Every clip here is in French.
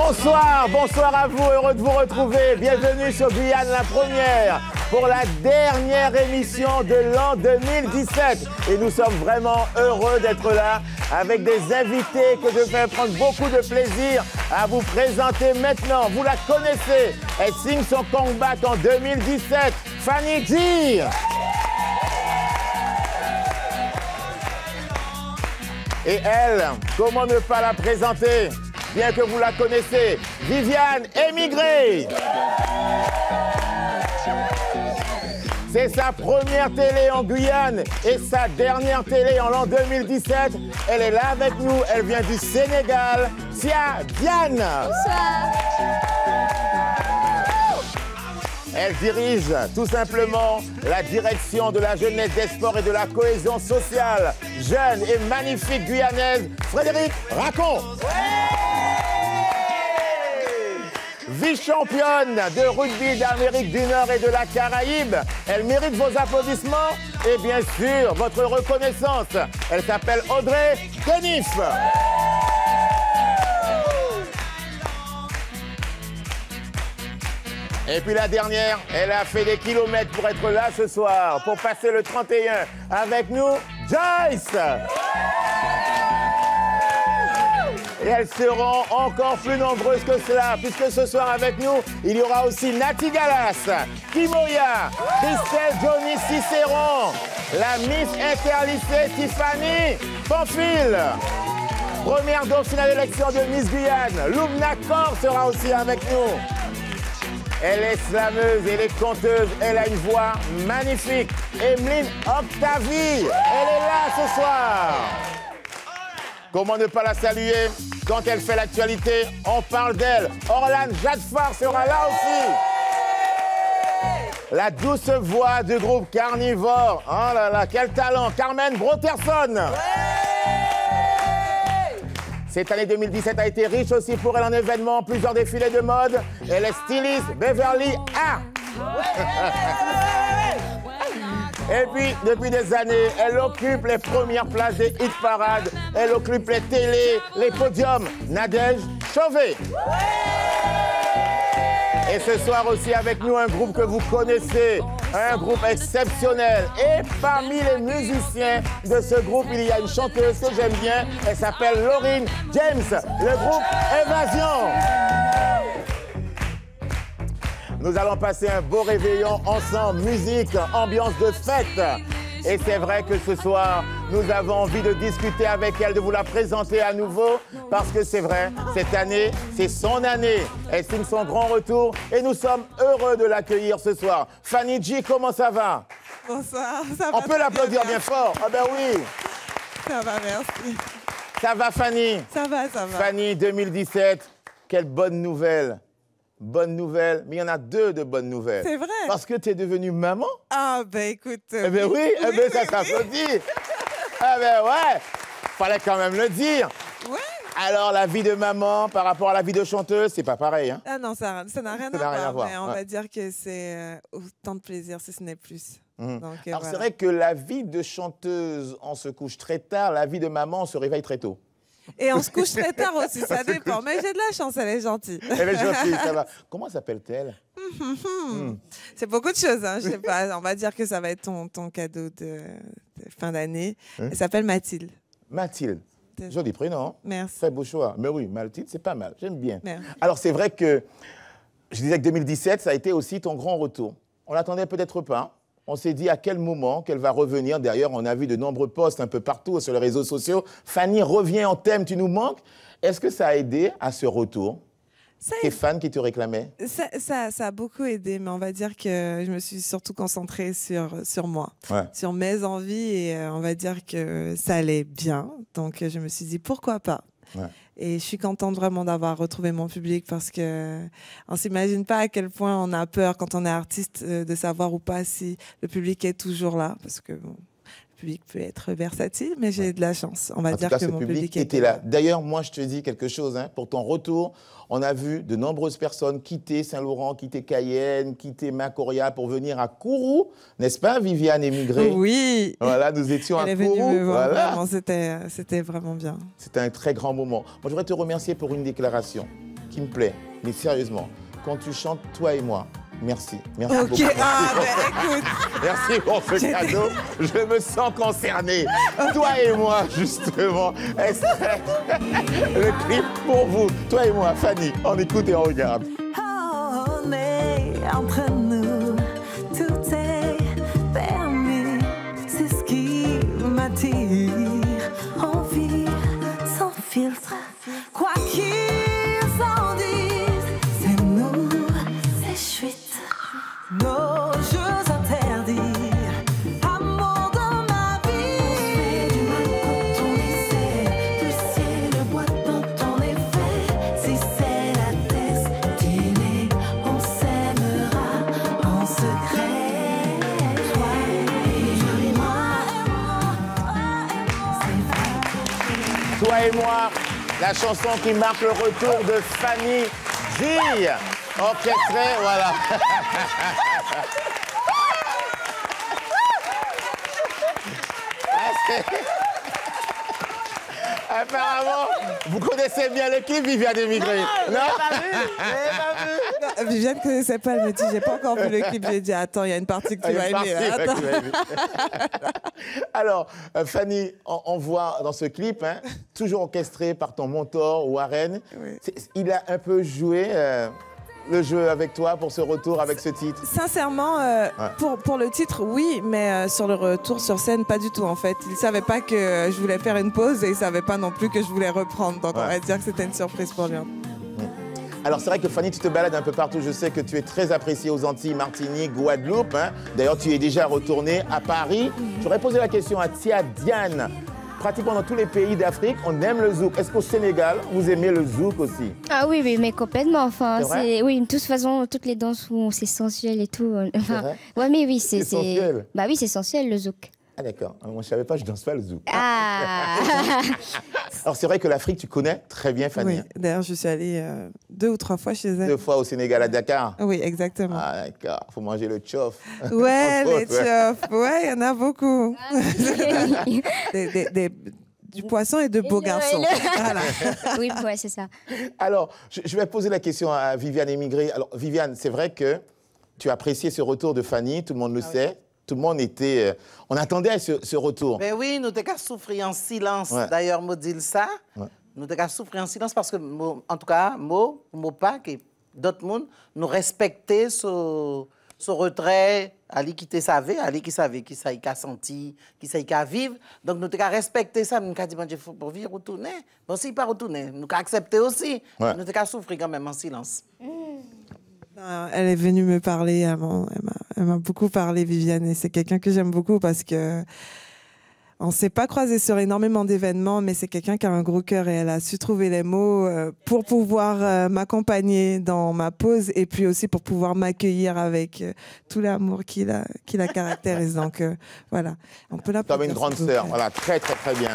Bonsoir, bonsoir à vous, heureux de vous retrouver. Bienvenue sur Guyane la première pour la dernière émission de l'an 2017. Et nous sommes vraiment heureux d'être là avec des invités que je vais prendre beaucoup de plaisir à vous présenter maintenant. Vous la connaissez, elle signe son comeback en 2017, Fanny G. Et elle, comment ne pas la présenter? Bien que vous la connaissez, Viviane Émigré. C'est sa première télé en Guyane et sa dernière télé en l'an 2017. Elle est là avec nous, elle vient du Sénégal. Sia Diane. Bonsoir. Elle dirige tout simplement la direction de la jeunesse, des sports et de la cohésion sociale. Jeune et magnifique guyanaise, Frédéric Racon. Vice-championne de rugby d'Amérique du Nord et de la Caraïbe. Elle mérite vos applaudissements et bien sûr votre reconnaissance. Elle s'appelle Audrey Kenif. Et puis la dernière, elle a fait des kilomètres pour être là ce soir, pour passer le 31 avec nous, Joyce. Et elles seront encore plus nombreuses que cela, puisque ce soir avec nous, il y aura aussi Nati Galas, Kimoya, Christelle Johnny Cicéron, la Miss Interlycée Tiffany Pamphile. Première dauphine à l'élection de Miss Guyane, Loubna Kor sera aussi avec nous. Elle est slameuse, elle est conteuse, elle a une voix magnifique. Emeline Octavie, elle est là ce soir. Comment ne pas la saluer? Quand elle fait l'actualité, on parle d'elle. Orlane Jadfar sera là aussi. La douce voix du groupe Carnivore. Oh là là, quel talent. Carmen Broterson. Cette année 2017 a été riche aussi pour elle en événements, plusieurs défilés de mode. Elle est styliste Beverly A. Et puis, depuis des années, elle occupe les premières places des hit parades. Elle occupe les télés, les podiums. Nadège Chauvet. Et ce soir aussi avec nous un groupe que vous connaissez, un groupe exceptionnel. Et parmi les musiciens de ce groupe, il y a une chanteuse que j'aime bien. Elle s'appelle Lauryn James, le groupe Évasion. Nous allons passer un beau réveillon ensemble, musique, ambiance de fête. Et c'est vrai que ce soir, nous avons envie de discuter avec elle, de vous la présenter à nouveau, parce que c'est vrai, cette année, c'est son année. Elle signe son grand retour et nous sommes heureux de l'accueillir ce soir. Fanny G, comment ça va? Bonsoir, ça va. On peut l'applaudir bien fort. Ah ben oui. Ça va, merci. Ça va, Fanny? Ça va, ça va. Fanny, 2017, quelle bonne nouvelle. Bonne nouvelle, mais il y en a deux de bonnes nouvelles. C'est vrai. Parce que tu es devenue maman. Ah, ben écoute. Eh bien oui, eh ben, ça s'applaudit. Ah ben ouais, fallait quand même le dire. Ouais. Alors, la vie de maman par rapport à la vie de chanteuse, c'est pas pareil. Hein? Ah non, ça n'a rien, à voir. Mais on va dire que c'est autant de plaisir, si ce n'est plus. Donc, Alors, voilà. c'est vrai que la vie de chanteuse, on se couche très tard. La vie de maman, on se réveille très tôt. Et on se couche très tard aussi, ça dépend. Mais j'ai de la chance, elle est gentille. Elle est gentille, ça va. Comment s'appelle-t-elle? C'est beaucoup de choses, hein. Je sais pas. On va dire que ça va être ton cadeau de fin d'année. Elle s'appelle Mathilde. Mathilde. Joli prénom. Merci. Très beau choix. Mais oui, Mathilde, c'est pas mal. J'aime bien. Merci. Alors, c'est vrai que je disais que 2017, ça a été aussi ton grand retour. On l'attendait peut-être pas. On s'est dit à quel moment qu'elle va revenir. D'ailleurs, on a vu de nombreux posts un peu partout sur les réseaux sociaux. Fanny, reviens en thème, tu nous manques. Est-ce que ça a aidé à ce retour? Tes fans qui te réclamaient? Ça a beaucoup aidé, mais on va dire que je me suis surtout concentrée sur moi, sur mes envies, et on va dire que ça allait bien. Donc, je me suis dit, pourquoi pas? Ouais. Et je suis contente vraiment d'avoir retrouvé mon public, parce que on s'imagine pas à quel point on a peur quand on est artiste de savoir ou pas si le public est toujours là, parce que bon, le public peut être versatile, mais j'ai de la chance. On va dire que mon public était là. D'ailleurs, moi, je te dis quelque chose, hein, pour ton retour. On a vu de nombreuses personnes quitter Saint-Laurent, quitter Cayenne, quitter Macoria pour venir à Kourou, n'est-ce pas, Viviane Émigré? Oui. Voilà, nous étions à Kourou. Elle est venue me voir, vraiment, c'était vraiment bien. C'était un très grand moment. Moi, je voudrais te remercier pour une déclaration. qui me plaît, mais sérieusement, quand tu chantes Toi et moi, merci. Merci beaucoup. Écoute. Merci pour ce cadeau. Je me sens concerné. Toi et moi, justement, extrait le clip pour vous. Toi et moi, Fanny, on écoute et on regarde. On est entre nous, tout est permis. C'est ce qui m'attire. On vit sans filtre, quoi qu'ils en disent. C'est nous, c'est chouette. Nos jeux interdits, amour de ma vie. On fait du mal quand on essaie de scier le bois dont on est fait. Si c'est la destinée, on s'aimera en secret. Toi et moi, c'est vrai. Toi et moi, la chanson qui marque le retour de Fanny Gille. Orchestré, voilà. Apparemment, vous connaissez bien le clip, Viviane Émigré. Non, pas vu. Viviane ne connaissait pas, elle me dit, j'ai pas encore vu le clip. J'ai dit, attends, il y a une partie que tu vas aimer. Alors, Fanny, on voit dans ce clip, hein, toujours orchestré par ton mentor, Warren. Oui. Il a un peu joué le jeu avec toi pour ce retour avec ce titre. Sincèrement, pour le titre, oui, mais sur le retour sur scène, pas du tout en fait. Il ne savait pas que je voulais faire une pause et il ne savait pas non plus que je voulais reprendre. Donc on va dire que c'était une surprise pour lui. Alors c'est vrai que Fanny, tu te balades un peu partout. Je sais que tu es très appréciée aux Antilles, Martinique, Guadeloupe. Hein. D'ailleurs, tu es déjà retournée à Paris. J'aurais posé la question à Tia Diane. Pratiquement dans tous les pays d'Afrique, on aime le zouk. Est-ce qu'au Sénégal, vous aimez le zouk aussi? Ah oui, oui, mais complètement. Enfin, oui, de toute façon, toutes les danses où c'est sensuel et tout. Enfin, ouais, mais oui, c'est sensuel. Bah oui, c'est sensuel le zouk. Ah d'accord. Moi, je savais pas, je danse pas le zouk. Ah. Alors c'est vrai que l'Afrique, tu connais très bien, Fanny. Oui. D'ailleurs, je suis allée 2 ou 3 fois chez elle. 2 fois au Sénégal, à Dakar. Oui, exactement. Ah d'accord. Faut manger le tchof. Ouais, les tchofs. Ouais, il y en a beaucoup. Du poisson et de beaux garçons. Voilà. Oui, ouais, c'est ça. Alors, je vais poser la question à Viviane Émigré. Alors, Viviane, c'est vrai que tu as apprécié ce retour de Fanny, tout le monde le sait. Tout le monde était... on attendait ce retour. Ben oui, nous t'es qu'à souffrir en silence. Ouais. D'ailleurs, moi dis ça. Ouais. Nous t'es qu'à souffrir en silence parce que, en tout cas, moi pas, et d'autres monde, nous respecter ce retrait, Ali qui te savait, Ali qui savait, qui ça y a senti, qui ça y a vivre. Donc nous t'es qu'à respecter ça. Nous t'es qu'à dire, bon Dieu, faut pour vivre retourner. Bon, s'il pas retourner, nous t'es qu'à accepter aussi. Ouais. Nous t'es qu'à souffrir quand même en silence. Elle est venue me parler, elle m'a beaucoup parlé, Viviane, et c'est quelqu'un que j'aime beaucoup parce que on ne s'est pas croisés sur énormément d'événements, mais c'est quelqu'un qui a un gros cœur et elle a su trouver les mots pour pouvoir m'accompagner dans ma pause et puis aussi pour pouvoir m'accueillir avec tout l'amour qui la caractérise. Donc voilà, on peut l'applaudir. Comme une grande sœur, voilà, très très très bien.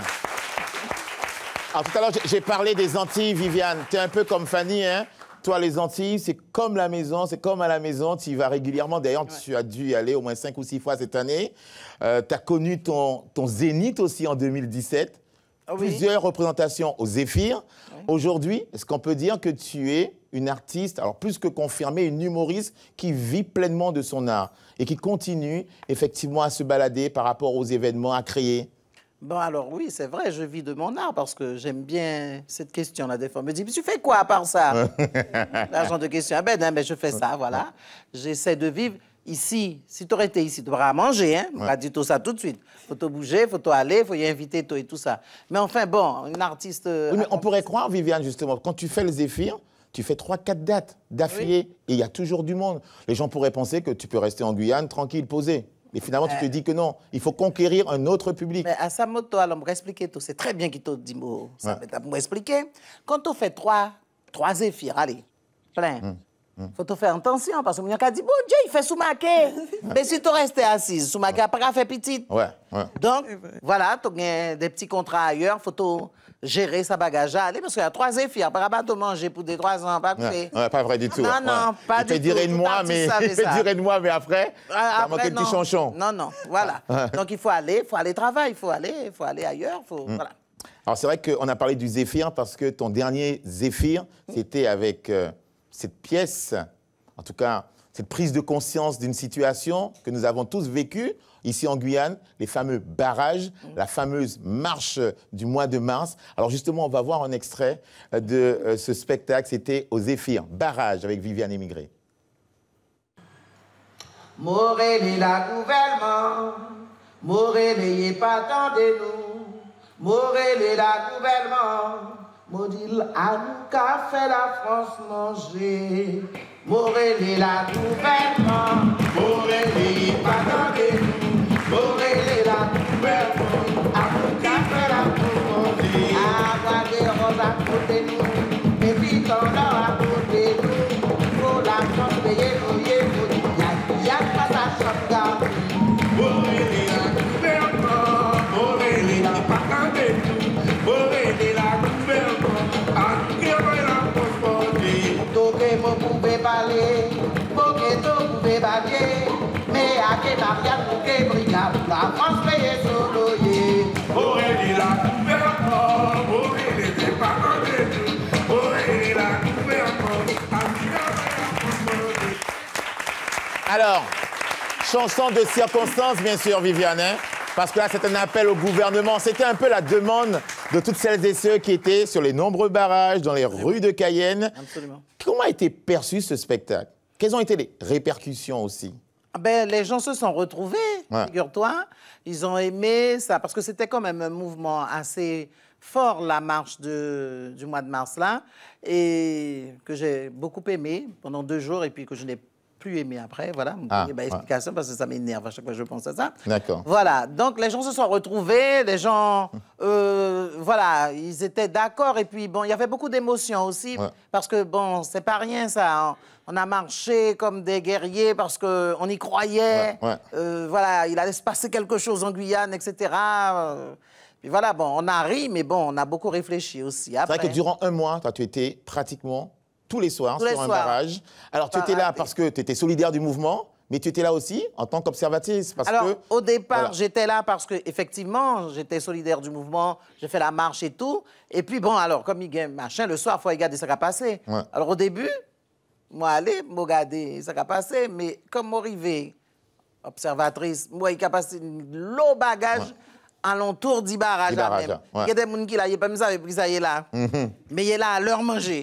Alors tout à l'heure, j'ai parlé des Antilles, Viviane. Tu es un peu comme Fanny, hein? Toi, les Antilles, c'est comme la maison, c'est comme à la maison, tu y vas régulièrement. D'ailleurs, tu as dû y aller au moins 5 ou 6 fois cette année. Tu as connu ton zénith aussi en 2017. Oui. Plusieurs représentations au Zéphyr. Oui. Aujourd'hui, est-ce qu'on peut dire que tu es une artiste, alors plus que confirmée, une humoriste qui vit pleinement de son art et qui continue effectivement à se balader par rapport aux événements, à créer? Bon, alors oui, c'est vrai, je vis de mon art parce que j'aime bien cette question-là. Des fois, on me dit, mais tu fais quoi à part ça? Là, genre de question. Ah ben, non, mais je fais ça, voilà. J'essaie de vivre ici. Si tu aurais été ici, tu aurais à manger, hein? On va dire tout ça tout de suite. Faut te bouger, faut te aller, faut y inviter toi et tout ça. Mais enfin, bon, une artiste... Oui, mais on pourrait croire, Viviane, justement, quand tu fais le Zéphyr, tu fais 3-4 dates d'affilée et il y a toujours du monde. Les gens pourraient penser que tu peux rester en Guyane, tranquille, posé. Et finalement, tu te dis que non, il faut conquérir un autre public. Mais à sa moto, alors, on va expliquer tout. C'est très bien qu'il te dit, ça va expliquer. Quand on fait 3 zéphyrs, allez, plein, faut te faire attention, parce que mon a dit, bon Dieu, il fait sous-maquet. Mais si tu restes assise, sous-maquet, après, il fait petite. Ouais. Donc, voilà, tu as des petits contrats ailleurs, faut te gérer sa bagage à aller, parce qu'il y a 3 zéphyrs. Après, pas te manger pour des 3 ans, pas pas vrai du tout. Non, pas du tout. Il fait durer de moi, mais après, ça manque un petit chanchon. Non, voilà. Donc, il faut aller travailler, il faut aller ailleurs, voilà. Alors c'est vrai qu'on a parlé du Zéphyr parce que ton dernier Zéphyr, c'était avec cette pièce, en tout cas cette prise de conscience d'une situation que nous avons tous vécue ici en Guyane, les fameux barrages, la fameuse marche du mois de mars. Alors justement, on va voir un extrait de ce spectacle, c'était au Zéphyr, barrage avec Viviane Émigré. Morel la gouvernement, Morel pas tant de nous, Morel la gouvernement, Modil à nous qu'a fait la France manger. Morel la gouvernement, Morel pas tant de nous, Morel la gouvernement, à nous qu'a fait la France manger. Avoir des roses à côté de nous, et puis ton or à côté de nous, faut la France payer nos yeux. Y'a pas ta chapka. Morele la gouvernement, Morele la patente, Morele la gouvernement, Akira la transporter. Toke mo pouvez parler, Boke to pouvez bailler, mais à que Marianne Bouquet brigade, la France paye son loyer. Morele la gouvernement, Morele la patente, Morele la gouvernement, Akira la transporter. Alors, chanson de circonstance, bien sûr, Viviane, hein, parce que là, c'est un appel au gouvernement. C'était un peu la demande de toutes celles et ceux qui étaient sur les nombreux barrages, dans les rues de Cayenne. Absolument. Comment a été perçu ce spectacle? Quelles ont été les répercussions aussi? Ben, les gens se sont retrouvés, figure-toi. Ils ont aimé ça, parce que c'était quand même un mouvement assez fort, la marche du mois de mars, là, et que j'ai beaucoup aimé pendant 2 jours, et puis que je n'ai plus aimé après, voilà. Explication, parce que ça m'énerve à chaque fois que je pense à ça. D'accord. Voilà, donc les gens se sont retrouvés, les gens, voilà, ils étaient d'accord, et puis bon, il y avait beaucoup d'émotions aussi, parce que bon, c'est pas rien ça, on a marché comme des guerriers parce qu'on y croyait, voilà, il allait se passer quelque chose en Guyane, etc. Puis voilà, bon, on a ri, mais bon, on a beaucoup réfléchi aussi. C'est vrai que durant 1 mois, toi, tu étais pratiquement tous les soirs sur un barrage. Alors, tu étais là parce que tu étais solidaire du mouvement, mais tu étais là aussi en tant qu'observatrice. Alors, au départ, j'étais là parce que effectivement, j'étais solidaire du mouvement, j'ai fait la marche et tout. Et puis, bon, alors, comme il y a machin, le soir, il faut regarder ce qui a passé. Alors, au début, moi, allez, me regarder ce qui a passé, mais comme moi, arrivé, observatrice, moi, il a passé l'eau bagage. Alentour du barrage. Il y a des gens qui là, ils ne savent pas ça y est là. Mais il est là à l'heure manger.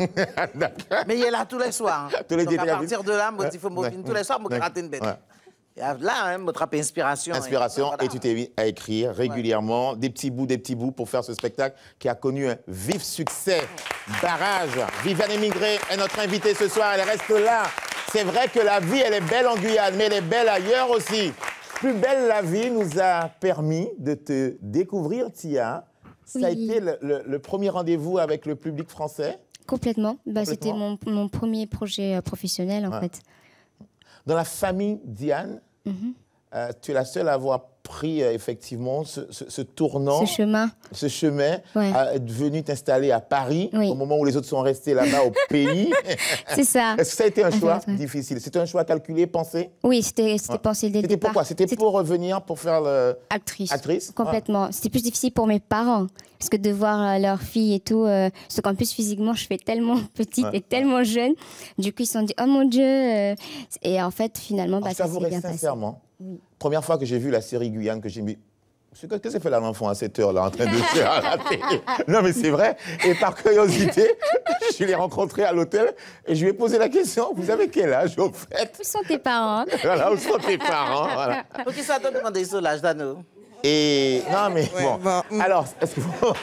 Mais il est là tous les soirs. Donc à partir de là, il faut tous les soirs, je gratte une bête. Là, je m'attrape inspiration. Inspiration, et tu t'es mis à écrire régulièrement des petits bouts pour faire ce spectacle qui a connu un vif succès. Barrage. Viviane Émigré est notre invitée ce soir, elle reste là. C'est vrai que la vie, elle est belle en Guyane, mais elle est belle ailleurs aussi. Plus belle la vie nous a permis de te découvrir, Tia. Ça a été le premier rendez-vous avec le public français? Complètement. C'était mon premier projet professionnel, en fait. Dans la famille Diane, tu es la seule à avoir pris effectivement ce tournant, ce chemin, à être venue t'installer à Paris au moment où les autres sont restés là-bas au pays. C'est ça. Est-ce que ça a été un choix difficile? C'était un choix calculé, pensé? Oui, c'était pensé dès le départ. C'était pourquoi? C'était pour revenir, pour faire actrice. Complètement. C'était plus difficile pour mes parents. Parce que de voir leur fille et tout, sauf qu'en plus physiquement, je fais tellement petite et tellement jeune. Du coup, ils se sont dit, oh mon Dieu. Et en fait, finalement, ça s'est bien passé. Sincèrement. Première fois que j'ai vu la série Guyane, que j'ai mis... Qu'est-ce que fait là l'enfant à cette heure-là en train de faire à la télé? Non, mais c'est vrai. Et par curiosité, je l'ai rencontré à l'hôtel et je lui ai posé la question, vous avez quel âge au fait? Où sont tes parents? Voilà, où sont tes parents? Voilà. Pour qui ça t'a demandé ça, l'âge d'anneau? Et... Non, mais bon. Alors, est-ce que vous...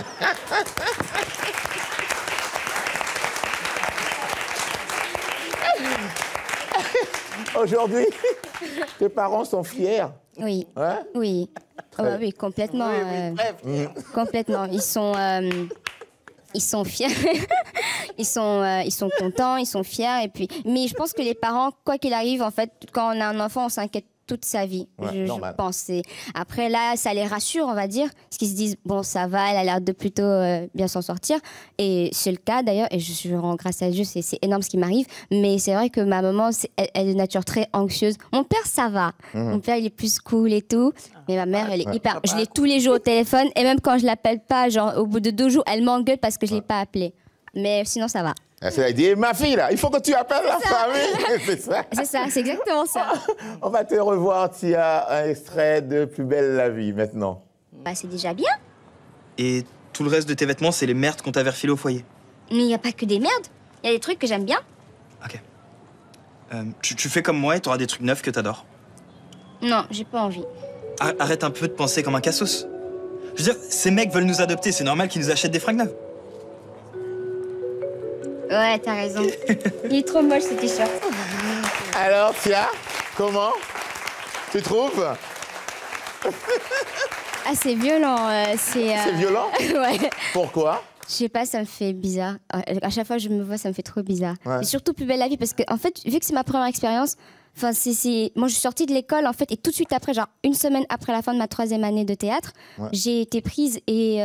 Aujourd'hui, tes parents sont fiers. Oui. Oui. Oui, complètement. Complètement. Ils sont fiers. ils sont contents, ils sont fiers. Et puis... Mais je pense que les parents, quoi qu'il arrive, en fait, quand on a un enfant, on s'inquiète toute sa vie, je pense. Après, là, ça les rassure, on va dire, parce qu'ils se disent, bon, ça va, elle a l'air de plutôt bien s'en sortir. Et c'est le cas, d'ailleurs, et je rends grâce à Dieu, c'est énorme ce qui m'arrive. Mais c'est vrai que ma maman, elle est de nature très anxieuse. Mon père, ça va. Mon père, il est plus cool et tout. Mais ma mère, elle est hyper... Je l'ai tous les jours au téléphone. Et même quand je l'appelle pas, genre, au bout de 2 jours, elle m'engueule parce que je l'ai pas appelée. Mais sinon, ça va. Elle dit, ma fille, là, il faut que tu appelles la famille. C'est ça. C'est ça, c'est exactement ça. On va te revoir, Tia, un extrait de Plus belle la vie, maintenant. Bah, c'est déjà bien. Et tout le reste de tes vêtements, c'est les merdes qu'on t'avait refilées au foyer. Mais il n'y a pas que des merdes. Il y a des trucs que j'aime bien. Ok. Tu fais comme moi et t'auras des trucs neufs que t'adores. Non, j'ai pas envie. Arrête un peu de penser comme un cassos. Je veux dire, ces mecs veulent nous adopter, c'est normal qu'ils nous achètent des fringues neuves. Ouais, t'as raison. Il est trop moche, ce t-shirt. Alors, Tia, comment tu trouves? Ah, c'est violent. C'est violent? Ouais. Pourquoi? Je sais pas, ça me fait bizarre. À chaque fois que je me vois, ça me fait trop bizarre. Ouais. Et surtout Plus belle la vie, parce que, en fait, vu que c'est ma première expérience, moi, je suis sortie de l'école, en fait, et tout de suite après, genre 1 semaine après la fin de ma 3e année de théâtre, j'ai été prise et,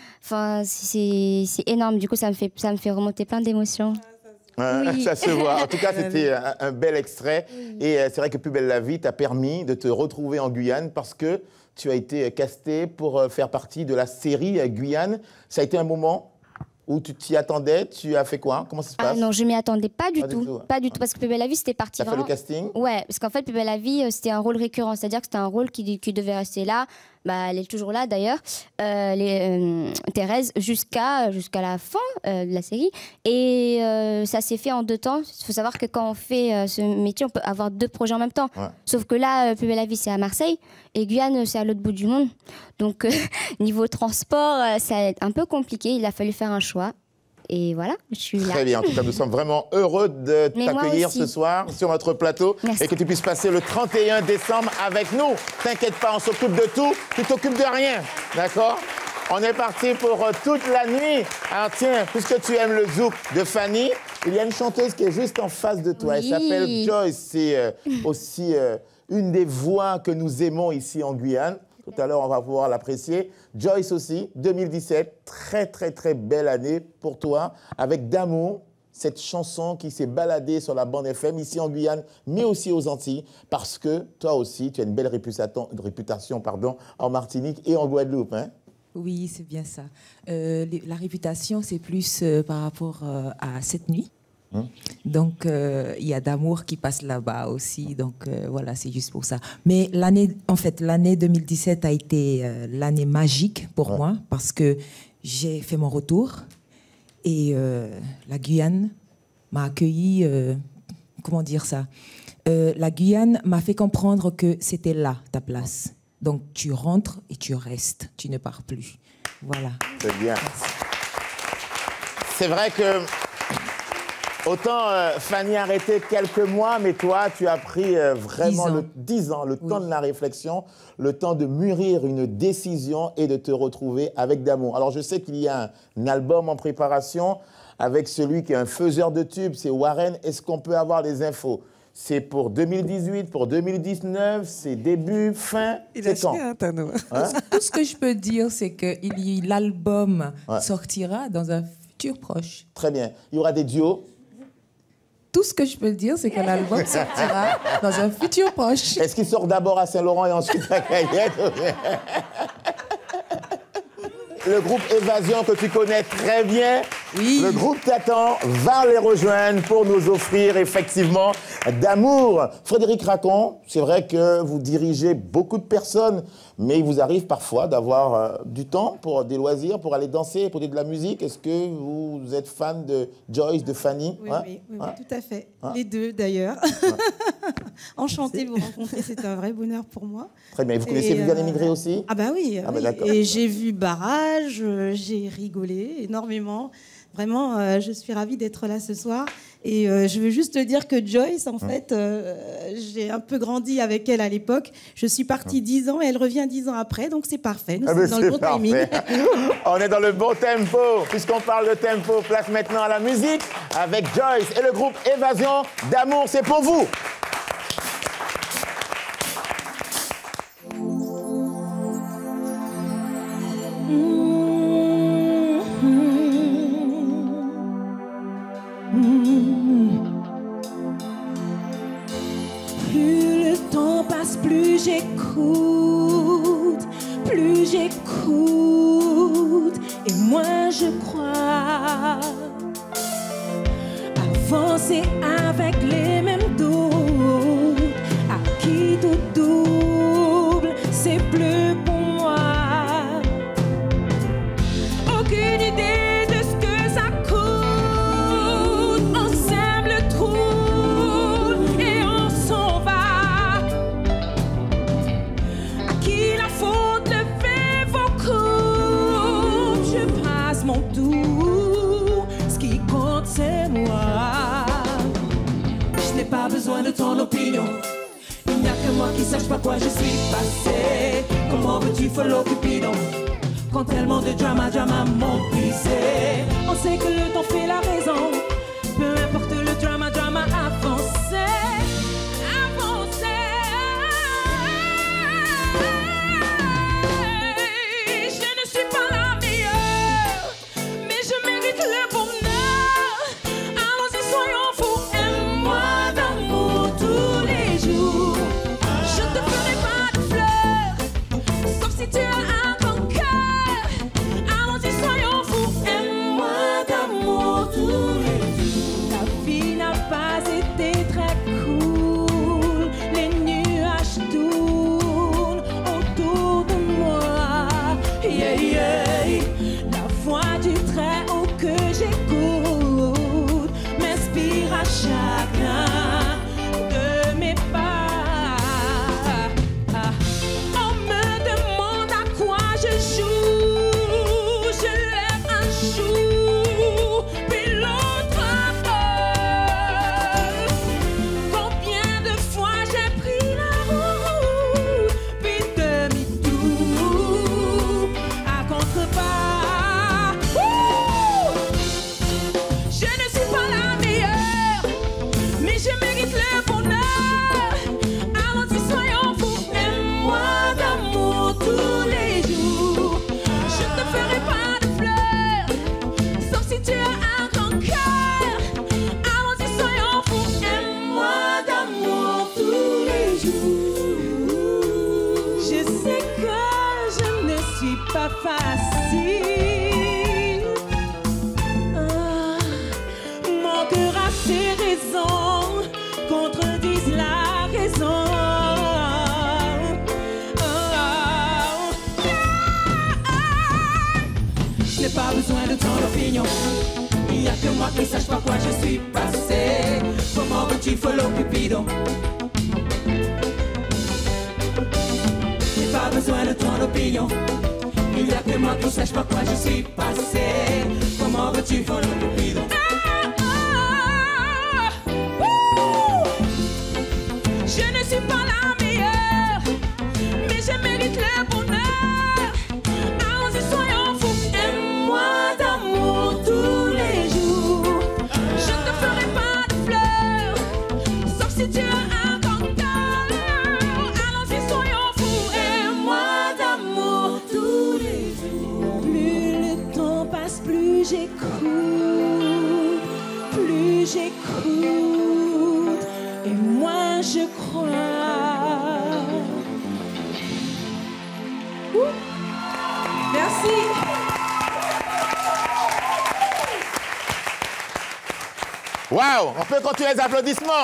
c'est énorme. Du coup, ça me fait remonter plein d'émotions. Oui. Ça se voit. En tout cas, c'était un bel extrait. Et c'est vrai que Plus belle la vie t'a permis de te retrouver en Guyane parce que tu as été casté pour faire partie de la série Guyane. Ça a été un moment où tu t'y attendais, tu as fait quoi? Comment ça se passe? Non, je m'y attendais pas du tout. Pas du tout, parce que Plus belle la vie, c'était parti vraiment... T'as fait le casting? Ouais, parce qu'en fait, Plus belle la vie, c'était un rôle récurrent. C'est-à-dire que c'était un rôle qui devait rester là. Bah, elle est toujours là, d'ailleurs, Thérèse, jusqu'à la fin de la série. Et ça s'est fait en 2 temps. Il faut savoir que quand on fait ce métier, on peut avoir 2 projets en même temps. Ouais. Sauf que là, Plus belle la vie, c'est à Marseille. Et Guyane, c'est à l'autre bout du monde. Donc, niveau transport, ça va être un peu compliqué. Il a fallu faire un choix. Et voilà, je suis là. Très bien. En tout cas, nous sommes vraiment heureux de t'accueillir ce soir sur notre plateau. Merci. Et que tu puisses passer le 31 décembre avec nous. T'inquiète pas, on s'occupe de tout. Tu t'occupes de rien. D'accord? On est parti pour toute la nuit. Alors tiens, puisque tu aimes le zouk de Fanny, il y a une chanteuse qui est juste en face de toi. Oui. Elle s'appelle Joyce. C'est aussi une des voix que nous aimons ici en Guyane. Tout à l'heure, on va pouvoir l'apprécier. Joyce aussi, 2017, très, très, très belle année pour toi, avec D'amour, cette chanson qui s'est baladée sur la bande FM, ici en Guyane, mais aussi aux Antilles, parce que toi aussi, tu as une belle réputation en Martinique et en Guadeloupe. Hein? Oui, c'est bien ça. La réputation, c'est plus par rapport à cette nuit. Donc, il y a D'amour qui passe là-bas aussi. Donc, voilà, c'est juste pour ça. Mais l'année 2017 a été l'année magique pour moi parce que j'ai fait mon retour et la Guyane m'a accueilli. Comment dire ça? La Guyane m'a fait comprendre que c'était là ta place. Donc, tu rentres et tu restes. Tu ne pars plus. Voilà. C'est bien. C'est vrai que... Autant Fanny a arrêté quelques mois, mais toi, tu as pris vraiment 10 ans, le temps de la réflexion, le temps de mûrir une décision et de te retrouver avec D'amour. Alors, je sais qu'il y a un album en préparation avec celui qui est un faiseur de tubes, c'est Warren. Est-ce qu'on peut avoir des infos? C'est pour 2018, pour 2019, c'est début, fin, c'est quand? Tout ce que je peux dire, c'est que l'album sortira dans un futur proche. Très bien. Il y aura des duos? Tout ce que je peux dire, c'est que l'album sortira dans un futur proche. Est-ce qu'il sort d'abord à Saint-Laurent et ensuite à Cayenne? Le groupe Évasion que tu connais très bien, le groupe t'attend, va les rejoindre pour nous offrir effectivement D'amour. Frédéric Racon, c'est vrai que vous dirigez beaucoup de personnes, mais il vous arrive parfois d'avoir du temps pour des loisirs, pour aller danser, écouter de la musique. Est-ce que vous êtes fan de Joyce, de Fanny? Oui, tout à fait. Les deux d'ailleurs. Enchantée de vous rencontrer, c'est un vrai bonheur pour moi. Très bien. Et vous connaissez Viviane Émigré aussi? Ah bah oui. Ah bah d'accord. Et j'ai vu Barrage, j'ai rigolé énormément. Vraiment, je suis ravie d'être là ce soir. Et je veux juste te dire que Joyce, en fait, j'ai un peu grandi avec elle à l'époque. Je suis partie 10 ans et elle revient 10 ans après, donc c'est parfait. Nous sommes dans le bon timing. On est dans le bon tempo. Puisqu'on parle de tempo, place maintenant à la musique avec Joyce et le groupe Évasion. D'amour, c'est pour vous. j'écoute, plus j'écoute, et moins je crois. Avancer avec les mêmes doutes, à qui tout double, c'est plus pour moi. Aucune idée de ce que ça coûte, on sème le trou et on s'en va. À qui la faute, levez vos coudes, je passe mon tour, ce qui compte c'est moi. Je n'ai pas besoin de ton opinion, il n'y a que moi qui sache par quoi je suis passé. Comment veux-tu follow Cupidon quand tellement de drama m'ont brisé? On sait que le temps fait la raison, peu importe le drama avancez, avancez. Je ne suis pas la meilleure, mais je mérite le bonheur. Allons-y, soyons fous, aime-moi d'amour tous les jours. Je te ferai pas de fleurs, sauf si tu as un grand cœur. Allons-y, soyons fous, aime-moi d'amour tous les jours. La vie n'a pas été très cool, les nuages tournent autour de moi. Yeah, yeah. La voix du Très-Haut que j'écoute m'inspire à chacun de mes pas. On me demande à quoi je joue, je lève un jour, puis l'autre vole. Combien de fois j'ai pris la route, puis demi-tour à contre-pas. Je ne suis pas la meilleure, mais je mérite le bonheur. Allons-y, soyons fous, aime-moi d'amour tous les jours. Je te ferai pas de fleurs, sauf si tu as un grand cœur. Allons-y, soyons fous, aime-moi d'amour tous les jours. Je sais que je ne suis pas facile. Mon cœur a ses raisons, contredisent la raison. Je n'ai pas besoin de ton opinion, il n'y a que moi qui sache par quoi je suis passé. Comment veux-tu follow Cupidon? Je n'ai pas besoin de ton opinion, il n'y a que moi qui sache par quoi je suis passé. Comment veux-tu follow Cupidon? Je ne suis pas la meilleure, mais je mérite le bonheur. Allons-y, soyons fous, aime-moi d'amour tous les jours. Je ne te ferai pas de fleurs, sauf si tu as un grand cœur. Allons-y, soyons fous, aime-moi d'amour tous les jours. Plus le temps passe, plus j'écoute, et moins je crois. Merci. Waouh, on peut continuer les applaudissements.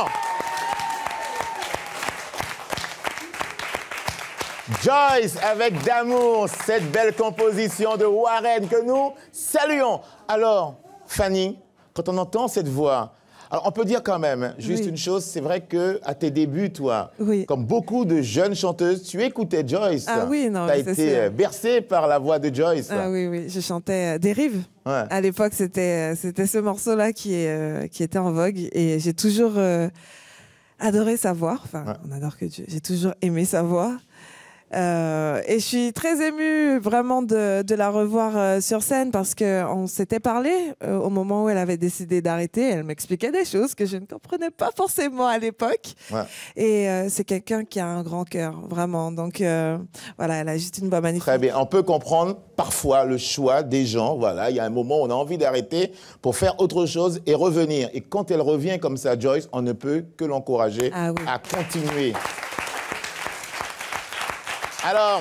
Joyce avec D'amour, cette belle composition de Warren que nous saluons. Alors, Fanny, quand on entend cette voix, alors on peut dire quand même, juste une chose, c'est vrai qu'à tes débuts, toi, comme beaucoup de jeunes chanteuses, tu écoutais Joyce. Ah oui, non, tu as été bercée par la voix de Joyce. Ah oui, oui, je chantais Des Rives. Ouais. À l'époque, c'était ce morceau-là qui était en vogue et j'ai toujours adoré sa voix. Enfin, on adore que Dieu. J'ai toujours aimé sa voix. Et je suis très émue vraiment de la revoir sur scène parce qu'on s'était parlé au moment où elle avait décidé d'arrêter. Elle m'expliquait des choses que je ne comprenais pas forcément à l'époque. Ouais. Et c'est quelqu'un qui a un grand cœur, vraiment. Donc voilà, elle a juste une voix magnifique. Très bien. On peut comprendre parfois le choix des gens. Voilà, il y a un moment où on a envie d'arrêter pour faire autre chose et revenir. Et quand elle revient comme ça, Joyce, on ne peut que l'encourager à continuer. Alors,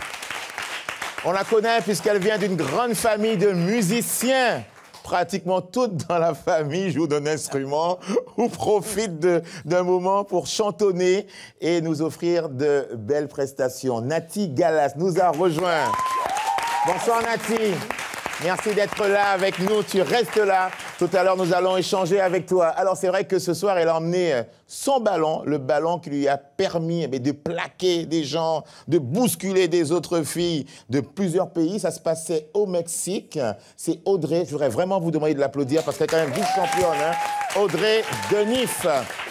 on la connaît puisqu'elle vient d'une grande famille de musiciens. Pratiquement toutes dans la famille jouent d'un instrument ou profitent d'un moment pour chantonner et nous offrir de belles prestations. Nati Galas nous a rejoints. Bonsoir Nati. Merci d'être là avec nous, tu restes là. Tout à l'heure, nous allons échanger avec toi. Alors, c'est vrai que ce soir, elle a emmené son ballon, le ballon qui lui a permis de plaquer des gens, de bousculer des autres filles de plusieurs pays. Ça se passait au Mexique. C'est Audrey, je voudrais vraiment vous demander de l'applaudir parce qu'elle est quand même vice-championne. Hein. Audrey Denif.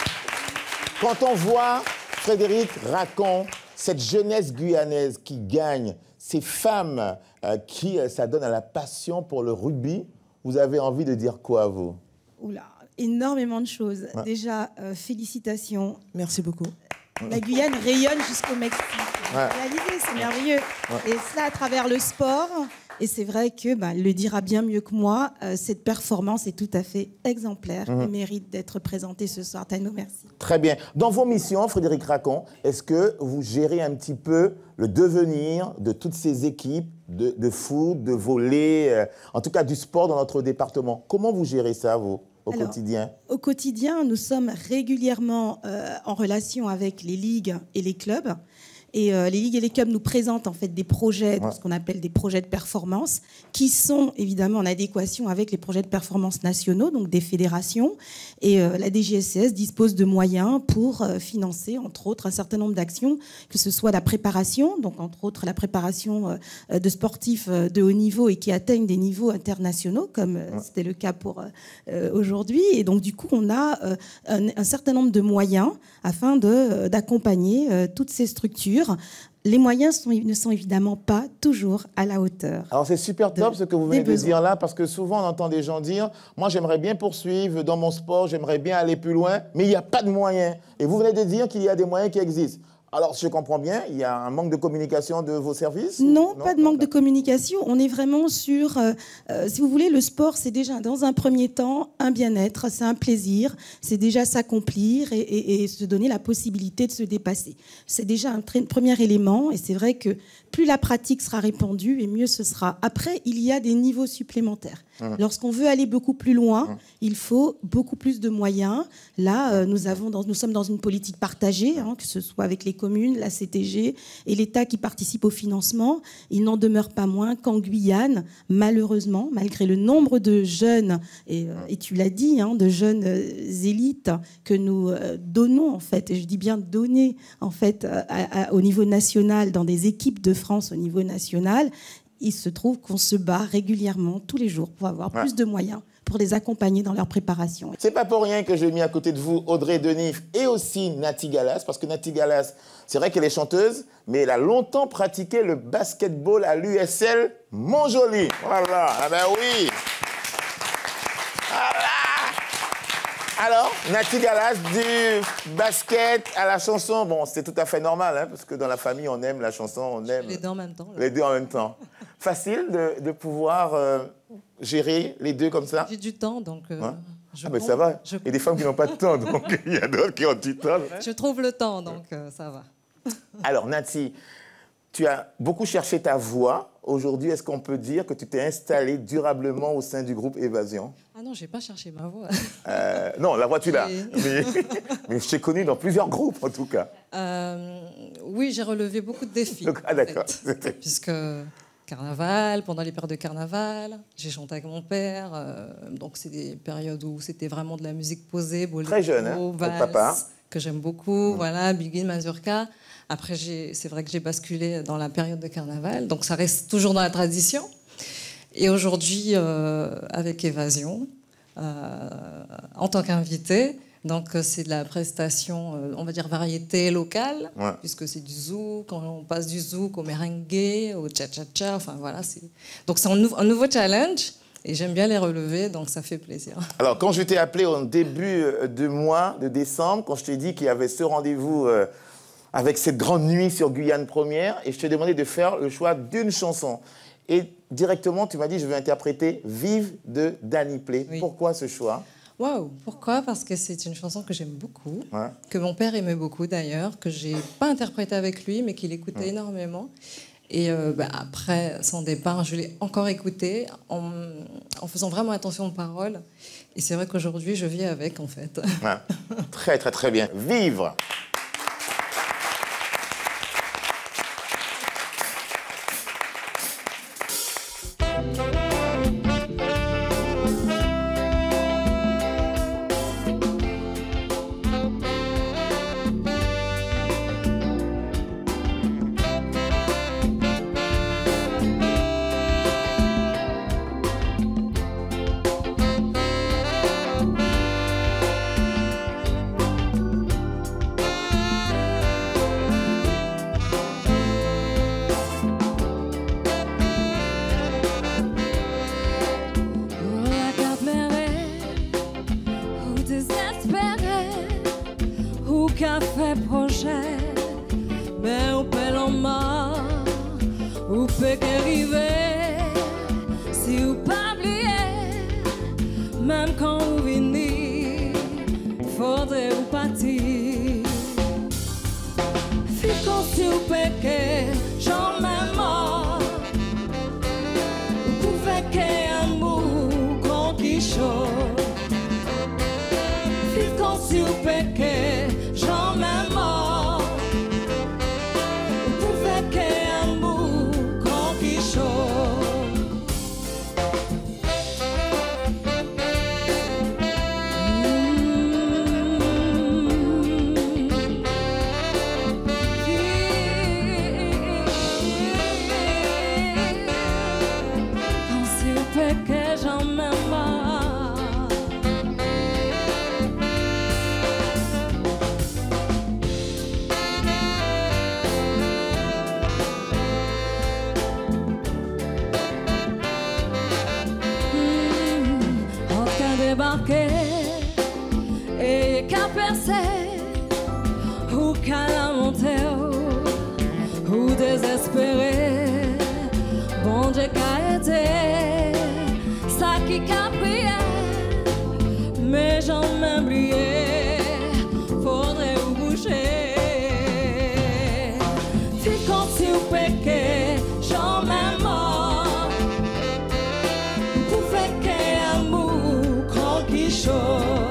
Quand on voit Frédéric Racon, cette jeunesse guyanaise qui gagne, ces femmes qui s'adonnent à la passion pour le rugby, vous avez envie de dire quoi, vous? Oula, énormément de choses. Ouais. Déjà, félicitations. Merci beaucoup. La Guyane rayonne jusqu'au Mexique. Ouais. Réalisé, c'est merveilleux. Ouais. Et cela à travers le sport. Et c'est vrai que, elle le dira bien mieux que moi, cette performance est tout à fait exemplaire et mérite d'être présentée ce soir. Tano, merci. Très bien. Dans vos missions, Frédéric Racon, est-ce que vous gérez un petit peu le devenir de toutes ces équipes de foot, de volley, en tout cas du sport dans notre département? Comment vous gérez ça, vous, au quotidien? Au quotidien, nous sommes régulièrement en relation avec les ligues et les clubs. Et les ligues et les clubs nous présentent en fait des projets, ce qu'on appelle des projets de performance, qui sont évidemment en adéquation avec les projets de performance nationaux, donc des fédérations. Et la DGSCS dispose de moyens pour financer, entre autres, un certain nombre d'actions, que ce soit la préparation, donc entre autres la préparation de sportifs de haut niveau et qui atteignent des niveaux internationaux, comme c'était le cas pour aujourd'hui. Et donc du coup, on a un certain nombre de moyens afin d'accompagner toutes ces structures. Les moyens ne sont évidemment pas toujours à la hauteur. Alors c'est super top ce que vous venez de dire là, parce que souvent on entend des gens dire « Moi j'aimerais bien poursuivre dans mon sport, j'aimerais bien aller plus loin, mais il n'y a pas de moyens. » Et vous venez de dire qu'il y a des moyens qui existent. Alors, je comprends bien, il y a un manque de communication de vos services? Non, pas de manque de communication. On est vraiment sur, si vous voulez, le sport, c'est déjà, dans un premier temps, un bien-être, c'est un plaisir, c'est déjà s'accomplir et se donner la possibilité de se dépasser. C'est déjà un premier élément, et c'est vrai que plus la pratique sera répandue, et mieux ce sera. Après, il y a des niveaux supplémentaires. Lorsqu'on veut aller beaucoup plus loin, il faut beaucoup plus de moyens. Là, nous sommes dans une politique partagée, que ce soit avec les communes, la CTG et l'État qui participe au financement. Il n'en demeure pas moins qu'en Guyane, malheureusement, malgré le nombre de jeunes, et tu l'as dit, de jeunes élites que nous donnons, en fait, et je dis bien donner, en fait, au niveau national, dans des équipes de France au niveau national, il se trouve qu'on se bat régulièrement, tous les jours, pour avoir plus de moyens pour les accompagner dans leur préparation. C'est pas pour rien que j'ai mis à côté de vous Audrey Denif et aussi Nati Galas, parce que Nati Galas, c'est vrai qu'elle est chanteuse, mais elle a longtemps pratiqué le basketball à l'USL Montjoly. Voilà, ah ben oui. Voilà. Alors, Nati Galas, du basket à la chanson, bon, c'est tout à fait normal, parce que dans la famille, on aime la chanson, on aime... Les deux en même temps. Les deux en même temps. Facile de pouvoir gérer les deux comme ça? J'ai du temps, donc... mais ça va. Il y a des femmes qui n'ont pas de temps, donc il y a d'autres qui ont du temps. Je trouve le temps, donc ça va. Alors, Nati, tu as beaucoup cherché ta voix. Aujourd'hui, est-ce qu'on peut dire que tu t'es installée durablement au sein du groupe Évasion? Ah non, je n'ai pas cherché ma voix. Non, la voix, tu l'as. Mais je t'ai connue dans plusieurs groupes, en tout cas. Oui, j'ai relevé beaucoup de défis. Ah, d'accord. Puisque carnaval, pendant les périodes de carnaval, j'ai chanté avec mon père. Donc, c'est des périodes où c'était vraiment de la musique posée. Boléro, très jeune, valse, papa. Que j'aime beaucoup. Voilà, Biguine, Mazurka. Après, c'est vrai que j'ai basculé dans la période de carnaval, donc ça reste toujours dans la tradition. Et aujourd'hui, avec Évasion, en tant qu'invité, donc c'est de la prestation, on va dire variété locale, puisque c'est du zouk, quand on passe du zouk au merengue, au cha-cha-cha, enfin voilà. Donc c'est un nouveau challenge. Et j'aime bien les relever, donc ça fait plaisir. Alors, quand je t'ai appelé au début du mois de décembre, quand je t'ai dit qu'il y avait ce rendez-vous avec cette grande nuit sur Guyane Première, et je t'ai demandé de faire le choix d'une chanson. Et directement, tu m'as dit, je vais interpréter Vive de Danny Play. Oui. Pourquoi ce choix? Waouh, pourquoi? Parce que c'est une chanson que j'aime beaucoup, que mon père aimait beaucoup d'ailleurs, que j'ai pas interprétée avec lui, mais qu'il écoutait énormément. Et après son départ, je l'ai encore écoutée en faisant vraiment attention aux paroles. Et c'est vrai qu'aujourd'hui, je vis avec, en fait. Ouais. Très, très, très bien. Vivre. Café projet, mais on peut l'en marre, ou peut qu'arriver, si vous pas oublier, même quand vous venez, faudrait vous partir. Fille quand si vous péquez, j'en mets mort, vous pouvez qu'un mot qu'on qui chaud. Fille quand si vous péquez, j'en mets mort, vous pouvez qu'un mot qu'on qui chaud. Quand si vous péquez, j'en mets mort. Débarquer et qu'à percer ou qu'à la monter ou désespérer. Bon Dieu qu'a été ça qui qu'a prié, mais j'en m'ai brillé, faudrait vous bouger. Si quand si vous péquez, j'en m'ai mort, vous pouvez qu'un mot chaud.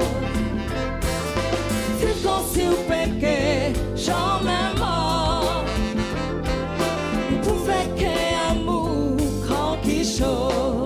C'est quand si vous péquez, j'en mets mort, vous pouvez qu'un mot grand qui chaud.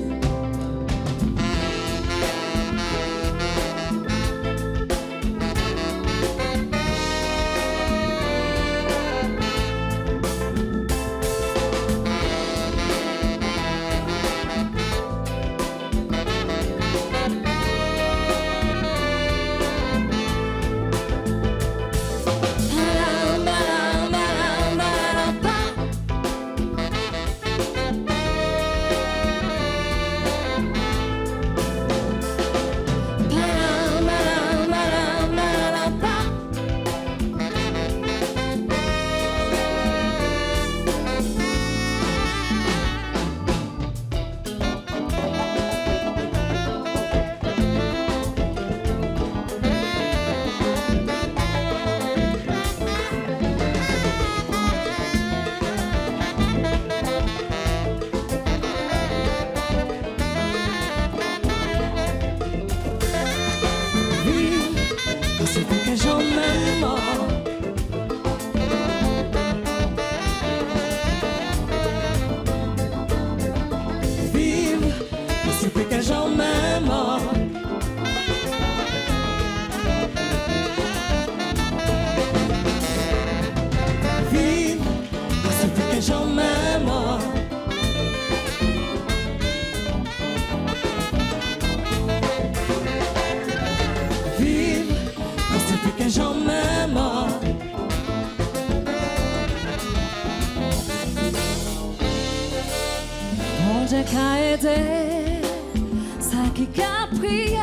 Qu'a aidé, ça qui qu'a prié,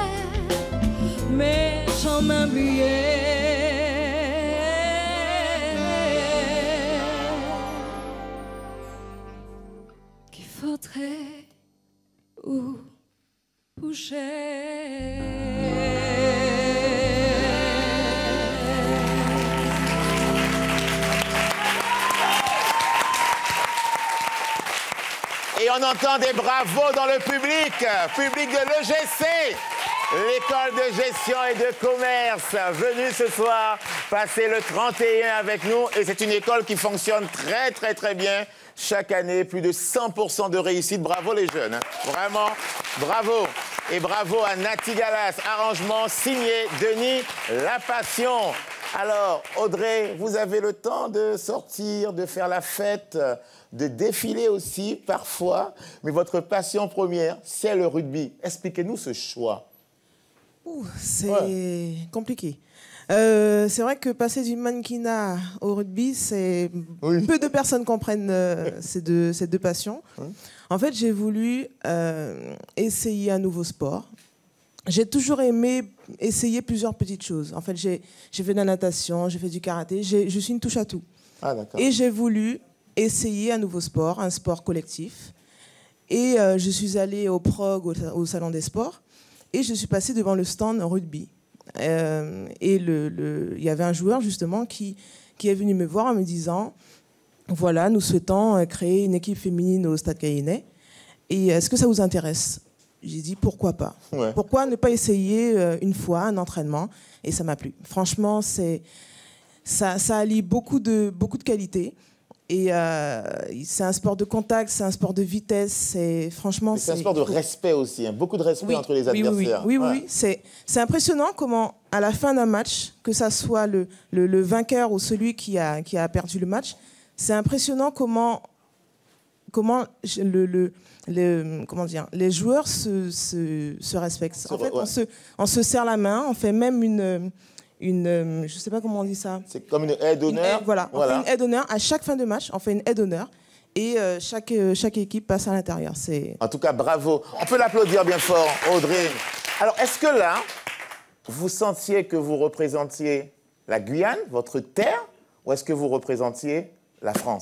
mais j'en m'ai oublié. Qu'il faudrait Et on entend des bravos dans le public de l'EGC, l'école de gestion et de commerce, venue ce soir passer le 31 avec nous. Et c'est une école qui fonctionne très, très, très bien. Chaque année, plus de 100% de réussite. Bravo les jeunes, hein. Vraiment, bravo. Et bravo à Nati Galas, arrangement signé Denis Lapassion. Alors, Audrey, vous avez le temps de sortir, de faire la fête, de défiler aussi parfois, mais votre passion première, c'est le rugby. Expliquez-nous ce choix. C'est compliqué. C'est vrai que passer du mannequinat au rugby, c'est peu de personnes comprennent ces deux passions. En fait, j'ai voulu essayer un nouveau sport. J'ai toujours aimé essayer plusieurs petites choses. En fait, j'ai fait de la natation, j'ai fait du karaté, je suis une touche à tout. Ah, d'accord. Et j'ai voulu essayer un nouveau sport, un sport collectif. Et je suis allée au Prog, au Salon des Sports, et je suis passée devant le stand rugby. Et il y avait un joueur, justement, qui est venu me voir en me disant, voilà, nous souhaitons créer une équipe féminine au Stade Cayennais. Et est-ce que ça vous intéresse ? J'ai dit, pourquoi pas ? Pourquoi ne pas essayer une fois un entraînement ? Et ça m'a plu. Franchement, ça allie beaucoup de qualités. Et c'est un sport de contact, c'est un sport de vitesse. Franchement, c'est un sport de respect aussi, hein. Beaucoup de respect entre les adversaires. Oui. C'est impressionnant comment, à la fin d'un match, que ça soit le vainqueur ou celui qui a perdu le match, c'est impressionnant comment les joueurs se respectent. En fait, on se serre la main, on fait même je ne sais pas comment on dit ça. C'est comme une aide d'honneur. Voilà, on fait une aide d'honneur. À chaque fin de match, on fait une aide d'honneur. Et chaque équipe passe à l'intérieur. En tout cas, bravo. On peut l'applaudir bien fort, Audrey. Alors, est-ce que là, vous sentiez que vous représentiez la Guyane, votre terre, ou est-ce que vous représentiez la France ?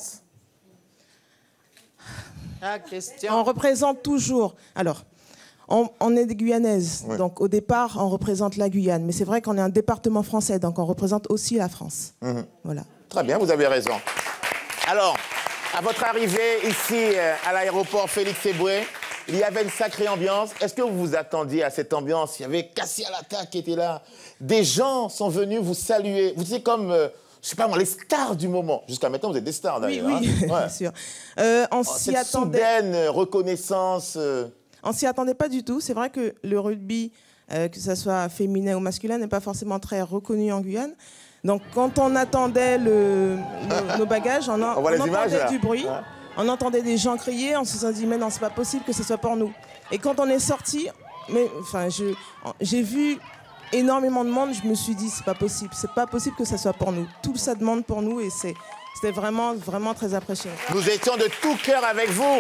On représente toujours... Alors, on est des Guyanaises, donc au départ, on représente la Guyane. Mais c'est vrai qu'on est un département français, donc on représente aussi la France. Voilà. Très bien, vous avez raison. Alors, à votre arrivée ici à l'aéroport Félix-Éboué, il y avait une sacrée ambiance. Est-ce que vous vous attendiez à cette ambiance ? Il y avait Kassia Lata qui était là. Des gens sont venus vous saluer. Vous étiez comme... je ne sais pas moi, les stars du moment. Jusqu'à maintenant, vous êtes des stars d'ailleurs. Oui, bien sûr. On s'y attendait. Cette soudaine reconnaissance... On ne s'y attendait pas du tout. C'est vrai que le rugby, que ce soit féminin ou masculin, n'est pas forcément très reconnu en Guyane. Donc, quand on attendait nos bagages, on entendait du bruit, on entendait des gens crier, on se dit, mais non, c'est pas possible que ce soit pour nous. Et quand on est sorti, j'ai vu énormément de monde, je me suis dit, c'est pas possible que ça soit pour nous. Tout ça demande pour nous et c'était vraiment, vraiment très impressionnant. Nous étions de tout cœur avec vous.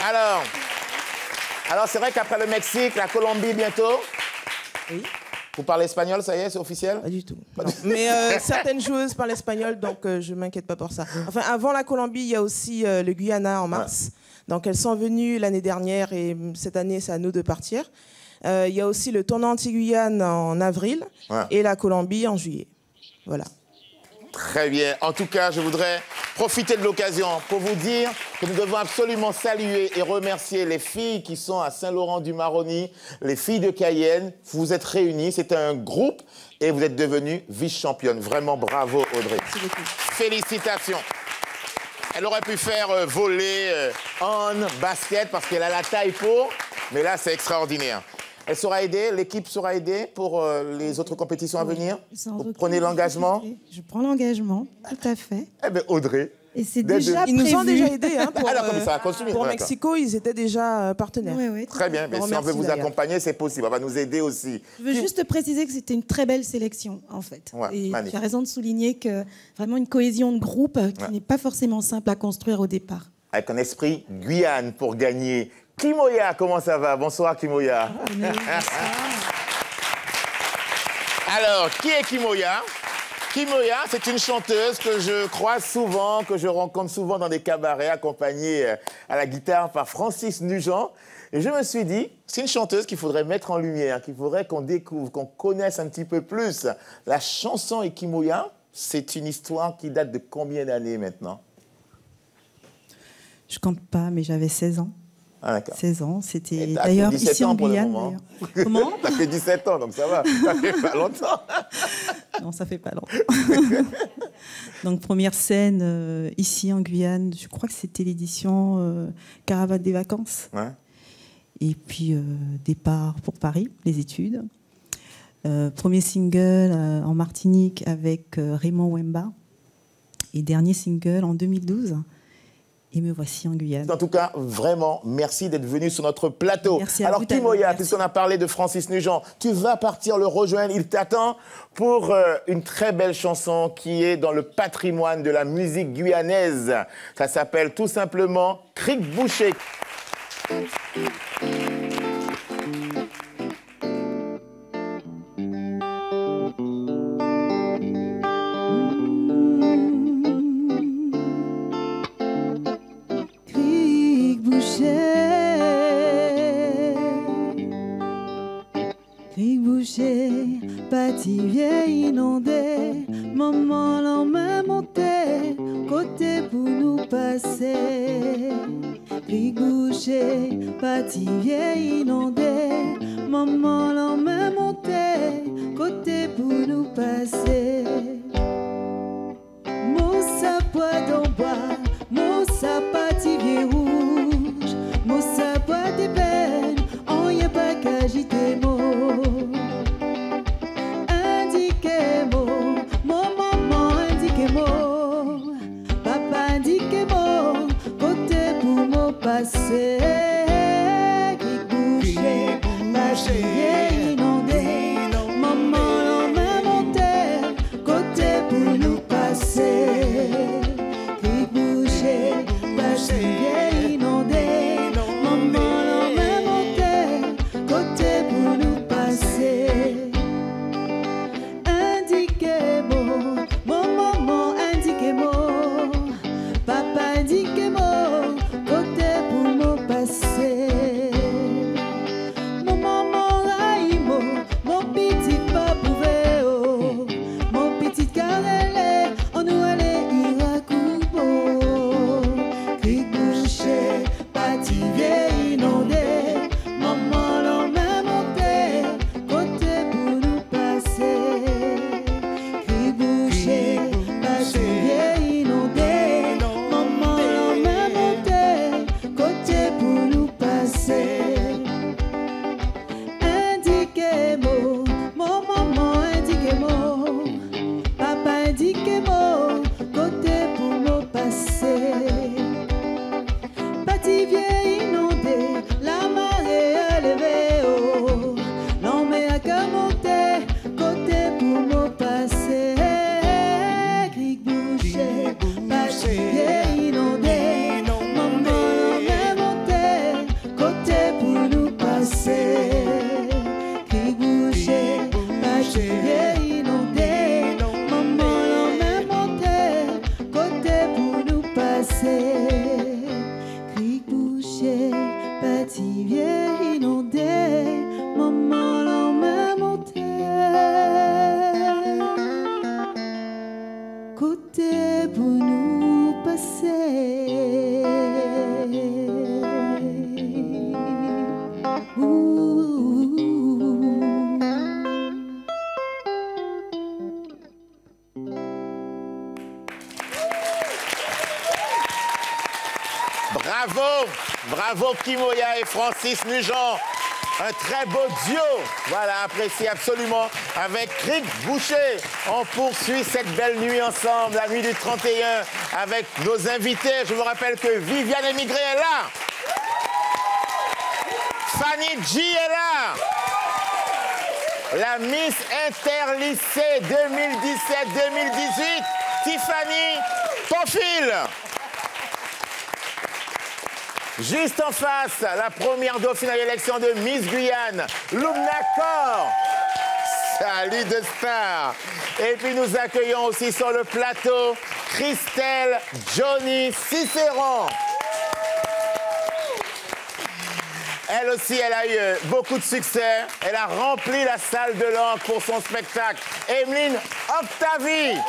Alors, c'est vrai qu'après le Mexique, la Colombie bientôt. Oui. Vous parlez espagnol, ça y est, c'est officiel ? Pas du tout. Mais certaines joueuses parlent espagnol, donc je ne m'inquiète pas pour ça. Enfin, avant la Colombie, il y a aussi le Guyana en mars. Donc, elles sont venues l'année dernière et cette année, c'est à nous de partir. Il y a aussi le tournoi anti-Guyane en avril et la Colombie en juillet. Voilà. Très bien. En tout cas, je voudrais profiter de l'occasion pour vous dire que nous devons absolument saluer et remercier les filles qui sont à Saint-Laurent-du-Maroni, les filles de Cayenne. Vous vous êtes réunies, c'était un groupe et vous êtes devenues vice-championnes. Vraiment bravo, Audrey. Merci beaucoup. Félicitations. Elle aurait pu faire volley, hand, basket parce qu'elle a la taille pour, mais là, c'est extraordinaire. Elle sera aidée, l'équipe sera aidée pour les autres compétitions à venir. Vous prenez l'engagement ? Je prends l'engagement, tout à fait. Eh bien, Audrey. Et c'est déjà prévu. Ils nous ont déjà aidés. Pour Ouais, Mexico, ils étaient déjà partenaires. Oui, très bien. Mais si on veut vous accompagner, c'est possible. On va nous aider aussi. Je veux juste préciser que c'était une très belle sélection, en fait. Et tu as raison de souligner que vraiment une cohésion de groupe qui n'est pas forcément simple à construire au départ. Avec un esprit Guyane pour gagner. Kimoya, comment ça va? Bonsoir, Kimoya. Bonsoir. Alors, qui est Kimoya? Kimoya, c'est une chanteuse que je croise souvent, que je rencontre souvent dans des cabarets, accompagnée à la guitare par Francis Nugent. Et je me suis dit, c'est une chanteuse qu'il faudrait mettre en lumière, qu'il faudrait qu'on découvre, qu'on connaisse un petit peu plus. La chanson et Kimoya, c'est une histoire qui date de combien d'années maintenant? Je compte pas, mais j'avais 16 ans. Ah, d'accord. 16 ans, c'était d'ailleurs ici en Guyane. Comment? Ça fait 17 ans, donc ça va. Ça fait pas longtemps. Non, ça fait pas longtemps. Donc, première scène ici en Guyane, je crois que c'était l'édition Caravane des vacances. Ouais. Et puis, départ pour Paris, les études. Premier single en Martinique avec Raymond Wemba. Et dernier single en 2012. Et me voici en Guyane. En tout cas, vraiment, merci d'être venu sur notre plateau. Merci à Alors, vous, Kimoya, puisqu'on a parlé de Francis Nugent, tu vas partir le rejoindre. Il t'attend pour une très belle chanson qui est dans le patrimoine de la musique guyanaise. Ça s'appelle tout simplement Cric Bouché. Cric bouché, bâti vieille inondé, maman l'en main montée, côté pour nous passer. Cric bouché, bâti vieille inondé, maman l'en main montée, côté pour nous passer. Mon sapin d'en bois, mon sapin vieux rouge, mon sapin des peines, on y a pas qu'agiter mot. Indiquez-moi, mon maman, indiquez-moi, papa, indiquez-moi, côté pour me passer. Cric bouché, bâché, inondé, maman, l'en main montée, côté pour nous passer. Cric bouché, bâché, inondé, maman, l'en main montée, côté pour nous passer. Indiquez-moi, mon maman, indiquez-moi, papa, indiquez-moi, côté pour me passer. Mon maman, raïmo, mon petit papouvé, oh, mon petit carrelé, on nous allait Irakubo. Cric bouché, bâti vieille inondé, maman l'en main montée, côté pour nous passer. Cric bouché, bâti vieille inondé, maman l'en main montée, côté pour nous passer. Indiquez-moi, mon maman, indiquez-moi, papa, indiquez-moi, côté pour me passer. Bâti vieille inondé, la marée a levé, oh, l'en met à qu'à monter, côté pour me passer. Cric bouché, bâti vieille inondé, maman l'en met monter, côté pour nous passer. Cric bouché, bâti vieille inondé, maman l'en met monter, côté pour nous passer. Cric bouché, bâti vieille inondé, maman l'en met monter, côté pour nous passer. Bravo, bravo Kimoya et Francis Nugent. Un très beau duo, voilà, apprécié absolument avec Cric Bouché. On poursuit cette belle nuit ensemble, la nuit du 31, avec nos invités. Je vous rappelle que Viviane Émigré est là. Fanny G est là. La Miss Interlycée 2017-2018, Tiffany Poffil. Juste en face, la première dauphine à l'élection de Miss Guyane, Lumna Kaur. ça, leader star. Et puis nous accueillons aussi sur le plateau Christelle Johnny Cicéron. Elle aussi, elle a eu beaucoup de succès. Elle a rempli la salle de l'Ancre pour son spectacle. Emeline Octavie.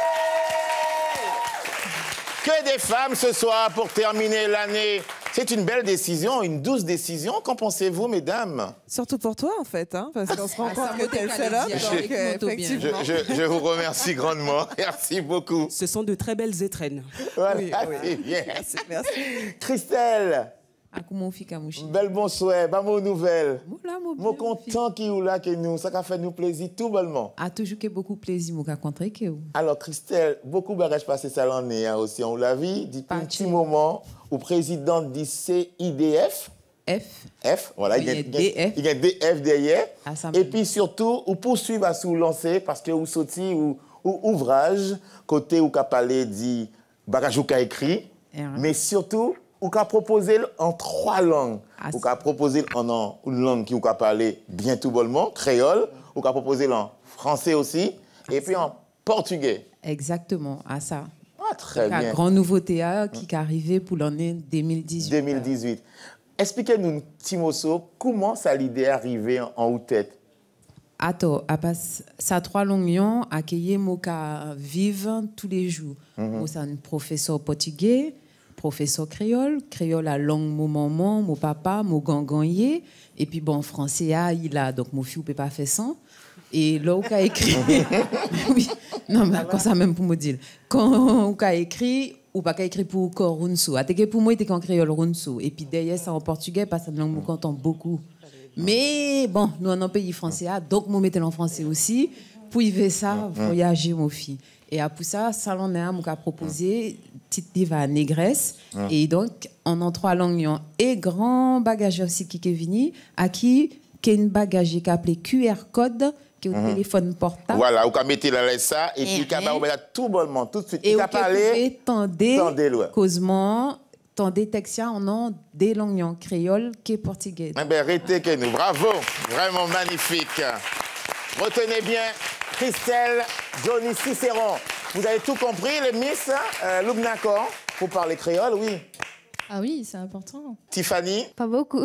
Que des femmes ce soir pour terminer l'année. C'est une belle décision, une douce décision. Qu'en pensez-vous, mesdames? Surtout pour toi, en fait, hein, parce qu'on se rend compte que t'es le seul homme. Effectivement. Je vous remercie grandement. Merci beaucoup. Ce sont de très belles étrennes. Voilà, c'est bien. Merci. Christelle. Bel bon souhait, pas mon nouvelle. Mon content qui est là que nous, ça a fait nous plaisir tout bonnement. A toujours que beaucoup plaisir moi rencontrer que vous. Alors Christelle, beaucoup de bagages passés ça l'année hein, aussi on l'a vu depuis un petit moment au président du CIDF. F, voilà, il y a DF derrière. Et puis surtout, ou poursuivre à sous lancer parce que vous sorti ou ouvrage côté ou qu'a parlé dit bagage ou qu'a écrit, mais surtout ou qu'a proposé en 3 langues. Ou qu'a proposé en une langue qui ou qu'a parlé bien tout bonnement, créole, ou qu'a proposé en français aussi, et puis en portugais. Exactement, à ça. Ah, très bien. Un grand nouveauté qui est arrivé pour l'année 2018. 2018. Expliquez-nous, Timoso, comment ça l'idée est arrivée en tête? Attends, ça 3 langues accueillir moka vivre tous les jours. Moi, c'est un professeur portugais, professeur créole à langue mon papa, mon ganganyer, et puis bon, français, il a, donc mon fils ne peut pas faire ça. Et là, on a écrit. Oui, non, mais quand ça même pour me dire. Quand on a écrit, ou pas écrit pour Runso. Pour moi, c'était en créole Runso. Et puis derrière, ça en portugais, parce que langue me contente beaucoup. Mais bon, nous, en un pays français, donc, on mettait en français aussi, pour y faire ça, voyager, mon fils. Et après ça, Salon Néa m'a proposé petite diva négresse. Et donc, on a 3 langues. Et grand bagage aussi qui est venu, à qui a une bagage qui est appelé QR code, qui est au téléphone portable. Voilà, vous mettez là ça, et puis vous mettez tout bonnement, tout de suite. Et vous pouvez tendre, causement, tendre texte en des langues créoles qui est portugais. Eh bien, arrêtez que nous. Bravo, vraiment magnifique. Retenez bien, Christelle Johnny Cicéron. Vous avez tout compris, les Miss Loubnacor, pour parler créole, oui. Ah oui, c'est important. Tiffany? Pas beaucoup.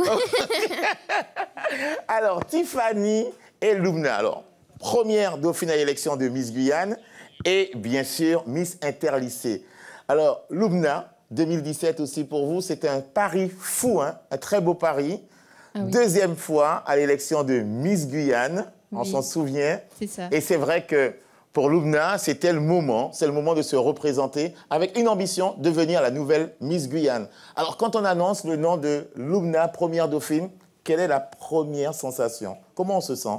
Alors, Tiffany et Loubna. Alors, première dauphine à l'élection de Miss Guyane et bien sûr Miss Interlycée. Alors, Loubna, 2017 aussi pour vous, c'était un pari fou, hein, un très beau pari. Ah oui. 2e fois à l'élection de Miss Guyane, on s'en souvient. C'est ça. Et c'est vrai que pour Loubna, c'était le moment, c'est le moment de se représenter avec une ambition de devenir la nouvelle Miss Guyane. Alors, quand on annonce le nom de Loubna, première dauphine, quelle est la première sensation? Comment on se sent?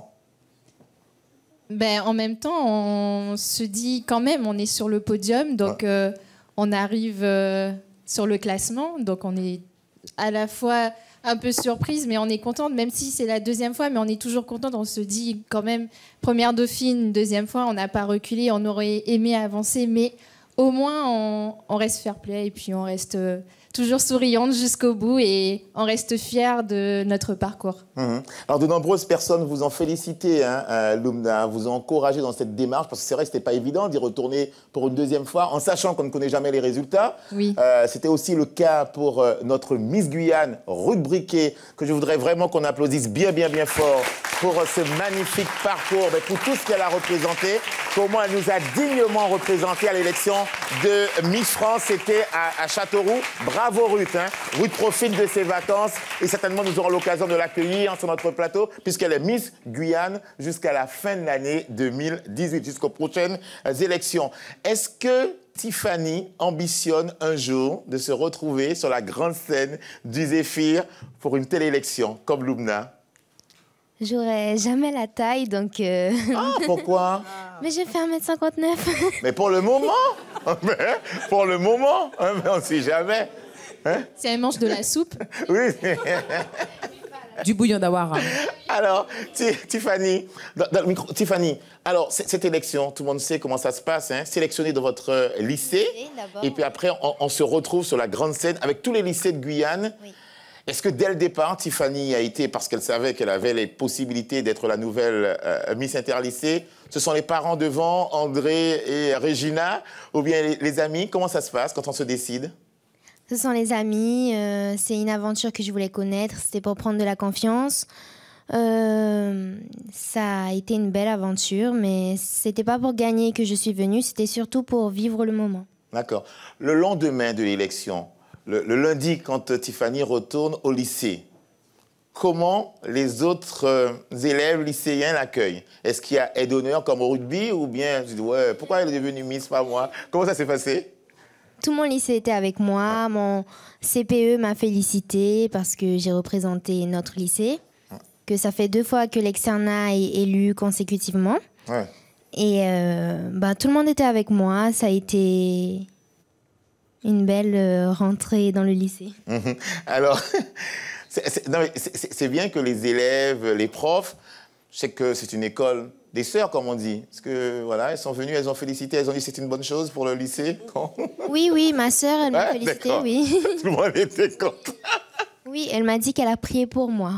Ben, en même temps, on se dit quand même, on est sur le podium, donc on arrive sur le classement, donc on est à la fois un peu surprise, mais on est contente, même si c'est la 2e fois, mais on est toujours contente. On se dit quand même, première dauphine, 2e fois, on n'a pas reculé, on aurait aimé avancer, mais au moins on reste fair play et puis on reste toujours souriante jusqu'au bout et on reste fiers de notre parcours. Alors de nombreuses personnes vous ont félicité, hein, Loubna, vous ont encouragé dans cette démarche, parce que c'est vrai que ce n'était pas évident d'y retourner pour une 2e fois, en sachant qu'on ne connaît jamais les résultats. Oui. C'était aussi le cas pour notre Miss Guyane, Ruth Briquet, que je voudrais vraiment qu'on applaudisse bien fort pour ce magnifique parcours, mais pour tout ce qu'elle a représenté. Pour moi, elle nous a dignement représenté à l'élection de Miss France, c'était à Châteauroux. Bravo Ruth, hein. Ruth profite de ses vacances et certainement nous aurons l'occasion de l'accueillir sur notre plateau puisqu'elle est Miss Guyane jusqu'à la fin de l'année 2018, jusqu'aux prochaines élections. Est-ce que Tiffany ambitionne un jour de se retrouver sur la grande scène du Zéphyr pour une telle élection comme Loubna? J'aurais jamais la taille, donc... Ah, pourquoi? Mais j'ai fait 1m59. Mais pour le moment, pour le moment, on ne sait jamais. Hein? Si elle mange de la soupe. Oui. Du bouillon d'awara. Alors, Tiffany, dans le micro, Tiffany, alors, cette élection, tout le monde sait comment ça se passe, hein, sélectionné dans votre lycée, et puis après, on se retrouve sur la grande scène avec tous les lycées de Guyane. Oui. Est-ce que dès le départ, Tiffany a été, parce qu'elle savait qu'elle avait les possibilités d'être la nouvelle Miss Interlycée, ce sont les parents devant, André et Regina, ou bien les amis? Comment ça se passe quand on se décide? Ce sont les amis, c'est une aventure que je voulais connaître, c'était pour prendre de la confiance. Ça a été une belle aventure, mais c'était pas pour gagner que je suis venue, c'était surtout pour vivre le moment. D'accord. Le lendemain de l'élection, le lundi, quand Tiffany retourne au lycée, comment les autres élèves lycéens l'accueillent? Est-ce qu'il y a aide d'honneur comme au rugby ou bien, je dis, ouais, pourquoi elle est devenue Miss, pas moi? Comment ça s'est passé? Tout mon lycée était avec moi. Mon CPE m'a félicité parce que j'ai représenté notre lycée, que ça fait 2 fois que l'externat est élu consécutivement. Ouais. Et tout le monde était avec moi. Ça a été une belle rentrée dans le lycée. Alors, c'est bien que les élèves, les profs, je sais que c'est une école des sœurs, comme on dit. Parce que, voilà, elles sont venues, elles ont félicité, elles ont dit que c'est une bonne chose pour le lycée. Oui, ma sœur, elle m'a félicité, oui. Tout le monde était content. Oui, elle m'a dit qu'elle a prié pour moi.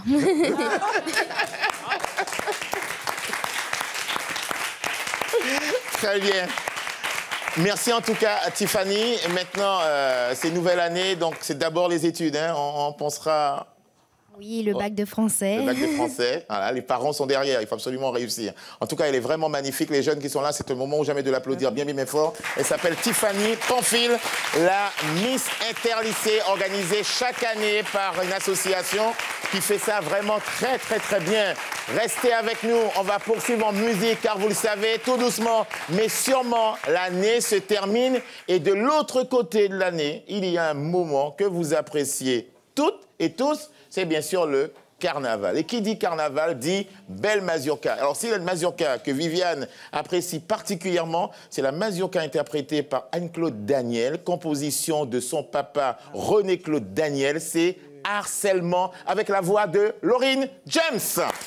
Très bien. Merci en tout cas à Tiffany. Et maintenant, c'est nouvelle année, donc c'est d'abord les études. Hein. On pensera... Oui, le bac de français. Le bac de français. Voilà, les parents sont derrière, il faut absolument réussir. En tout cas, elle est vraiment magnifique. Les jeunes qui sont là, c'est le moment ou jamais de l'applaudir bien, bien fort. Elle s'appelle Tiffany Pamphile, la Miss Interlycée, organisée chaque année par une association qui fait ça vraiment très, très, très bien. Restez avec nous, on va poursuivre en musique, car vous le savez, tout doucement, mais sûrement, l'année se termine. Et de l'autre côté de l'année, il y a un moment que vous appréciez toutes et tous, c'est bien sûr le carnaval. Et qui dit carnaval dit belle mazurka. Alors, si la mazurka que Viviane apprécie particulièrement, c'est la mazurka interprétée par Anne-Claude Daniel, composition de son papa René-Claude Daniel. C'est Harcèlement, avec la voix de Lauryn James.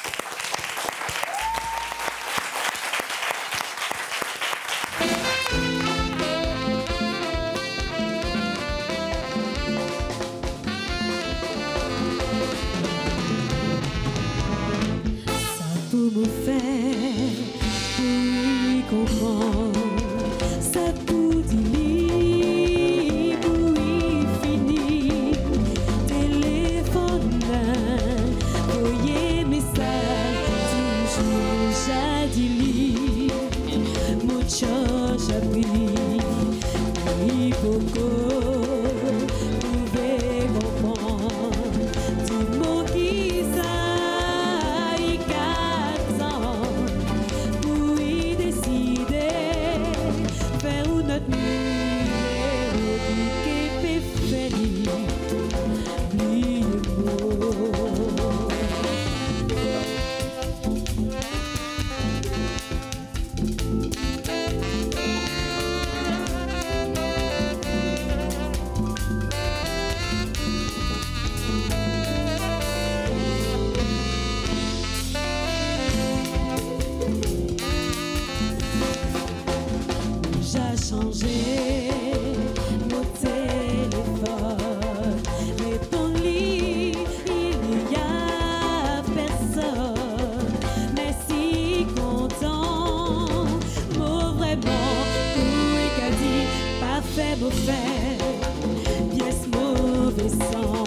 Pour me faire oui comprendre ça pour dire oui fini téléphone voyez message toujours j'adili mucho j'appris oui beaucoup pouvez comprendre du mot qui ça changer mon téléphone, mais ton lit, il n'y a personne. Mais si content, moi vraiment, tout qu'a dit, pas fait mauvais, pièce mauvais sang.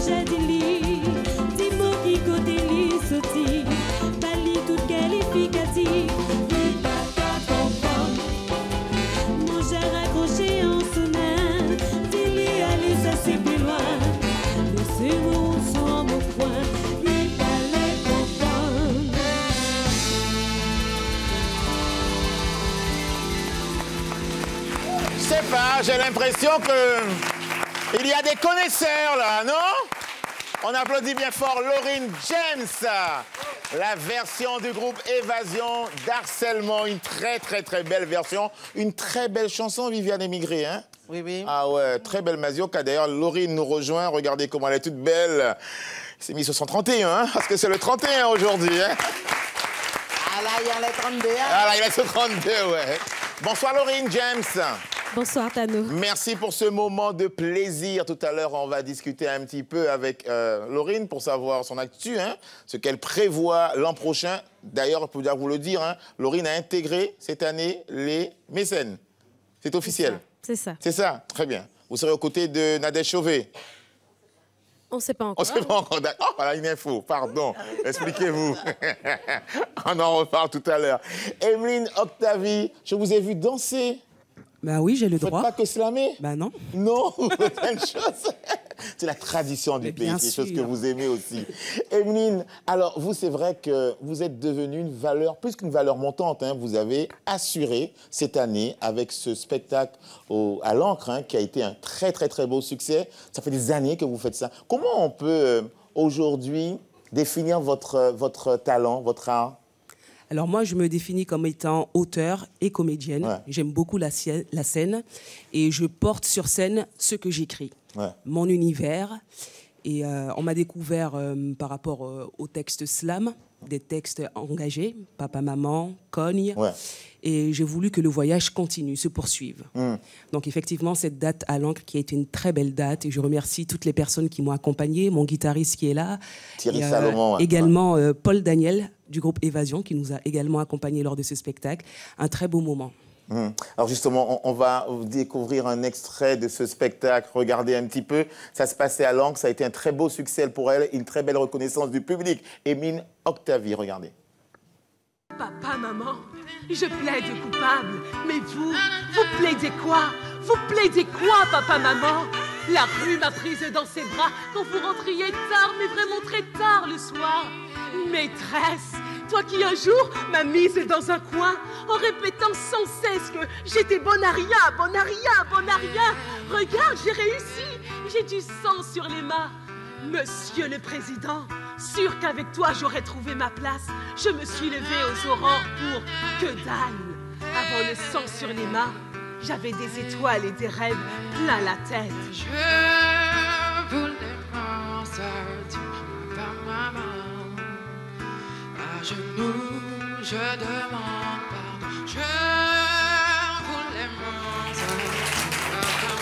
j'ai dit, dis-moi qui côté li sauti, bali tout qualificatif. Oui, papa comprend, mon j'ai raccroché en semaine, dis-lui allez ça c'est plus loin, laissez-moi sur mon coin, oui, fallait comprendre. Je sais pas, j'ai l'impression que il y a des connaisseurs là, non? On applaudit bien fort Lauryn James, la version du groupe Évasion d'Harcèlement, une très belle version, une très belle chanson, Viviane Émigré, hein? Oui, oui. Ah ouais, très belle mazioca. D'ailleurs, Lauryn nous rejoint, regardez comment elle est toute belle. C'est mis sur son 31, hein, parce que c'est le 31 aujourd'hui, hein? Ah là, il y a les 32. Hein? Ah là, il y a ce 32, ouais. Bonsoir Lauryn James. Bonsoir Tano. Merci pour ce moment de plaisir. Tout à l'heure, on va discuter un petit peu avec Lauryn pour savoir son actu, hein, ce qu'elle prévoit l'an prochain. D'ailleurs, pour vous le dire, hein, Lauryn a intégré cette année les mécènes. C'est officiel. C'est ça. C'est ça, très bien. Vous serez aux côtés de Nadège Chauvet. On ne sait pas encore. On ne sait pas encore. Oh, voilà une info, pardon. Expliquez-vous. On en reparle tout à l'heure. Emeline Octavie, je vous ai vu danser. Ben oui, j'ai le droit. Vous ne faites pas que slammer? Ben non. Non, vous faites plein de choses. C'est la tradition du pays, c'est quelque chose que vous aimez aussi. Emeline, alors vous, c'est vrai que vous êtes devenue une valeur, plus qu'une valeur montante, hein, vous avez assuré cette année avec ce spectacle à l'encre, hein, qui a été un très beau succès. Ça fait des années que vous faites ça. Comment on peut aujourd'hui définir votre talent, votre art? Alors moi, je me définis comme étant auteure et comédienne. Ouais. J'aime beaucoup la scène et je porte sur scène ce que j'écris, mon univers. Et on m'a découvert par rapport aux textes slam, des textes engagés, papa, maman, cogne. Ouais. Et j'ai voulu que le voyage continue, se poursuive. Donc effectivement, cette date à l'encre qui a été une très belle date. Et je remercie toutes les personnes qui m'ont accompagné, mon guitariste qui est là. Thierry Salomon. Également Paul Daniel du groupe Évasion qui nous a également accompagnés lors de ce spectacle. Un très beau moment. Alors justement, on va découvrir un extrait de ce spectacle. Regardez un petit peu. Ça se passait à l'encre. Ça a été un très beau succès pour elle. Une très belle reconnaissance du public. Emeline Octavie, regardez. Papa, maman, je plaide coupable. Mais vous plaidez quoi? Vous plaidez quoi, papa, maman? La rue m'a prise dans ses bras quand vous rentriez tard, mais vraiment très tard le soir. Maîtresse, toi qui un jour m'as mise dans un coin en répétant sans cesse que j'étais bonne à rien, bonne à rien, bonne à rien. Regarde, j'ai réussi, j'ai du sang sur les mains. Monsieur le Président, sûr qu'avec toi j'aurais trouvé ma place. Je me suis levée aux aurores pour que dalle. Avant le sang sur les mains, j'avais des étoiles et des rêves plein la tête. Je voulais m'en sortir par maman. À genoux, je demande pardon. Je voulais m'en sortir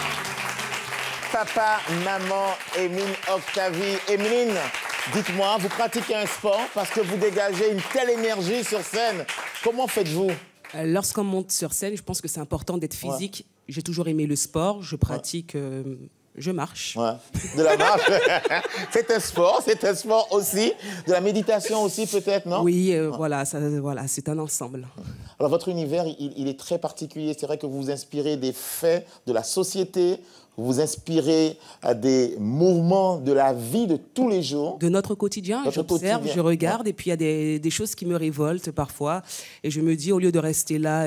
par Papa, maman, Emeline Octavie. Emeline, dites-moi, vous pratiquez un sport parce que vous dégagez une telle énergie sur scène. Comment faites-vous? Lorsqu'on monte sur scène, je pense que c'est important d'être physique. Ouais. J'ai toujours aimé le sport. Je pratique, je marche. Ouais. De la marche, c'est un sport aussi. De la méditation aussi peut-être, non? Oui, voilà, c'est un ensemble. Alors votre univers, il est très particulier. C'est vrai que vous vous inspirez des faits de la société. Vous vous inspirez à des mouvements de la vie de tous les jours. De notre quotidien. J'observe, je regarde, et puis il y a des choses qui me révoltent parfois. Et je me dis, au lieu de rester là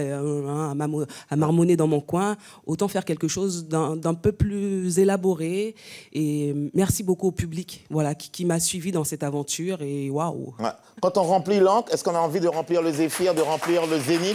à marmonner dans mon coin, autant faire quelque chose d'un peu plus élaboré. Et merci beaucoup au public qui m'a suivi dans cette aventure. Et waouh! Ouais. Quand on remplit l'encre, est-ce qu'on a envie de remplir le Zéphyr, de remplir le Zénith?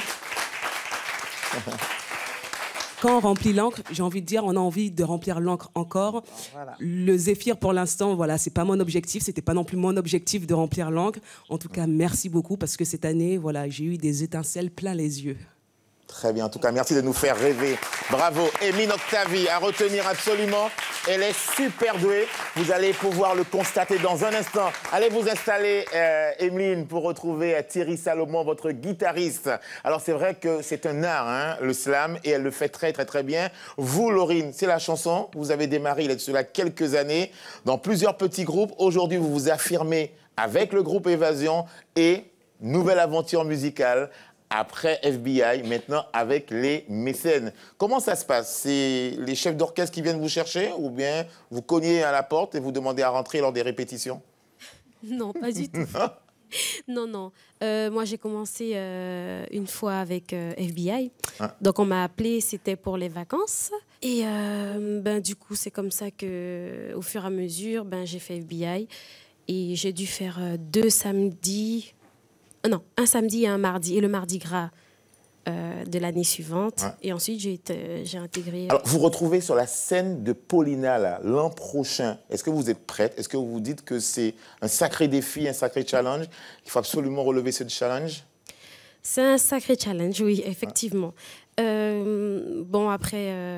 Quand on remplit l'encre, j'ai envie de dire, on a envie de remplir l'encre encore. Voilà. Le Zéphyr, pour l'instant, c'est pas mon objectif. C'était pas non plus mon objectif de remplir l'encre. En tout cas, merci beaucoup parce que cette année, j'ai eu des étincelles plein les yeux. Très bien. En tout cas, merci de nous faire rêver. Bravo. Emeline Octavie, à retenir absolument. Elle est super douée. Vous allez pouvoir le constater dans un instant. Allez vous installer, Emeline, pour retrouver Thierry Salomon, votre guitariste. Alors, c'est vrai que c'est un art, hein, le slam, et elle le fait très, très, très bien. Vous, Laurine, c'est la chanson. Vous avez démarré il y a de cela quelques années dans plusieurs petits groupes. Aujourd'hui, vous vous affirmez avec le groupe Évasion et nouvelle aventure musicale. Après FBI, maintenant avec les mécènes. Comment ça se passe? C'est les chefs d'orchestre qui viennent vous chercher ou bien vous cognez à la porte et vous demandez à rentrer lors des répétitions? Non, pas du tout. Non, non. Moi, j'ai commencé une fois avec FBI. Ah. Donc, on m'a appelé, c'était pour les vacances. Et du coup, c'est comme ça qu'au fur et à mesure, j'ai fait FBI. Et j'ai dû faire 2 samedis... Non, un samedi et un mardi, et le mardi gras de l'année suivante. Ouais. Et ensuite, j'ai intégré... Alors, vous retrouvez sur la scène de Paulina l'an prochain. Est-ce que vous êtes prête? Est-ce que vous vous dites que c'est un sacré défi, un sacré challenge? Il faut absolument relever ce challenge? C'est un sacré challenge, oui, effectivement. Bon, après,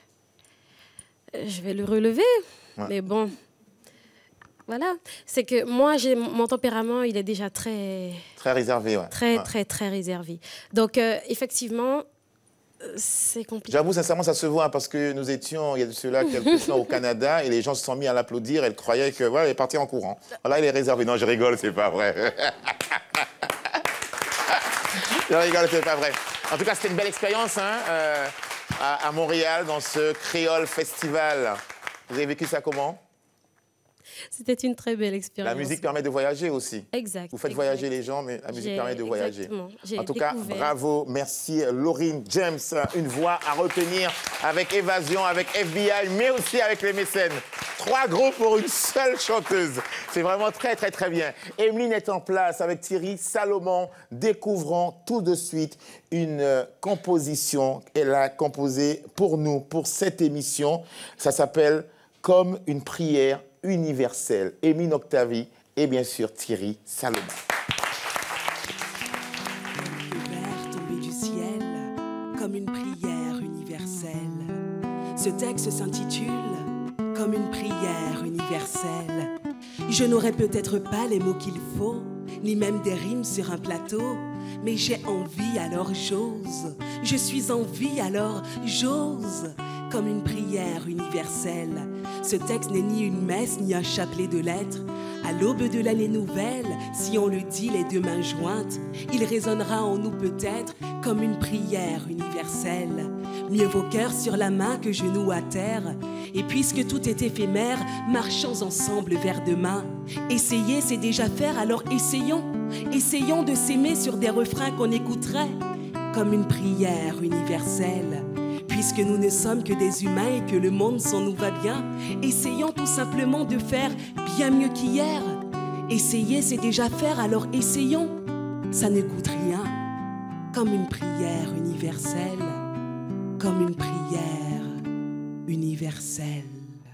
je vais le relever, mais bon... Voilà, c'est que moi, mon tempérament, il est déjà très... Très réservé, ouais. Très réservé. Donc, effectivement, c'est compliqué. J'avoue, sincèrement, ça se voit, parce que nous étions, il y a de cela quelques temps au Canada, et les gens se sont mis à l'applaudir, elle croyait que, voilà, elle est partie en courant. Voilà, il est réservé. Non, je rigole, c'est pas vrai. Je rigole, c'est pas vrai. En tout cas, c'était une belle expérience, hein, à Montréal, dans ce Créole Festival. Vous avez vécu ça comment? C'était une très belle expérience. La musique permet de voyager aussi. Exact. Vous faites voyager les gens, mais la musique permet de voyager. Exactement. En tout cas, bravo, merci Laurine James. Une voix à retenir avec Évasion, avec FBI, mais aussi avec les mécènes. 3 groupes pour une seule chanteuse. C'est vraiment très, très, très bien. Emeline est en place avec Thierry Salomon. Découvrons tout de suite une composition qu'elle a composée pour nous, pour cette émission. Ça s'appelle « Comme une prière universelle ». Emeline Octavie et bien sûr Thierry Salomon. Tombé du ciel comme une prière universelle. Ce texte s'intitule Comme une prière universelle. Je n'aurai peut-être pas les mots qu'il faut, ni même des rimes sur un plateau, mais j'ai envie alors j'ose. Je suis en vie alors j'ose. Comme une prière universelle. Ce texte n'est ni une messe, ni un chapelet de lettres. À l'aube de l'année nouvelle, si on le dit les 2 mains jointes, il résonnera en nous peut-être comme une prière universelle. Mieux vaut cœur sur la main que genoux à terre. Et puisque tout est éphémère, marchons ensemble vers demain. Essayer, c'est déjà faire, alors essayons. Essayons de s'aimer sur des refrains qu'on écouterait comme une prière universelle. Puisque nous ne sommes que des humains et que le monde sans nous va bien, essayons tout simplement de faire bien mieux qu'hier. Essayer, c'est déjà faire, alors essayons. Ça ne coûte rien. Comme une prière universelle. Comme une prière universelle.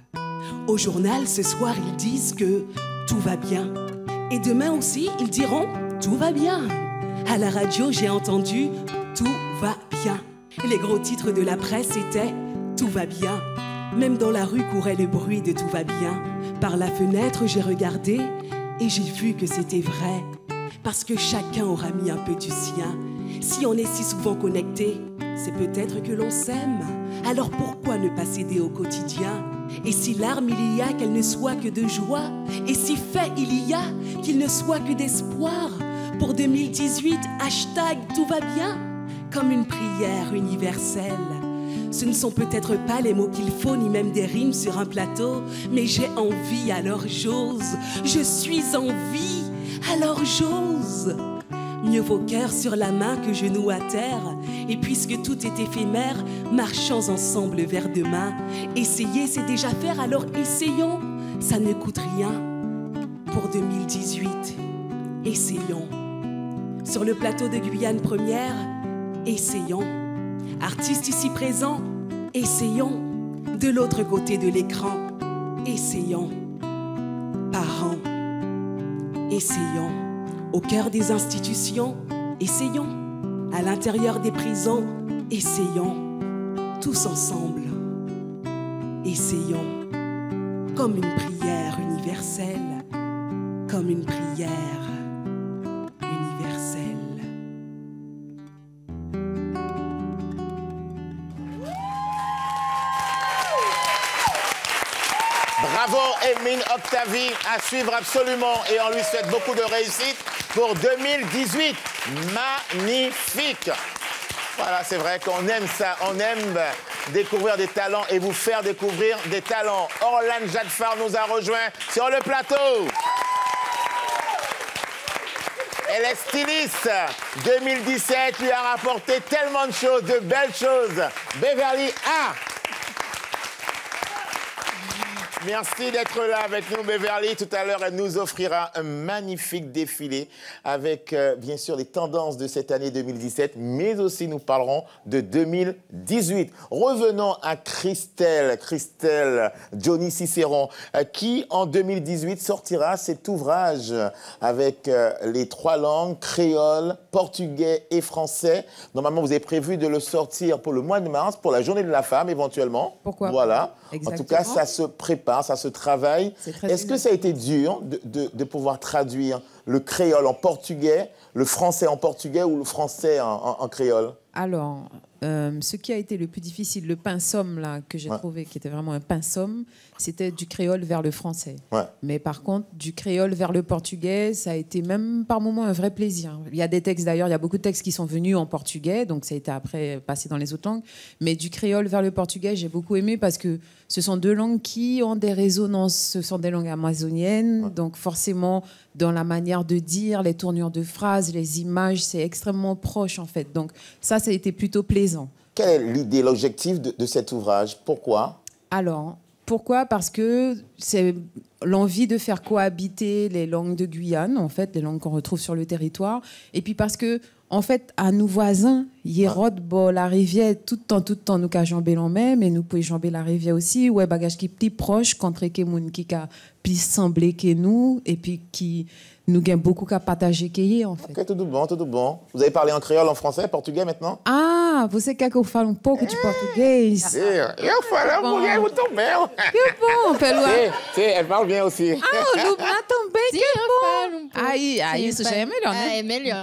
Au journal, ce soir, ils disent que tout va bien. Et demain aussi, ils diront tout va bien. À la radio, j'ai entendu tout va bien. Les gros titres de la presse étaient « Tout va bien ». Même dans la rue courait le bruit de « Tout va bien ». Par la fenêtre, j'ai regardé et j'ai vu que c'était vrai. Parce que chacun aura mis un peu du sien. Si on est si souvent connecté, c'est peut-être que l'on s'aime. Alors pourquoi ne pas s'aider au quotidien? Et si larmes il y a, qu'elles ne soient que de joie. Et si fait il y a, qu'il ne soit que d'espoir. Pour 2018, hashtag « Tout va bien ». Comme une prière universelle. Ce ne sont peut-être pas les mots qu'il faut, ni même des rimes sur un plateau, mais j'ai envie, alors j'ose. Je suis en vie, alors j'ose. Mieux vaut cœur sur la main que genoux à terre. Et puisque tout est éphémère, marchons ensemble vers demain. Essayer, c'est déjà faire, alors essayons. Ça ne coûte rien. Pour 2018, essayons. Sur le plateau de Guyane Première, essayons. Artistes ici présents, essayons. De l'autre côté de l'écran, essayons. Parents, essayons. Au cœur des institutions, essayons. à l'intérieur des prisons, essayons, tous ensemble, essayons, comme une prière universelle, comme une prière universelle. Bravo Emeline Octavie, à suivre absolument et on lui souhaite beaucoup de réussite pour 2018. Magnifique. Voilà, c'est vrai qu'on aime ça, on aime découvrir des talents et vous faire découvrir des talents. Orlane Jadfar nous a rejoint sur le plateau. Elle est styliste. 2017 lui a rapporté tellement de choses, de belles choses. Beverly A. Merci d'être là avec nous, Beverly. Tout à l'heure, elle nous offrira un magnifique défilé avec, bien sûr, les tendances de cette année 2017, mais aussi nous parlerons de 2018. Revenons à Christelle Johnny Cicéron, qui, en 2018, sortira cet ouvrage avec les 3 langues, créole, portugais et français. Normalement, vous avez prévu de le sortir pour le mois de mars, pour la Journée de la Femme, éventuellement. Pourquoi? Voilà. Exactement. En tout cas, ça se prépare, ça se travaille. Est-ce que ça a été dur de pouvoir traduire le créole en portugais, le français en portugais ou le français en créole? Alors, ce qui a été le plus difficile, le pinsomme là, que j'ai trouvé, qui était vraiment un pinsomme, c'était du créole vers le français. Ouais. Mais par contre, du créole vers le portugais, ça a été même par moments un vrai plaisir. Il y a des textes d'ailleurs, il y a beaucoup de textes qui sont venus en portugais, donc ça a été après passé dans les autres langues. Mais du créole vers le portugais, j'ai beaucoup aimé parce que ce sont 2 langues qui ont des résonances, ce sont des langues amazoniennes, donc forcément dans la manière de dire, les tournures de phrases, les images, c'est extrêmement proche en fait. Donc ça a été plutôt plaisant. Quelle est l'idée, l'objectif de cet ouvrage? Pourquoi? Alors, pourquoi? Parce que c'est l'envie de faire cohabiter les langues de Guyane, en fait, les langues qu'on retrouve sur le territoire. Et puis parce que, en fait, à nos voisins, Yérod, la rivière, tout le temps, nous qu'à jamber l'en même, mais nous pouvons jamber la rivière aussi. Ouais, bagage qui est plus proche, contre les gens qui a plus semblé que nous, et puis qui nous gagne beaucoup qu'à partager qu'est en fait. Ok, tout bon, tout bon. Vous avez parlé en créole, en français, portugais maintenant? Ah, você quer que eu fale pouco de português? Eu falo português muito bem. Que bom, pelo... Sim, elle parle bien aussi. Ah, o Lubna também, Sim, que eu bom. Aí isso já é melhor, né? É melhor.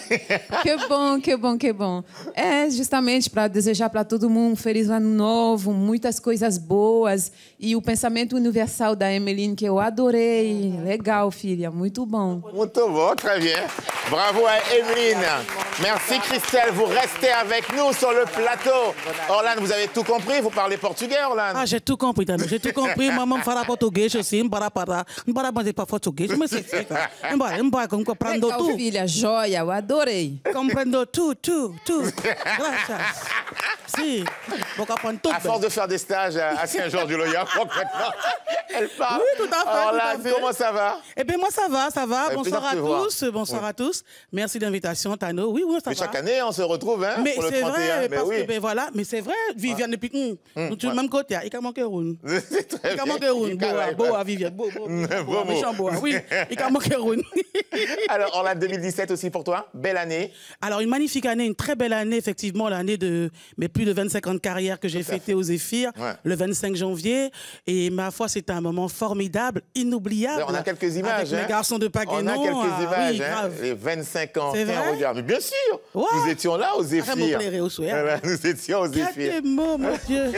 Que bom. É justamente para desejar para todo mundo um feliz ano novo, muitas coisas boas e o pensamento universal da Emeline que eu adorei. Legal, filha, muito bom. Muito bon, très bien. Bravo à Emeline. Merci Christelle, vous restez avec nous sur le plateau. Orlane, vous avez tout compris? Vous parlez portugais, Orlane? Ah, j'ai tout compris, j'ai tout compris. Maman fala português aussi, não para manger pas português, mas c'est ça. Embora compreendo tudo. Filha, joia, eu adorei. Compreendo tout. Graças. Si, à force de faire des stages à Saint-Georges-du-Loyat, concrètement, elle parle. Oui, tout à fait. Orlane, comment ça va? Eh bien, moi, ça va. Bonsoir à tous. Merci d'invitation, Tano. Oui, ça va. Mais chaque année, on se retrouve mais pour le 31. Vrai, parce que, voilà, mais c'est vrai, Viviane depuis nous tous le même côté. Il a manqué Roun. Il a manqué Roun. Boa, Viviane. Boa, méchant Boa. Oui, il a manqué Roun. Alors, Orlane, 2017 aussi pour toi? Belle année? Alors, une magnifique année, une très belle année, effectivement, l'année de mes plus de 25 ans de carrière que j'ai fêté aux Zéphyrs, le 25 janvier. Et ma foi, c'était un moment formidable, inoubliable. On a quelques images. Avec les garçons de Paguenon. On a quelques images, oui, grave. Les 25 ans. C'est vrai? Regarde. Mais bien sûr, nous étions là aux Zéphyrs. Nous étions aux Zéphyrs. Quel mot, mon Dieu.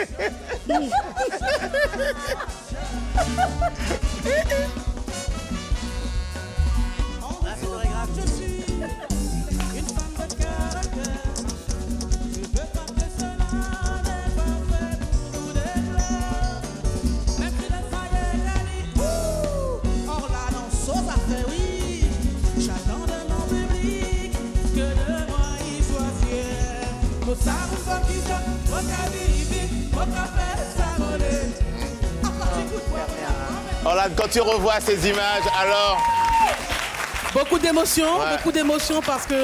Orlane, quand tu revois ces images, alors... Beaucoup d'émotions parce que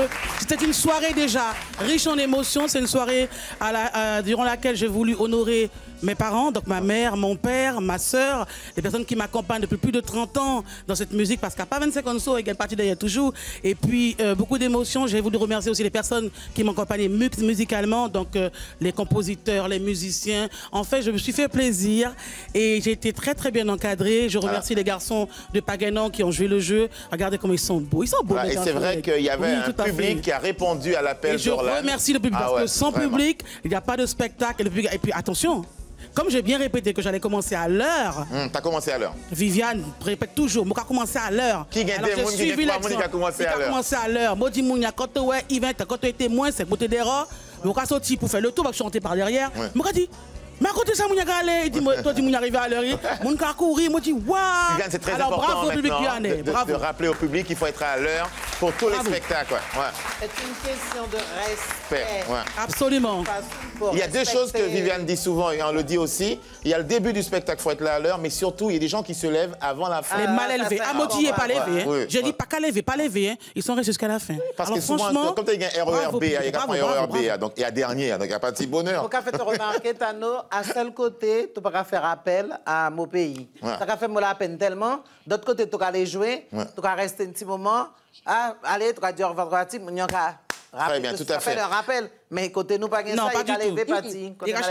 C'était une soirée déjà riche en émotions. C'est une soirée durant laquelle j'ai voulu honorer mes parents, donc ma mère, mon père, ma sœur, les personnes qui m'accompagnent depuis plus de 30 ans dans cette musique, parce qu'à pas 25 ans, il y a une partie derrière toujours. Et puis, beaucoup d'émotions. J'ai voulu remercier aussi les personnes qui m'accompagnaient musicalement, donc les compositeurs, les musiciens. En fait, je me suis fait plaisir et j'ai été très, très bien encadré. Je remercie les garçons de Paganon qui ont joué le jeu. Regardez comment ils sont beaux. Ils sont beaux. Voilà, et c'est vrai qu'il y avait un public qui a répondu à l'appel d'Orlan. Je remercie le public, parce que sans public, il n'y a pas de spectacle. Et puis, attention, comme j'ai bien répété que j'allais commencer à l'heure. T'as commencé à l'heure. Viviane répète toujours, moi j'ai commencé à l'heure. Qui gagne des gens qui a commencé à l'heure. Qui a commencé à l'heure. Moi dis Mounia quand tu es event, quand tu es témoin, c'est côté d'erreur. Moi quand sorti pour faire le tour, je suis rentré par derrière. Moi dit mais à côté de ça, Mounia Galé, il dit toi tu Mounia arrivé à l'heure. Mon gars courir, moi dis waouh. C'est très alors, important bravo au public maintenant de rappeler au public qu'il faut être à l'heure pour tous les spectacles. C'est une question de respect. Absolument. Il y a deux choses que Viviane dit souvent et on le dit aussi. Il y a le début du spectacle, il faut être là à l'heure, mais surtout, il y a des gens qui se lèvent avant la fin. Les mal élevés. Amodi n'est pas levé. Je dis pas qu'à lever, pas levé. Ils sont restés jusqu'à la fin. Parce que souvent, comme tu as un RERB, il y a un RERB, donc il y a dernier, donc il n'y a pas de petit bonheur. Au fait remarquer, Tano, à seul côté, tu peux pas faire appel à mon pays. Tu as fait la peine tellement. D'autre côté, tu peux aller jouer, tu peux rester un petit moment. Allez, tu peux dire au revoir, tu peux très bien, tout à fait. Un rappel, mais côté nous, pas ça, il a levé parti.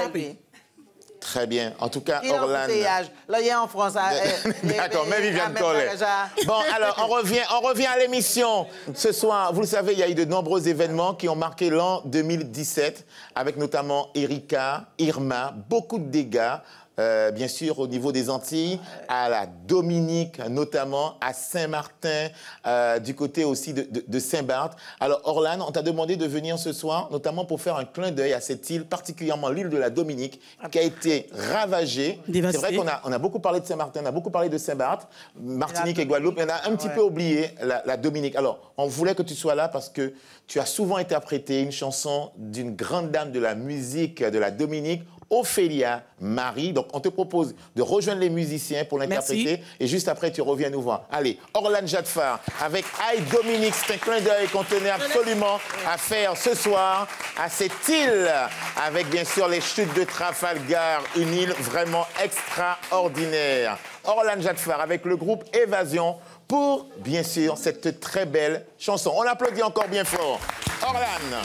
Très bien. En tout cas, Orlan. Là, il y a en France. D'accord, mais Viviane Collet. Bon, alors, on revient à l'émission. Ce soir, vous le savez, il y a eu de nombreux événements qui ont marqué l'an 2017, avec notamment Erika, Irma, beaucoup de dégâts. Bien sûr, au niveau des Antilles, à la Dominique notamment, à Saint-Martin, du côté aussi de Saint-Barth. Alors, Orlan, on t'a demandé de venir ce soir, notamment pour faire un clin d'œil à cette île, particulièrement l'île de la Dominique, qui a été ravagée. C'est vrai qu'on a beaucoup parlé de Saint-Martin, on a beaucoup parlé de Saint-Barth, Martinique et Guadeloupe, et on a un petit peu oublié la Dominique. Alors, on voulait que tu sois là parce que tu as souvent interprété une chanson d'une grande dame de la musique de la Dominique, Ophélia Marie. Donc, on te propose de rejoindre les musiciens pour l'interpréter. Et juste après, tu reviens nous voir. Allez, Orlan Jadfar avec Aïe Dominique. C'est un clin d'œil qu'on tenait absolument à faire ce soir à cette île, avec bien sûr les chutes de Trafalgar, une île vraiment extraordinaire. Orlan Jadfar avec le groupe Évasion pour, bien sûr, cette très belle chanson. On applaudit encore bien fort. Orlan.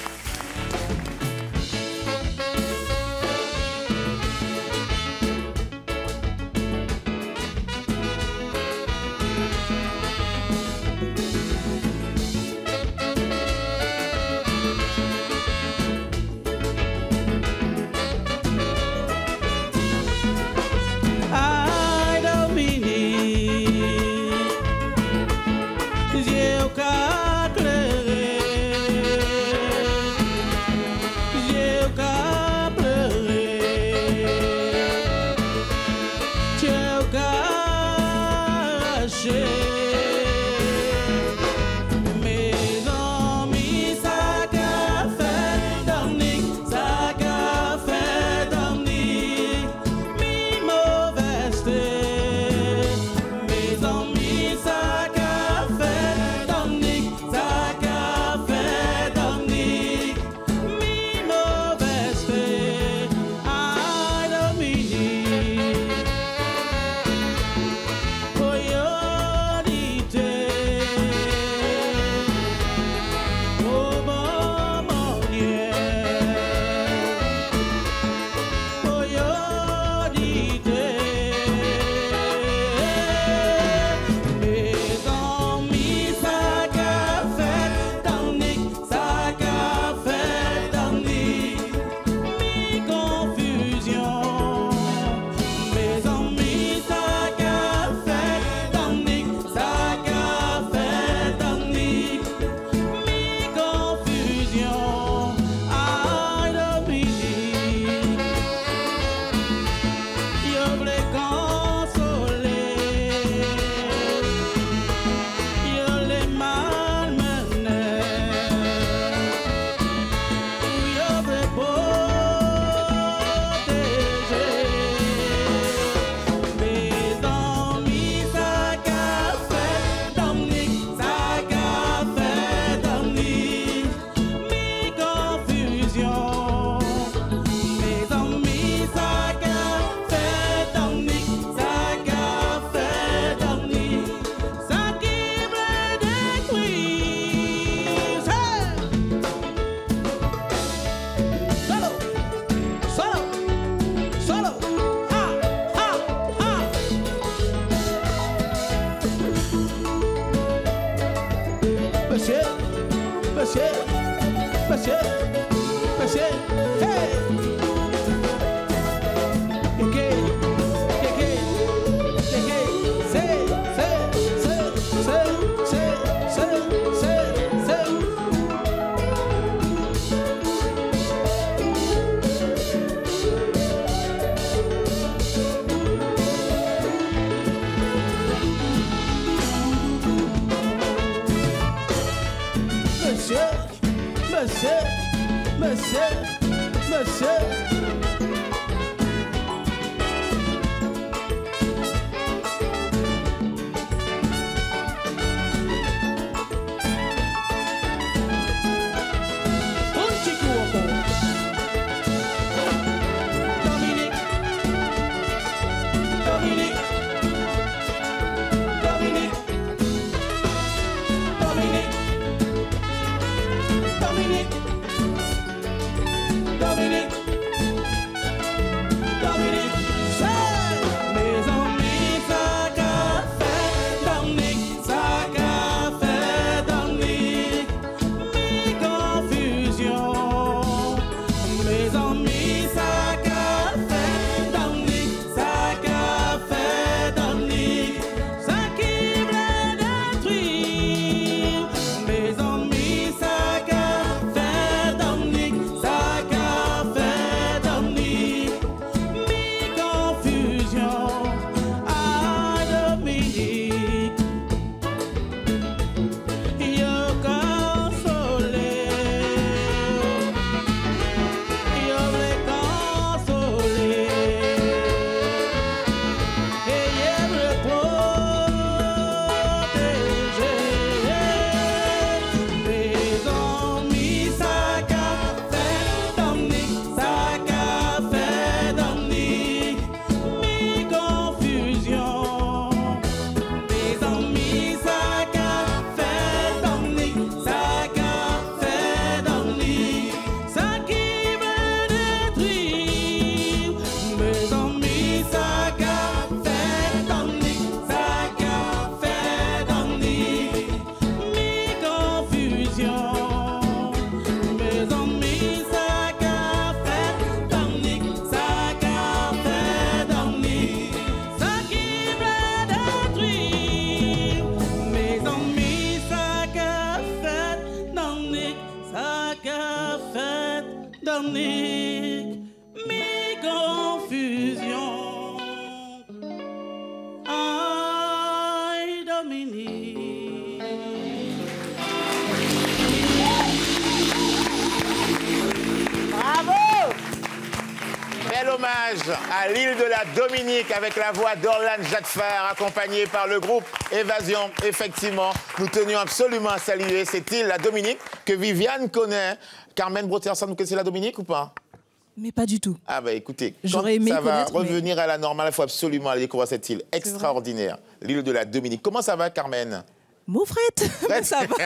À l'île de la Dominique avec la voix d'Orlane Jacquefart, accompagnée par le groupe Évasion. Effectivement, nous tenions absolument à saluer cette île, la Dominique, que Viviane connaît. Carmen Broterson, vous connaissez la Dominique ou pas? Mais pas du tout. Ah bah écoutez, j'aurais aimé ça va connaître, revenir à la normale, il faut absolument aller découvrir cette île extraordinaire, l'île de la Dominique. Comment ça va, Carmen? Maufrette, ça va.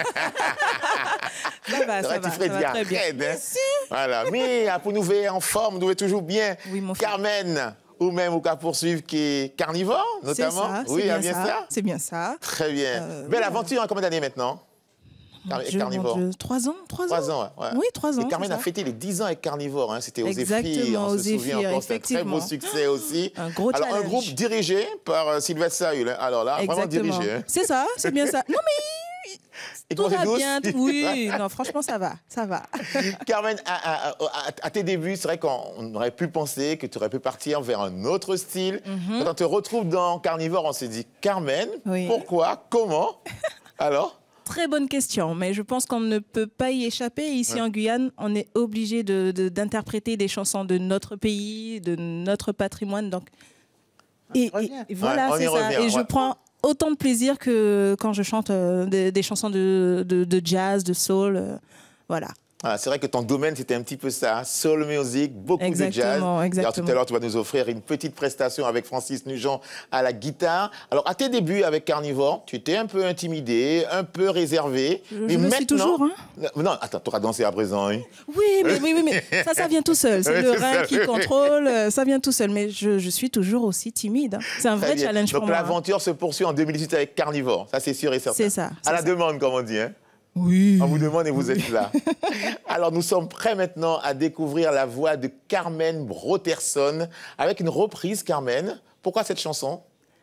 Ça va, tu ferais ça va très bien. Merci. Voilà, mais pour nous voir en forme, nous toujours bien. Oui, mon frère. Carmen, ou même au cas poursuivre qui est carnivore, notamment. Ça, oui, bien ça. ça. C'est bien ça. Très bien. Belle aventure, hein, combien d'années maintenant? Carnivore. 3 ans. 3 ans, ouais. Oui, 3 ans. Et Carmen a fêté les 10 ans avec Carnivore. Hein. C'était aux Exactement, on se souvient encore. C'était un très beau succès aussi. Un gros Alors, challenge. un groupe dirigé par Sylvestre Saül. Hein. Alors là, exactement. Vraiment dirigé. Hein. C'est ça, c'est bien ça. Non, mais et tout va bien. Oui, non, franchement, ça va. Carmen, à tes débuts, c'est vrai qu'on aurait pu penser que tu aurais pu partir vers un autre style. Quand on te retrouve dans Carnivore, on s'est dit, Carmen, pourquoi, comment? Alors? Très bonne question, mais je pense qu'on ne peut pas y échapper. Ici en Guyane, on est obligé d'interpréter des chansons de notre pays, de notre patrimoine. Donc, et voilà, c'est ça. Et je prends autant de plaisir que quand je chante des chansons de jazz, de soul. Voilà. Ah, c'est vrai que ton domaine, c'était un petit peu ça, soul music, beaucoup de jazz. Exactement. Alors, tout à l'heure, tu vas nous offrir une petite prestation avec Francis Nugent à la guitare. Alors, à tes débuts avec Carnivore, tu étais un peu intimidé, un peu réservé. Je le suis toujours. Hein. Non, attends, tu auras dansé à présent. Hein. Oui, mais ça vient tout seul. C'est le rein qui contrôle, ça vient tout seul. Mais je suis toujours aussi timide. C'est un vrai challenge pour moi. Donc, l'aventure se poursuit en 2018 avec Carnivore. Ça, c'est sûr et certain. C'est ça. À la demande, comme on dit. Hein. Oui. On vous demande et vous êtes là. Alors, nous sommes prêts maintenant à découvrir la voix de Carmen Broterson avec une reprise, Carmen. Pourquoi cette chanson?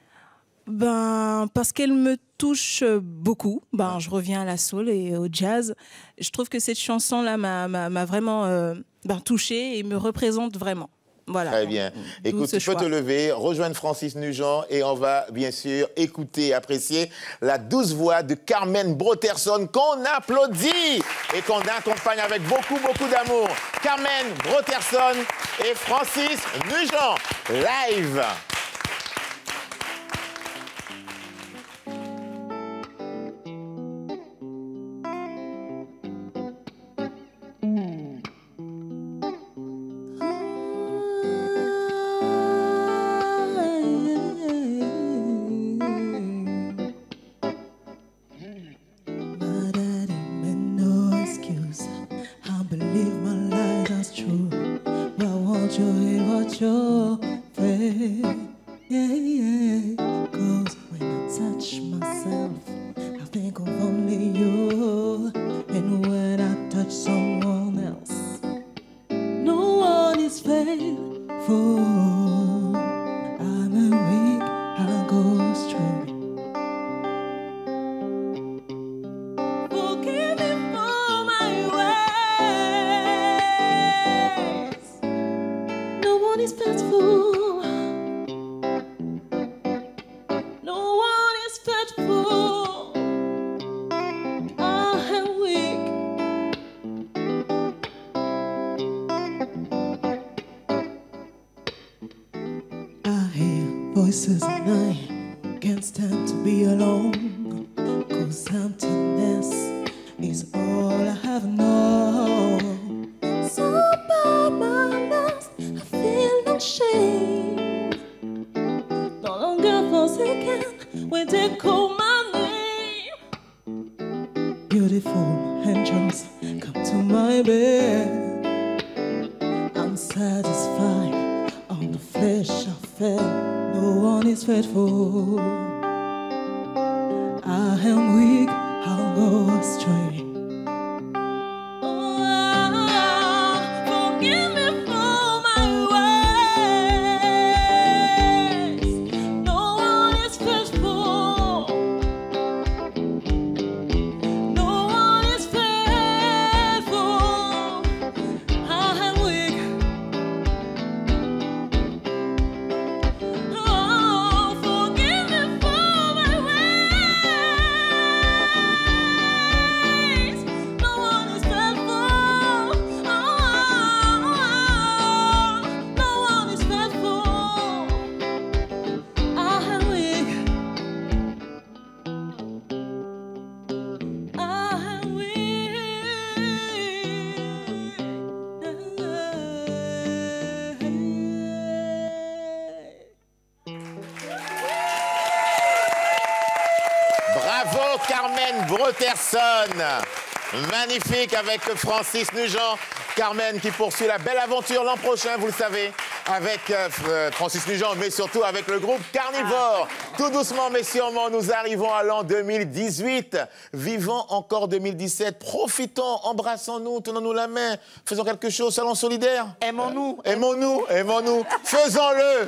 Parce qu'elle me touche beaucoup. Je reviens à la soul et au jazz. Je trouve que cette chanson-là m'a vraiment touchée et me représente vraiment. Voilà. Très bien. Écoute, tu peux te lever, rejoindre Francis Nugent et on va bien sûr écouter et apprécier la douce voix de Carmen Broterson qu'on applaudit et qu'on accompagne avec beaucoup, beaucoup d'amour. Carmen Broterson et Francis Nugent, live. Voices at night, can't stand to be alone, 'cause emptiness is all I have known. So by my lost, I feel no shame, no longer forsaken when they call my name. Beautiful angels come to my bed, I'm satisfied on the flesh I fed. No one is faithful. I am weak, I'll go astray. Forgive me for my ways. No one is faithful. No one is faithful. I am weak. Bravo Carmen Broterson. Magnifique avec Francis Nugent. Carmen qui poursuit la belle aventure l'an prochain, vous le savez, avec Francis Nugent, mais surtout avec le groupe Carnivore. Tout doucement, mais sûrement, nous arrivons à l'an 2018. Vivons encore 2017. Profitons, embrassons-nous, tenons-nous la main, faisons quelque chose, salon solidaire. Aimons-nous. Aimons-nous, aimons-nous. Faisons-le.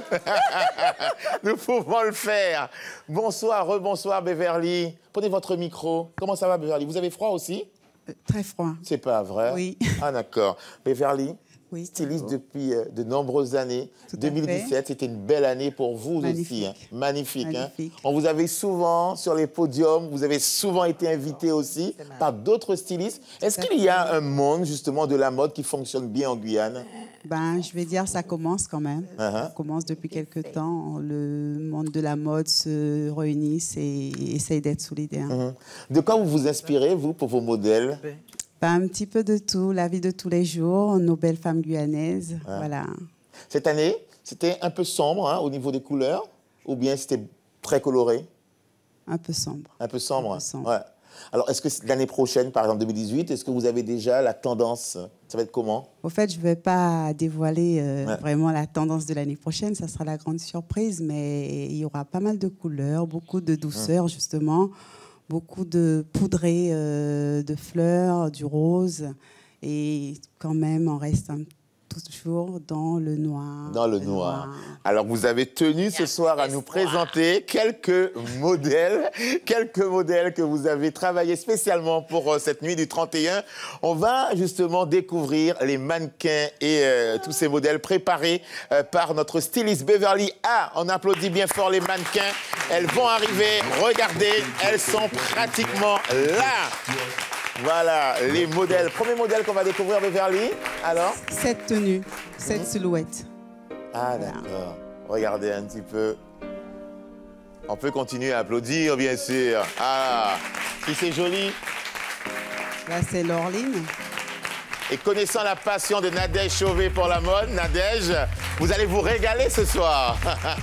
Nous pouvons le faire. Bonsoir, rebonsoir Beverly. Prenez votre micro. Comment ça va Beverly? Vous avez froid aussi? Très froid. C'est pas vrai? Oui. Ah d'accord. Beverly, oui, styliste depuis de nombreuses années. Tout 2017, c'était une belle année pour vous aussi. Hein. Magnifique. Magnifique. Hein. On vous avait souvent sur les podiums, vous avez souvent été invité aussi par d'autres stylistes. Est-ce qu'il y a un monde justement de la mode qui fonctionne bien en Guyane? Ben, je vais dire, ça commence quand même. Ça commence depuis quelques temps. Le monde de la mode se réunissent et essaye d'être solidaire. De quoi vous vous inspirez, vous, pour vos modèles? Ben, un petit peu de tout, la vie de tous les jours, nos belles femmes guyanaises. Voilà. Cette année, c'était un peu sombre hein, au niveau des couleurs, ou bien c'était très coloré? Un peu sombre. Un peu sombre, un peu sombre. Ouais. Alors, est-ce que l'année prochaine, par exemple 2018, est-ce que vous avez déjà la tendance? Ça va être comment? Au fait, je ne vais pas dévoiler vraiment la tendance de l'année prochaine. Ça sera la grande surprise, mais il y aura pas mal de couleurs, beaucoup de douceur, justement, beaucoup de poudré de fleurs, du rose. Et quand même, on reste un toujours dans le noir. Dans le noir. Alors, vous avez tenu ce soir à nous présenter quelques modèles que vous avez travaillés spécialement pour cette nuit du 31. On va justement découvrir les mannequins et tous ces modèles préparés par notre styliste Beverly. Ah, on applaudit bien fort les mannequins. Elles vont arriver. Regardez, elles sont pratiquement là. Voilà, les modèles. Premier modèle qu'on va découvrir, Beverly. Alors? Cette tenue, cette silhouette. Ah, d'accord. Regardez un petit peu. On peut continuer à applaudir, bien sûr. Ah, si c'est joli. Là, c'est l'Orline. Et connaissant la passion de Nadège Chauvet pour la mode, Nadège, vous allez vous régaler ce soir.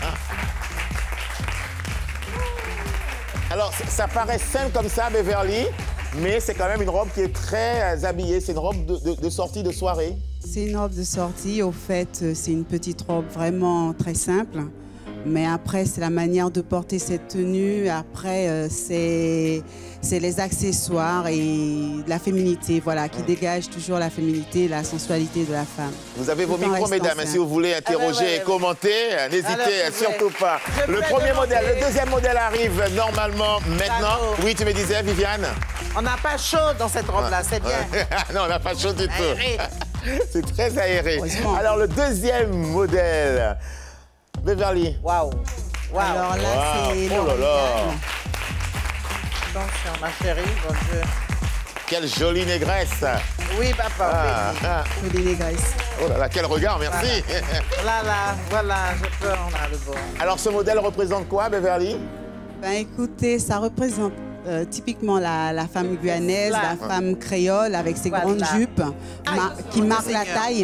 Alors, ça paraît simple comme ça, Beverly. Mais c'est quand même une robe qui est très habillée. C'est une robe de sortie de soirée. C'est une robe de sortie. Au fait, c'est une petite robe vraiment très simple. Mais après, c'est la manière de porter cette tenue. Après, c'est les accessoires et la féminité, voilà, qui dégagent toujours la féminité, la sensualité de la femme. Vous avez vos micros, mesdames, si vous voulez interroger et commenter, n'hésitez surtout pas. Le premier modèle, le deuxième modèle arrive normalement maintenant. Oui, tu me disais, Viviane? On n'a pas chaud dans cette robe-là, c'est bien. Non, on n'a pas chaud du tout. C'est très aéré. Alors, le deuxième modèle, Beverly. Waouh. Alors là, c'est oh là là. Attention, ma chérie, bon Dieu. Quelle jolie négresse. Oui, papa. Jolie négresse. Oh là là, quel regard, merci. Là, voilà, je peux, on a le bon. Alors, ce modèle représente quoi, Beverly? Ben, écoutez, ça représente typiquement la femme guyanaise, la femme créole avec ses grandes jupes qui marquent la taille.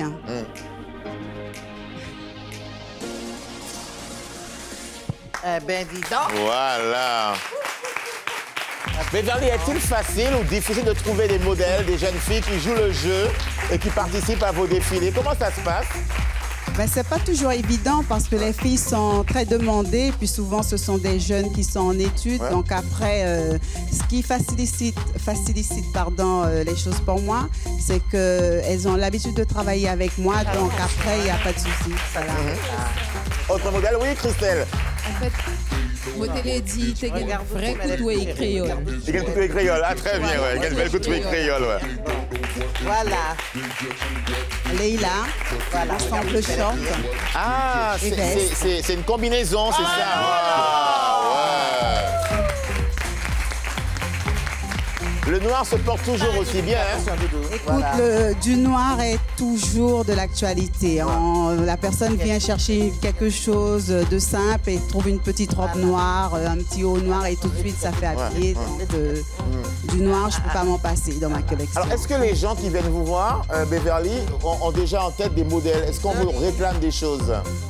Eh ben, dis donc. Voilà. Beverly, est-il facile ou difficile de trouver des modèles, des jeunes filles qui jouent le jeu et qui participent à vos défilés? Comment ça se passe? Ben, c'est pas toujours évident parce que les filles sont très demandées, puis souvent ce sont des jeunes qui sont en études. Ouais. Donc après, ce qui facilite les choses pour moi, c'est qu'elles ont l'habitude de travailler avec moi. Donc après, il n'y a pas de souci. Voilà. Autre modèle, oui, Christelle? En fait, modèle dit, tu as un vrai couteau et créole. Tu as un couteau et créole, ah très bien, ouais. Tu as un bel couteau et créole, ouais. Voilà. Leïla, voilà, simple short. Ah, c'est une combinaison, c'est ça. Ouais. Le noir se porte toujours aussi bien. Hein? Écoute, voilà. Du noir est toujours de l'actualité. La personne vient chercher quelque chose de simple et trouve une petite robe noire, un petit haut noir et tout de suite ça fait habiller. Du noir, je ne peux pas m'en passer dans ma collection. Alors, est-ce que les gens qui viennent vous voir, Beverly, ont déjà en tête des modèles? Est-ce qu'on vous réclame des choses?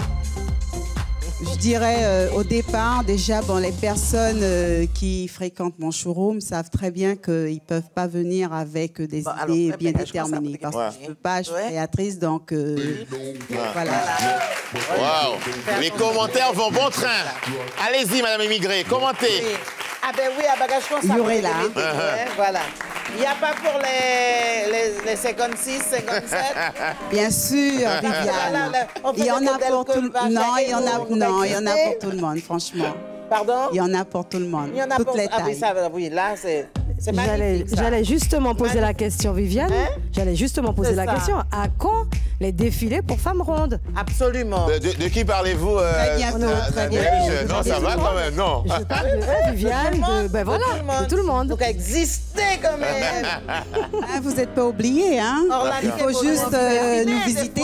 Je dirais au départ, déjà, les personnes qui fréquentent mon showroom savent très bien qu'ils ne peuvent pas venir avec des idées bien déterminées. Parce que je ne peux pas, je suis créatrice, donc voilà. Wow. Les commentaires vont bon train. Allez-y, Madame Immigrée, commentez. Ah ben oui, à bagage comme ça. Il y aurait là. Voilà. Il n'y a pas pour les 56, 57. Bien sûr, Viviane. Il y en a pour tout le monde. Non, il y en a pour tout le monde, franchement. Pardon? Il y en a pour tout le monde. Il y en a toutes pour les tailles. Oui, là, c'est magnifique. J'allais justement poser la question, Viviane. J'allais justement poser la question. À quand les défilés pour femmes rondes? Absolument. De qui parlez-vous? Très bien. Non, ça va quand même, non. Je parle de Viviane, de tout le monde. Donc, exister quand même. Vous n'êtes pas oubliés, hein? Il faut juste nous visiter.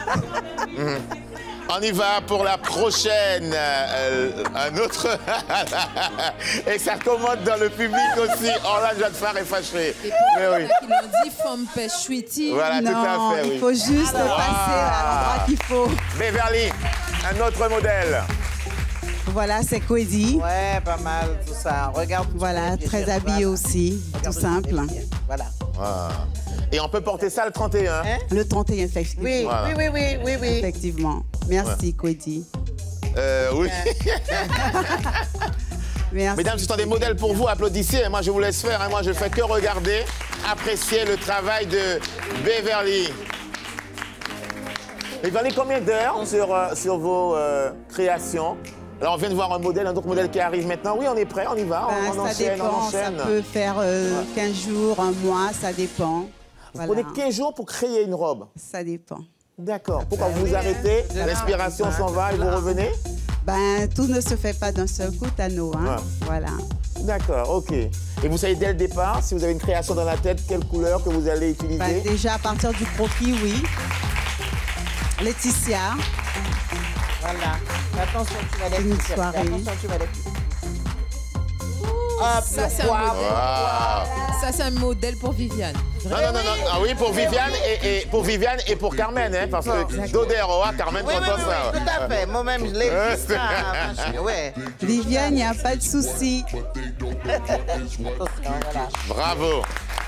On y va pour la prochaine. Un autre. Et ça commande dans le public aussi. Oh là, Jeanne Farr est fâchée. Mais oui. Qui m'ont dit femme pêche chouiti. Voilà, tout à fait. Il faut juste passer à l'endroit qu'il faut. Beverly, un autre modèle. Voilà, c'est Cozy. Ouais, pas mal, tout ça. Regarde. Voilà, très habillé aussi, tout simple. Voilà. Et on peut porter ça le 31. Hein? Le 31, effectivement. Oui, voilà. oui. Effectivement. Merci, Cozy. Oui. Merci. Mesdames, ce sont des modèles pour vous. Applaudissez. Moi, je vous laisse faire. Moi, je ne fais que regarder, apprécier le travail de Beverly. Et vous avez combien d'heures sur vos créations? Alors, on vient de voir un autre modèle qui arrive maintenant. Oui, on est prêt, on y va, on enchaîne, on enchaîne. Ça peut faire 15 jours, un mois, ça dépend. Vous prenez 15 jours pour créer une robe? Ça dépend. D'accord. Pourquoi vous vous arrêtez, l'inspiration s'en va et vous revenez? Ben, tout ne se fait pas d'un seul coup, Tano. Hein? Voilà. D'accord, ok. Et vous savez dès le départ, si vous avez une création dans la tête, quelle couleur que vous allez utiliser? Ben, déjà, à partir du croquis, oui. Laetitia. Voilà. Attention, tu vas les Une soirée. Attention, tu vas les Ça, c'est un modèle. Ça, c'est un modèle pour Viviane. Non. Ah oui, pour Viviane pour Viviane et pour Carmen, hein, parce que Dodero, Carmen, oui, ça. Tout à fait. Moi-même, je l'ai dit ça. Ouais. Viviane, il n'y a pas de souci. Bravo.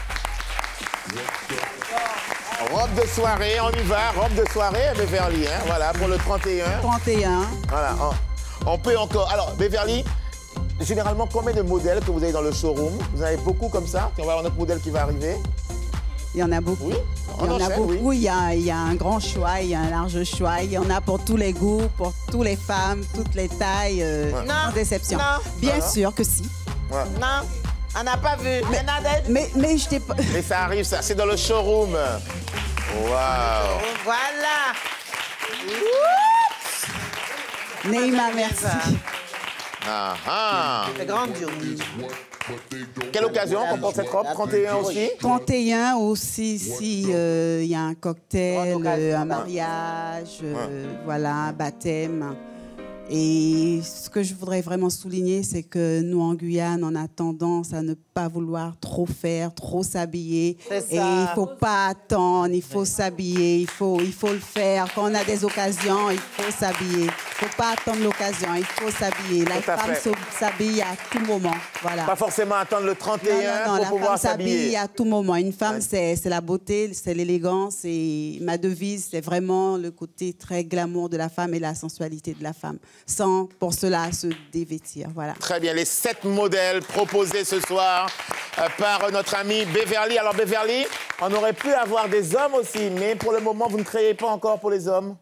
Robe de soirée, on y va. Robe de soirée à Beverly, hein, voilà, pour le 31. 31. Voilà, on peut encore. Alors, Beverly, généralement, combien de modèles que vous avez dans le showroom? Vous en avez beaucoup comme ça? On va avoir notre modèle qui va arriver. Il y en a beaucoup. Oui, il y en a beaucoup. Oui. Il y a un grand choix, il y a un large choix. Il y en a pour tous les goûts, pour toutes les femmes, toutes les tailles. Sans déception. Non. Bien sûr que si. Ouais. Non, on n'a pas vu. Mais je t'ai pas. Mais ça arrive, ça, c'est dans le showroom. Waouh. Voilà. Neymar, merci. C'est grandiose. Quelle occasion qu'on porte cette robe? 31 aussi? 31 aussi, si il y a un cocktail, un mariage, voilà, un baptême. Et ce que je voudrais vraiment souligner, c'est que nous, en Guyane, on a tendance à ne pas vouloir trop faire, trop s'habiller. Et il ne faut pas attendre, il faut s'habiller, il faut le faire. Quand on a des occasions, il faut s'habiller. Il ne faut pas attendre l'occasion, il faut s'habiller. La femme s'habille à tout moment. Voilà. Pas forcément attendre le 31 pour pouvoir s'habiller. La femme s'habille à tout moment. Une femme, c'est la beauté, c'est l'élégance. Et ma devise, c'est vraiment le côté très glamour de la femme et la sensualité de la femme. Sans, pour cela, se dévêtir. Voilà. Très bien, les 7 modèles proposés ce soir par notre amie Beverly. Alors Beverly, on aurait pu avoir des hommes aussi, mais pour le moment, vous ne créez pas encore pour les hommes?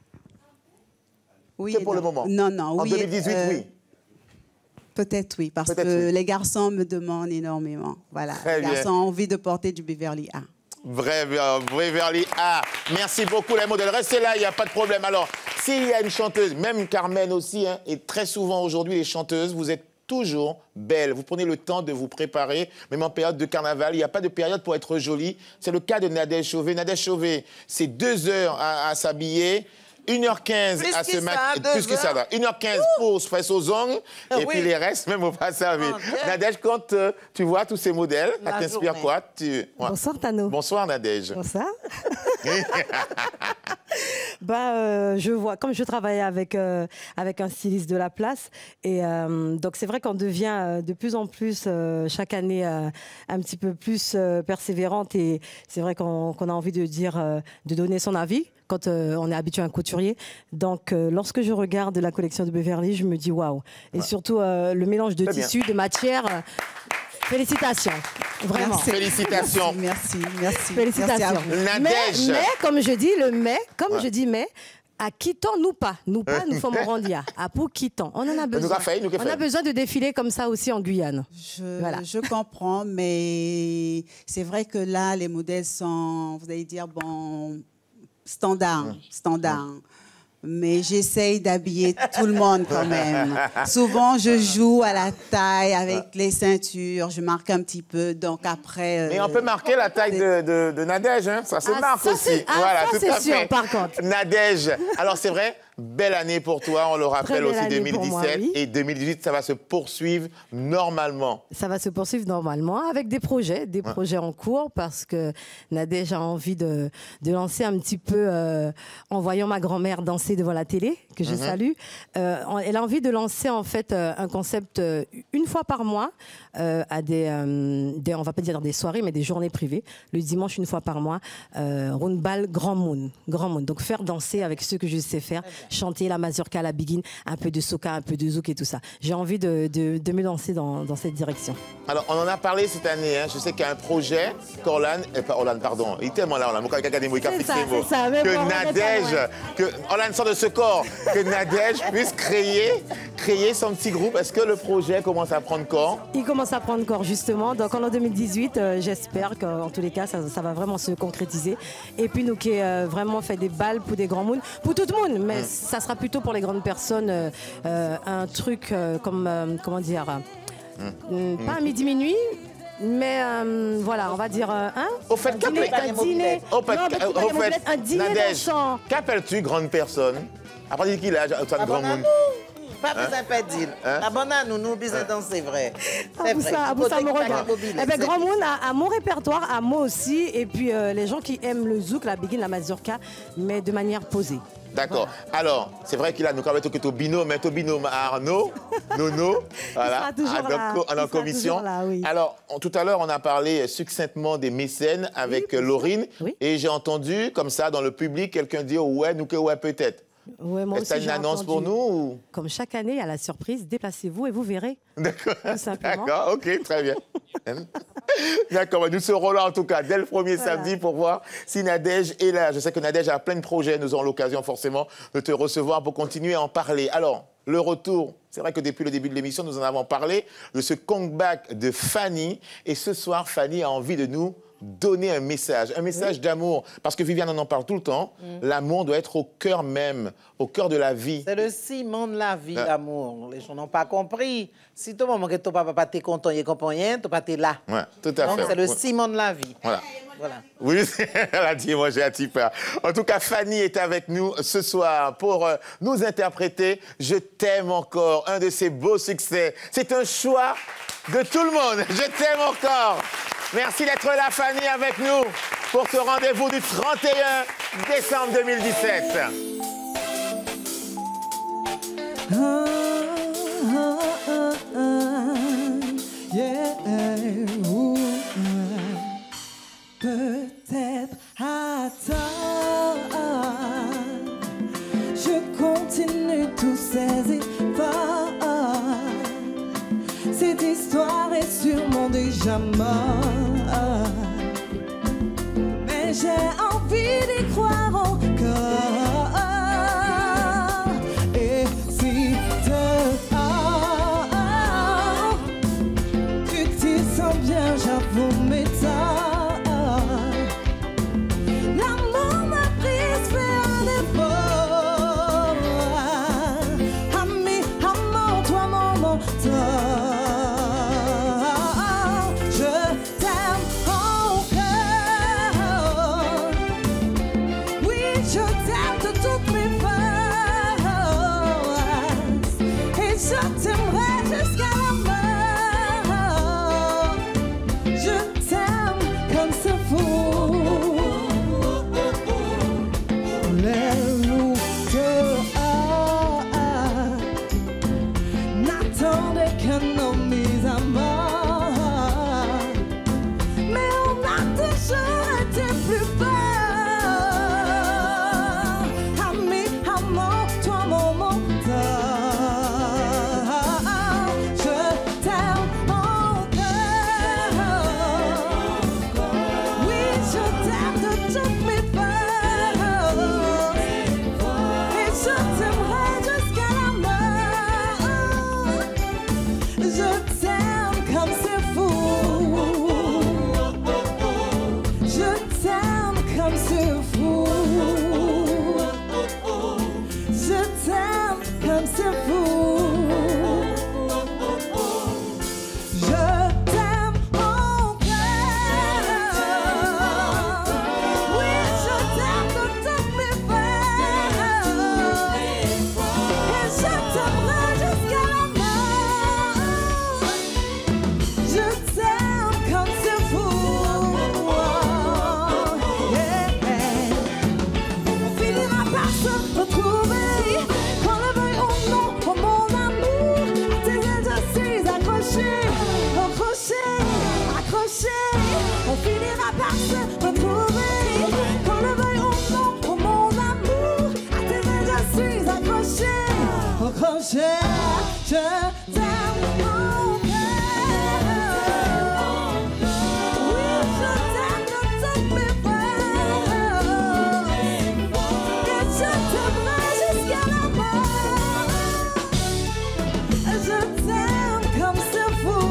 Oui. C'est pour le moment? Non, En 2018, oui. Peut-être oui, parce que les garçons me demandent énormément. Voilà. Très les garçons ont envie de porter du Beverly A. Vrai, Beverly A. Merci beaucoup, les modèles. Restez là, il n'y a pas de problème. Alors, s'il y a une chanteuse, même Carmen aussi, hein, et très souvent aujourd'hui, les chanteuses, vous êtes toujours belles. Vous prenez le temps de vous préparer, même en période de carnaval. Il n'y a pas de période pour être jolie. C'est le cas de Nadège Chauvet. Nadège Chauvet, c'est 2 heures à s'habiller. 1h15 à se maquiller, plus que ça, 1h15 pour se faire aux ongles, et puis les restes, même au passage. Nadège, quand tu vois tous ces modèles, ça t'inspire quoi? Bonsoir, Tano. Bonsoir, Nadège. Bonsoir. Je vois, comme je travaille avec un styliste de la place, et donc c'est vrai qu'on devient de plus en plus, chaque année, un petit peu plus persévérante, et c'est vrai qu'on a envie de dire, de donner son avis quand on est habitué à un couturier. Donc, lorsque je regarde la collection de Beverly, je me dis waouh. Et surtout, le mélange de tissus, de matières. Félicitations, vraiment. Merci. Félicitations. Merci. Félicitations. Nadège. Mais, comme je dis, je dis, à Quiton, nous pas, nous sommes au Randia. À pour Quiton, on en a besoin. On a besoin de défiler comme ça aussi en Guyane. Je comprends, mais c'est vrai que là, les modèles sont, vous allez dire, bon, standard. Mais j'essaye d'habiller tout le monde quand même. Souvent, je joue à la taille avec les ceintures, je marque un petit peu, donc après... Mais on peut marquer la taille de Nadège, hein. Ça se marque aussi. Voilà, ça, tout à sûr, fait. par contre. Nadège, alors c'est vrai, belle année pour toi, on le rappelle aussi, 2017. Moi, oui. Et 2018, ça va se poursuivre normalement. Ça va se poursuivre normalement avec des projets en cours, parce que Nadège a envie de lancer un petit peu, en voyant ma grand-mère danser devant la télé, que je salue. Elle a envie de lancer en fait un concept une fois par mois à on va pas dire des soirées, mais des journées privées. Le dimanche, une fois par mois, Rundball Grand Moon. Donc faire danser avec ce que je sais faire, chanter la mazurka, la biguine, un peu de soca, un peu de zouk et tout ça. J'ai envie de me lancer dans cette direction. Alors, on en a parlé cette année. Hein. Je sais qu'il y a un projet qu'Orlan, pardon, il est tellement là, Orlan, que Nadège, que Orlan sort de ce corps, que Nadège puisse créer son petit groupe. Est-ce que le projet commence à prendre corps? Il commence à prendre corps, justement. Donc, en 2018, j'espère qu'en tous les cas, ça va vraiment se concrétiser. Et puis, nous qui vraiment fait des balles pour des grands mondes, pour tout le monde, mais ça sera plutôt pour les grandes personnes, un truc comme, comment dire, pas à midi-minuit, mais voilà, on va dire au fait, un dîner Nadège, qu'appelles-tu grande personne? À partir de quel âge tu as un grand monde? Pas besoin de dire. La banane, nous besoin danser, vrai. C'est vrai. Ça me regarde. Eh bien, grand monde à mon répertoire, à moi aussi, et puis les gens qui aiment le zouk, la biguine, la mazurka, mais de manière posée. D'accord. Voilà. Alors, c'est vrai qu'il a nous quand même que binôme, mais binôme à Arnaud, Nono, voilà, en commission. Là, oui. Alors, tout à l'heure, on a parlé succinctement des mécènes avec Laurine, et j'ai entendu, comme ça, dans le public, quelqu'un dire ouais, nous que ouais, peut-être. Ouais, moi aussi, une annonce pour nous ou... Comme chaque année, à la surprise, déplacez-vous et vous verrez. D'accord. Tout simplement. D'accord, ok, très bien. D'accord, nous serons là en tout cas dès le premier samedi pour voir si Nadège est là. Je sais que Nadège a plein de projets, nous aurons l'occasion forcément de te recevoir pour continuer à en parler. Alors, le retour, c'est vrai que depuis le début de l'émission, nous en avons parlé de ce comeback de Fanny. Et ce soir, Fanny a envie de nous donner un message d'amour. Parce que Viviane, on en parle tout le temps. L'amour doit être au cœur même, au cœur de la vie. C'est le ciment de la vie, l'amour. Les gens n'ont pas compris. Si tout le monde que ton papa t'es content, il comprend rien, ton papa t'es là. Ouais, tout à fait. Donc c'est le ciment de la vie. Voilà. Oui, elle a dit, moi j'ai un petit peu. En tout cas, Fanny est avec nous ce soir pour nous interpréter « Je t'aime encore », un de ses beaux succès. C'est un choix de tout le monde. « Je t'aime encore ». Merci d'être là, Fanny, avec nous pour ce rendez-vous du 31 décembre 2017. Peut-être à tort, je continue tous ces efforts. Cette histoire est sûrement déjà morte, mais j'ai envie d'y croire encore. Et si tu t'y sens bien, j'avoue mes torts. L'amour m'a prise, fait un effort. Ami, amant, toi mon mentor. crochet, je t'aime mon cœur. Oui, je t'aime de toutes mes frères. Et je t'aimerai jusqu'à la mort. Je t'aime comme c'est fou.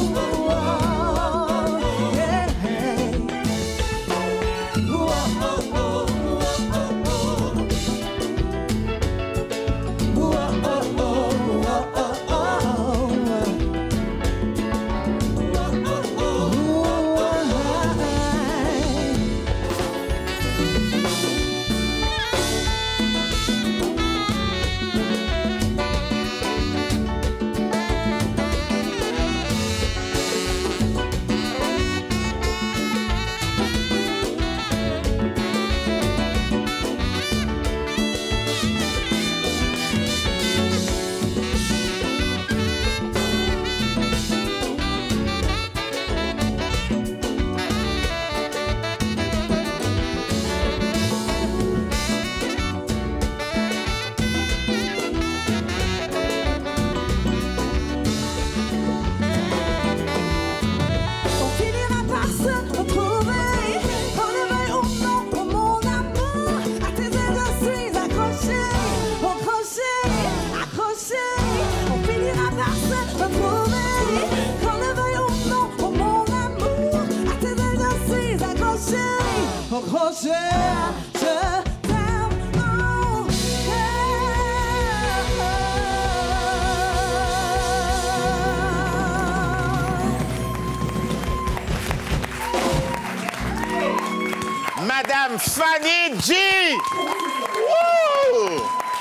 Madame Fanny G. Wouh!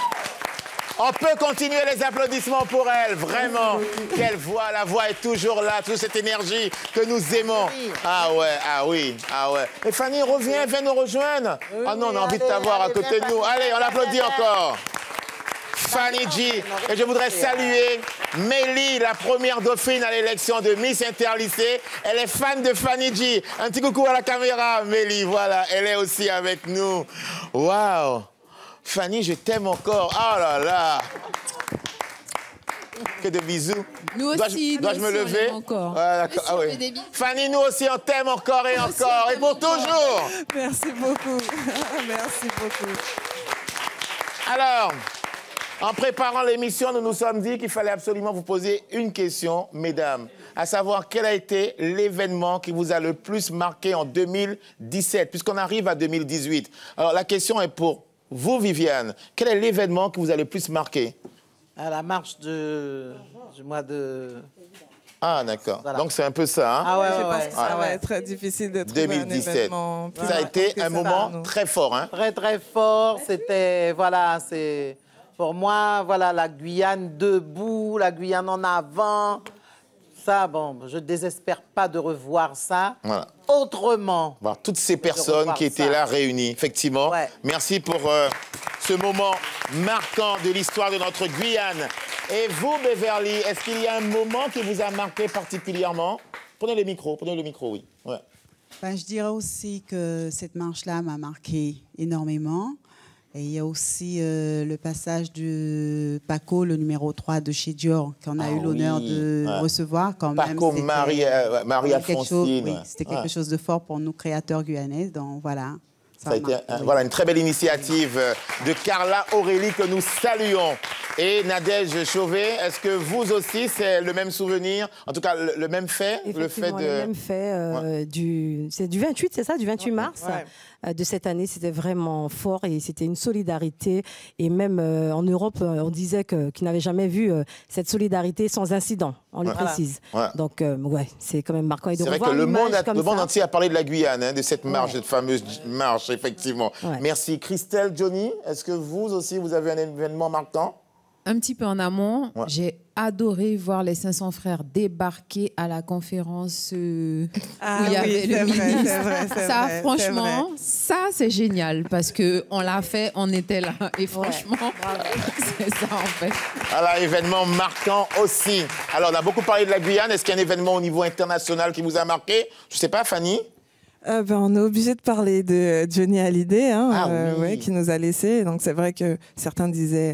On peut continuer les applaudissements pour elle, vraiment. Quelle voix, la voix est toujours là, toute cette énergie que nous aimons. Ah ouais, ah oui, ah ouais. Et Fanny, reviens, viens nous rejoindre. Ah non, on a envie de t'avoir à côté de nous. Allez, on l'applaudit encore. Fanny G. Et je voudrais saluer Mélie, la première dauphine à l'élection de Miss Interlycée. Elle est fan de Fanny G. Un petit coucou à la caméra, Mélie, voilà, elle est aussi avec nous. Waouh! Fanny, je t'aime encore. Oh là là! Que de bisous. Nous aussi. Dois-je me lever? Encore. Ah, ah, oui. Fanny, nous aussi, on t'aime encore et encore. Et pour toujours. Merci beaucoup. Merci beaucoup. Alors, en préparant l'émission, nous nous sommes dit qu'il fallait absolument vous poser une question, mesdames. À savoir, quel a été l'événement qui vous a le plus marqué en 2017, puisqu'on arrive à 2018. Alors, la question est pour vous, Viviane. Quel est l'événement qui vous a le plus marqué? À la marche du mois de... Ah, d'accord. Voilà. Donc, c'est un peu ça. Hein? Ah ouais, je pense que ça va être très difficile de trouver 2017. un événement. Ça a été un moment très fort. Hein? Très, très fort. C'était, voilà, c'est... Pour moi, voilà, la Guyane debout, la Guyane en avant. Ça, bon, je ne désespère pas de revoir ça autrement. Voir toutes ces personnes qui étaient là réunies, effectivement. Ouais. Merci pour ce moment marquant de l'histoire de notre Guyane. Et vous, Beverly, est-ce qu'il y a un moment qui vous a marqué particulièrement? Prenez le micro, oui. Ouais. Ben, je dirais aussi que cette marche-là m'a marqué énormément. Et il y a aussi le passage de Paco, le numéro 3 de chez Dior, qu'on a eu l'honneur de recevoir quand même. Paco Marie-Alphonsine. Oui, c'était quelque chose de fort pour nous, créateurs guyanais. Donc voilà. Ça a été voilà, une très belle initiative de Carla Aurélie que nous saluons. Et Nadège Chauvet, est-ce que vous aussi, c'est le même souvenir? En tout cas, le même fait? Le même fait. C'est du 28, c'est ça? Du 28 mars de cette année. C'était vraiment fort et c'était une solidarité. Et même en Europe, on disait qu'ils n'avaient jamais vu cette solidarité sans incident. On le précise. Donc, ouais, c'est quand même marquant. C'est vrai que le monde entier a parlé de la Guyane, hein, de cette marche, cette fameuse marche, effectivement. Merci. Christelle, Johnny, est-ce que vous aussi, vous avez un événement marquant? Un petit peu en amont, j'ai adoré voir les 500 frères débarquer à la conférence où il y avait le ministre. Ça, franchement, ça c'est génial parce que on l'a fait, on était là et franchement, c'est ça en fait. Alors, événement marquant aussi. Alors, on a beaucoup parlé de la Guyane. Est-ce qu'il y a un événement au niveau international qui vous a marqué? Je ne sais pas, Fanny? On est obligé de parler de Johnny Hallyday, qui nous a laissés. Donc c'est vrai que certains disaient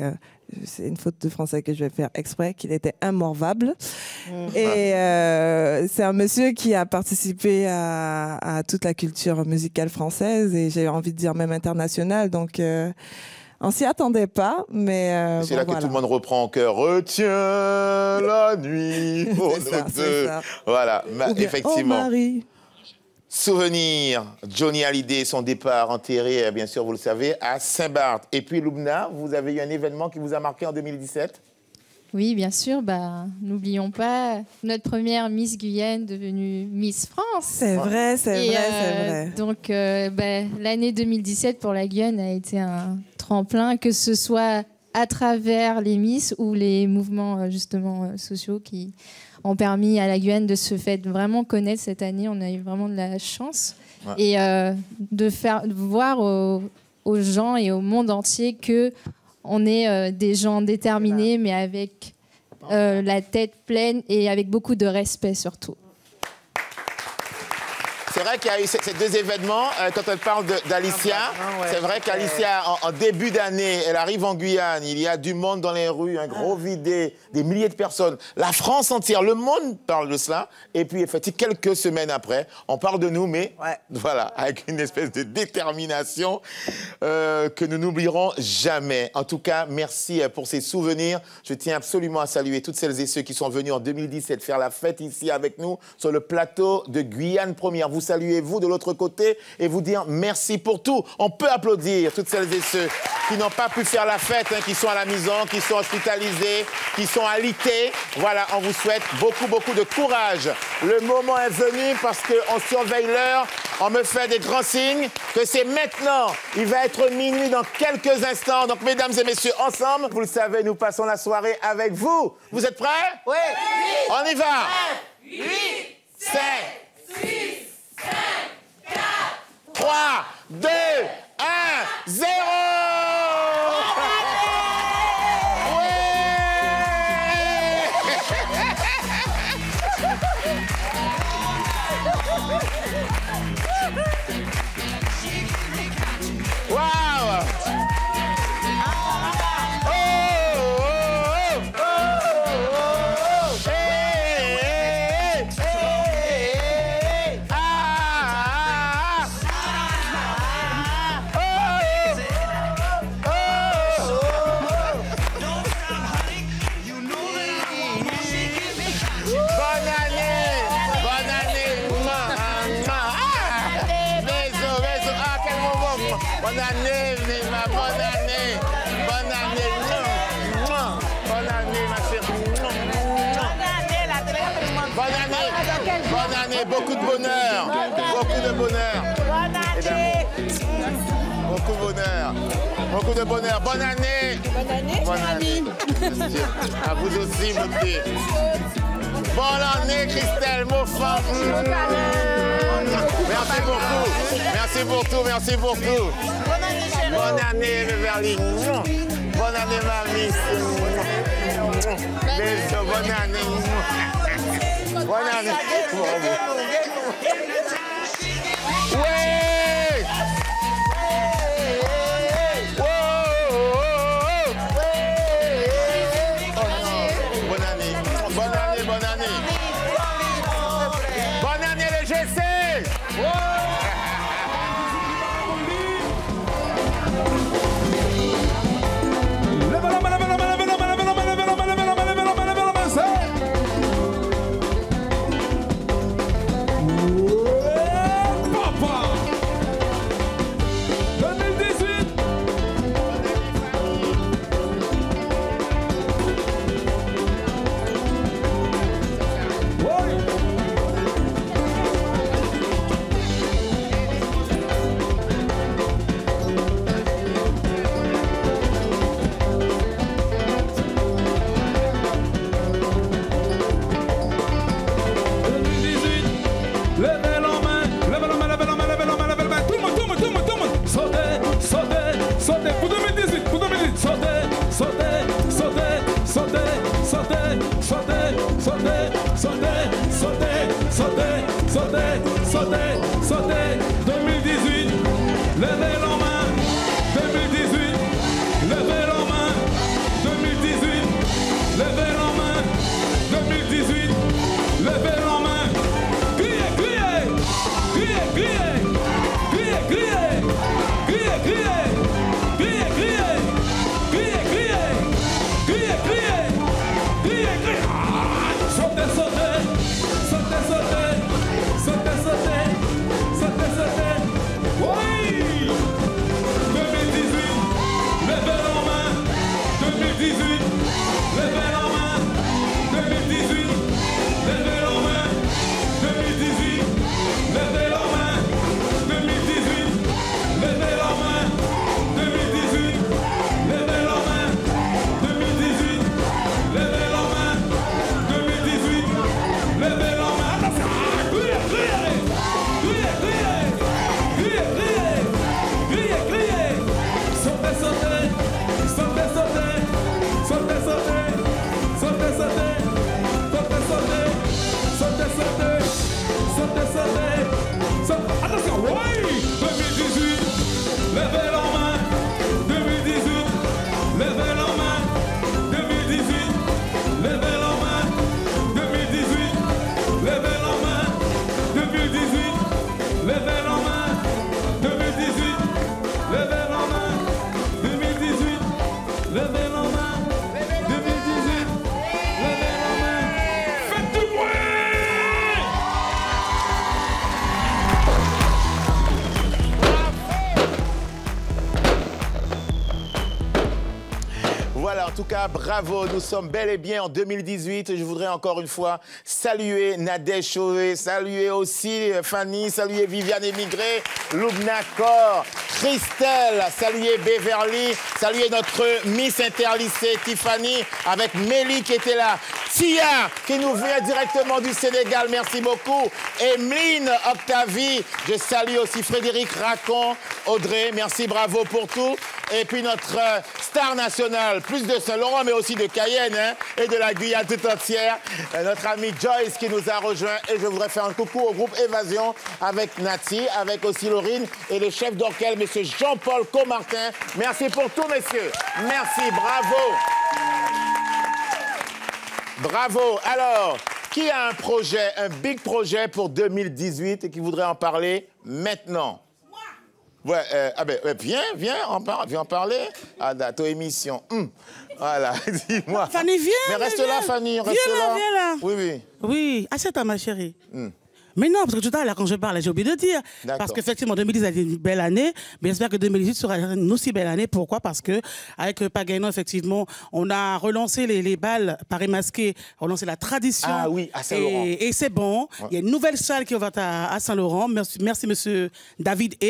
c'est une faute de français que je vais faire exprès, qu'il était immorbable. Et c'est un monsieur qui a participé à toute la culture musicale française et j'ai envie de dire même internationale. Donc, on s'y attendait pas, mais c'est là que tout le monde reprend en chœur. Retiens la nuit. C'est ça. Voilà, effectivement. Oh Marie. Souvenir, Johnny Hallyday, son départ enterré, bien sûr, vous le savez, à Saint-Barth. Et puis, Loubna, vous avez eu un événement qui vous a marqué en 2017 ? Oui, bien sûr. N'oublions pas notre première Miss Guyane devenue Miss France. C'est vrai, c'est vrai. Donc, l'année 2017 pour la Guyane a été un tremplin, que ce soit à travers les Miss ou les mouvements justement sociaux qui ont permis à la Guyane de se faire vraiment connaître cette année. On a eu vraiment de la chance. Ouais. Et de voir aux gens et au monde entier que on est des gens déterminés, mais avec la tête pleine et avec beaucoup de respect surtout. C'est vrai qu'il y a eu ces deux événements. Quand elle parle d'Alicia, c'est vrai qu'Alicia, en début d'année, elle arrive en Guyane. Il y a du monde dans les rues, un gros vidé, des milliers de personnes. La France entière, le monde parle de cela. Et puis, effectivement, quelques semaines après, on parle de nous, mais voilà, avec une espèce de détermination que nous n'oublierons jamais. En tout cas, merci pour ces souvenirs. Je tiens absolument à saluer toutes celles et ceux qui sont venus en 2017 faire la fête ici avec nous sur le plateau de Guyane Première. Vous saluez, vous, de l'autre côté, et vous dire merci pour tout. On peut applaudir toutes celles et ceux qui n'ont pas pu faire la fête, qui sont à la maison, qui sont hospitalisés, qui sont alités. Voilà, on vous souhaite beaucoup, beaucoup de courage. Le moment est venu parce qu'on surveille l'heure, on me fait des grands signes que c'est maintenant. Il va être minuit dans quelques instants. Donc, mesdames et messieurs, ensemble, vous le savez, nous passons la soirée avec vous. Vous êtes prêts? Oui. On y va. 8, 7, 6, 5, 4, 3, 2, 1, 0. Bonne année, Nima, bonne année. Bonne année. Bonne année, ma chérie. Bonne année. Bonne année, beaucoup de bonheur. Beaucoup de bonheur. Bonne année. Beaucoup de bonheur. Beaucoup de bonheur. Bonne année. Bonne année. Bonne année. À vous aussi, mon petit. Bonne année, Christelle, mon femme. Merci beaucoup. Merci pour tout, merci pour tout. Bonne année, Beverly. Bonne année, mamie. Bisous, bonne année. Bonne année. Ouais. Bonne année. Bonne année, bonne année. Bonne année, les GC. Sautez, 2018, levez la main, 2018, levez la main, 2018. tout cas, bravo. Nous sommes bel et bien en 2018. Je voudrais encore une fois saluer Nadège Chauvet, saluer aussi Fanny, saluer Viviane Émigré, Loubna Kor, Christelle, saluer Beverly, saluer notre Miss Interlycée Tiffany, avec Mélie qui était là, Tia qui nous vient directement du Sénégal, merci beaucoup, Emeline, Octavie, je salue aussi Frédéric Racon, Audrey, merci, bravo pour tout. Et puis notre star nationale, plus de Saint-Laurent, mais aussi de Cayenne hein, et de la Guyane tout entière, notre amie Joyce qui nous a rejoint. Et je voudrais faire un coucou au groupe Évasion avec Nati, avec aussi Laurine et le chef d'orchestre, M. Jean-Paul Comartin. Merci pour tout, messieurs. Merci, bravo. Bravo. Alors, qui a un projet, un big projet pour 2018 et qui voudrait en parler maintenant? Ouais, viens en parler. Ah, ta émission. Voilà, dis-moi. Fanny, viens. Mais reste là, Fanny, reste là. Viens là. Oui, oui. Oui, assieds-toi, ma chérie. Mais non, parce que tout à l'heure, quand je parle, j'ai oublié de dire. Parce qu'effectivement, 2010 a été une belle année, mais j'espère que 2018 sera une aussi belle année. Pourquoi? Parce que avec Pagano, effectivement, on a relancé les balles Paris Masqué, relancé la tradition. Ah oui, à Saint-Laurent. Et c'est bon. Ouais. Il y a une nouvelle salle qui est ouverte à Saint-Laurent. Merci, monsieur David E.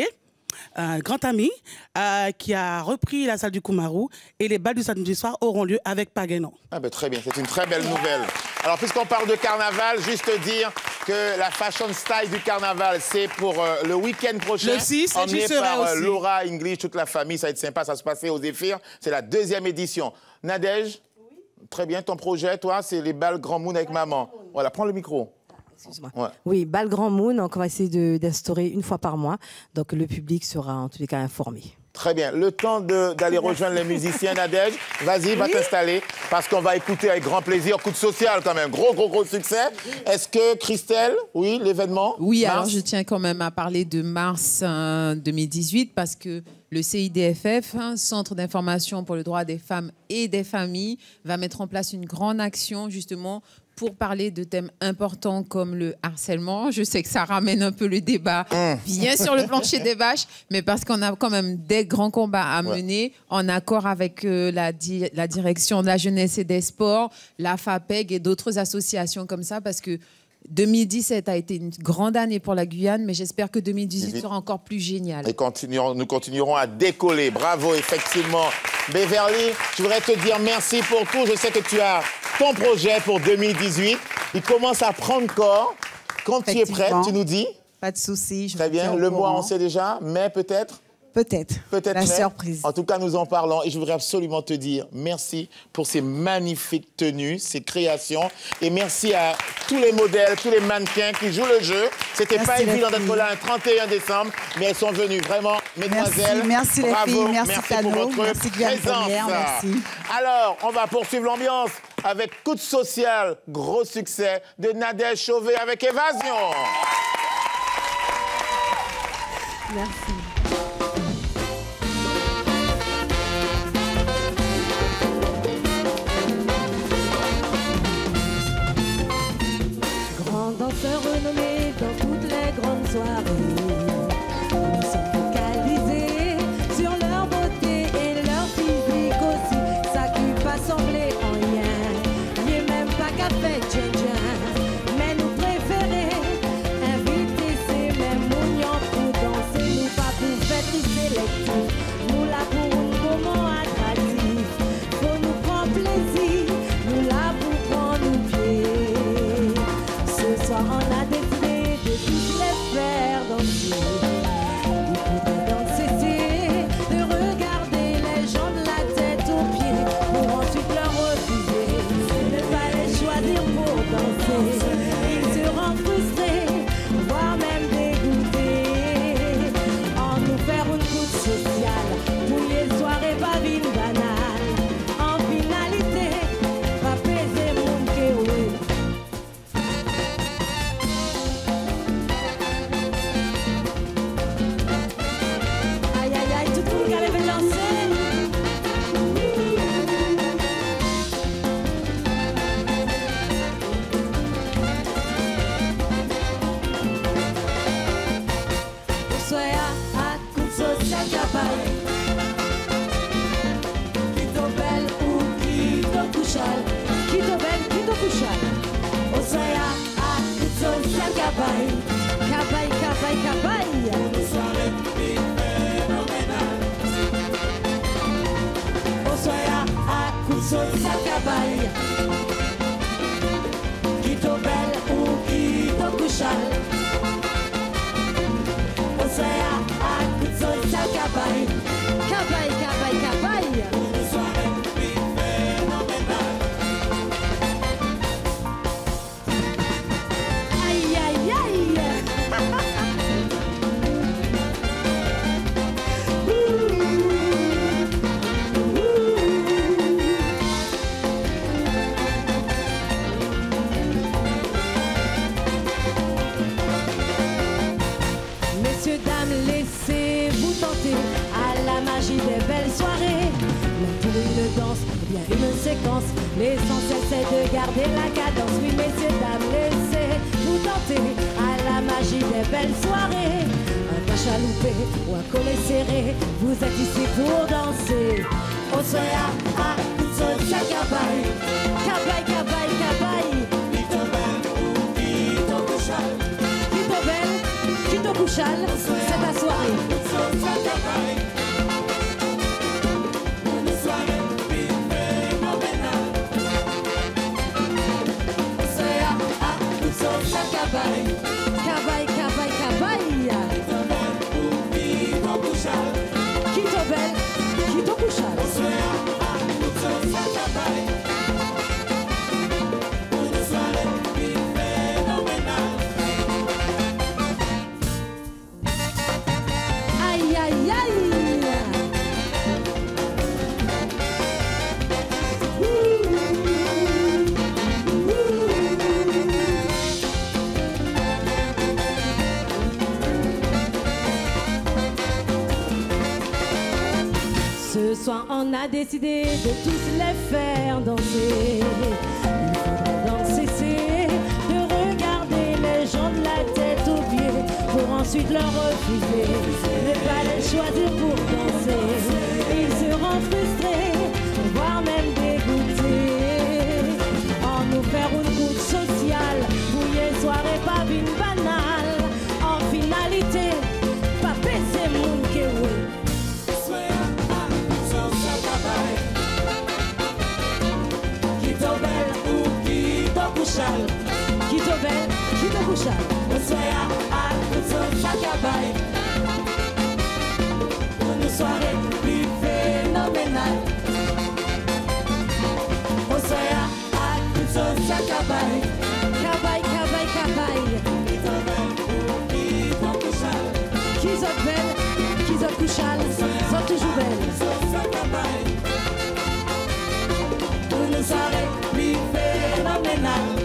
Un grand ami qui a repris la salle du Koumarou et les balles du samedi soir auront lieu avec Pagano. Ah ben, très bien, c'est une très belle nouvelle. Alors, puisqu'on parle de carnaval, juste dire que la fashion style du carnaval, c'est pour le week-end prochain. Le 6, emmené par Laura, English, toute la famille, ça va être sympa, ça va se passer aux Zéphyrs. C'est la 2e édition. Nadège, très bien, ton projet, toi, c'est les balles Grand Moon avec maman. Voilà, prends le micro. Excuse-moi. Ouais. Oui, Bal Grand Moon, donc on va essayer d'instaurer une fois par mois. Donc le public sera en tous les cas informé. Très bien. Le temps d'aller rejoindre les musiciens, Nadège. Vas-y, va t'installer. Parce qu'on va écouter avec grand plaisir. Coup de social quand même. Gros succès. Est-ce que Christelle, oui, l'événement? Oui, mars. Alors je tiens quand même à parler de mars 2018 parce que le CIDFF, Centre d'information pour le droit des femmes et des familles, va mettre en place une grande action justement pour parler de thèmes importants comme le harcèlement. Je sais que ça ramène un peu le débat bien sur le plancher des vaches, mais parce qu'on a quand même des grands combats à mener en accord avec la direction de la jeunesse et des sports, la FAPEG et d'autres associations comme ça, parce que 2017 a été une grande année pour la Guyane, mais j'espère que 2018 sera encore plus génial. Et nous continuerons à décoller. Bravo, effectivement. Beverly, je voudrais te dire merci pour tout. Je sais que tu as ton projet pour 2018. Il commence à prendre corps. Quand tu es prête, tu nous dis. Pas de souci. Très bien. Le mois, on sait déjà, mais peut-être. Peut-être la surprise. En tout cas, nous en parlons et je voudrais absolument te dire merci pour ces magnifiques tenues, ces créations et merci à tous les modèles, tous les mannequins qui jouent le jeu. C'était pas évident d'être là un 31 décembre, mais elles sont venues vraiment, mesdemoiselles. Merci les filles, merci pour votre présence. Merci. Alors, on va poursuivre l'ambiance avec Coup de social, gros succès de Nadège Chauvet avec Évasion. Merci. Danseurs renommés dans toutes les grandes soirées, nous sommes focalisés sur leur beauté et leur physique aussi. Ça qui pas semblé en rien, n'y est même pas qu'à faire tchin-tchin. Mais nous préférons inviter ces mêmes mounions pour danser. Nous pas pour faire tout sélectif, nous là pour un moment attractif. Faut nous prendre plaisir, nous là pour prendre nos pieds. Ce soir on a décidé de tous les faire danser. Il faudrait donc cesser de regarder les gens de la tête aux pieds pour ensuite leur refuser. Ne pas les choisir pour danser. Ils seront frustrés, voire même dégoûtés. En nous faire une coupe sociale pour les soirées pas vite banales. En finalité, pas baiser mon kéoué. cabaye. Qui to belle ou qui to couchal. On se à coup de social cabaye. Cabaye, cabaye, cabaye. Une soirée phénoménale. Aïe, aïe, aïe. Messieurs, dames, laissez-vous tenter à la magie des belles soirées. Même pour une danse, ou bien une séquence, l'essentiel c'est de garder la cadence. Oui, messieurs, dames, laissez-vous tenter à la magie des belles soirées. Un pas chaloupé ou un collet serré, vous êtes ici pour danser. Au soya, à tout social cabaye. Cabaye, cabaye, cabaye. Vito belle ou vito couchal. Vito belle, vito couchal, c'est ta soirée. Social cabaye. Une soirée phénoménale. Au soya, à tout social cabaye. Cabaye, cabaye, cabaye. Vito belle ou vito couchal. Vito belle, vito couchal. Au soya, à tout social cabaye. Une soirée phénoménale. Aïe, aïe, aïe. Ce soir, on a décidé de tous les faire danser. Il faudra donc cesser de regarder les gens de la tête aux pieds pour ensuite leur refuser. Ne pas les choisir pour danser. Ils seront frustrés, voire même dégoûtés. En nous faire une goutte sociale, bouillée soirée, pas une banale. En finalité, pas baisser mon kéoué. Qui te belle, qui te couchal. On soit à tout social cabaye. Une soirée plus phénoménale. On soit à tout social cabaye. Cabaye, cabaye, cabaye. Qui te belle, qui te couchal. Qui te belle, qui te couchal. Sont toujours belles. Social cabaye. Une soirée plus phénoménale.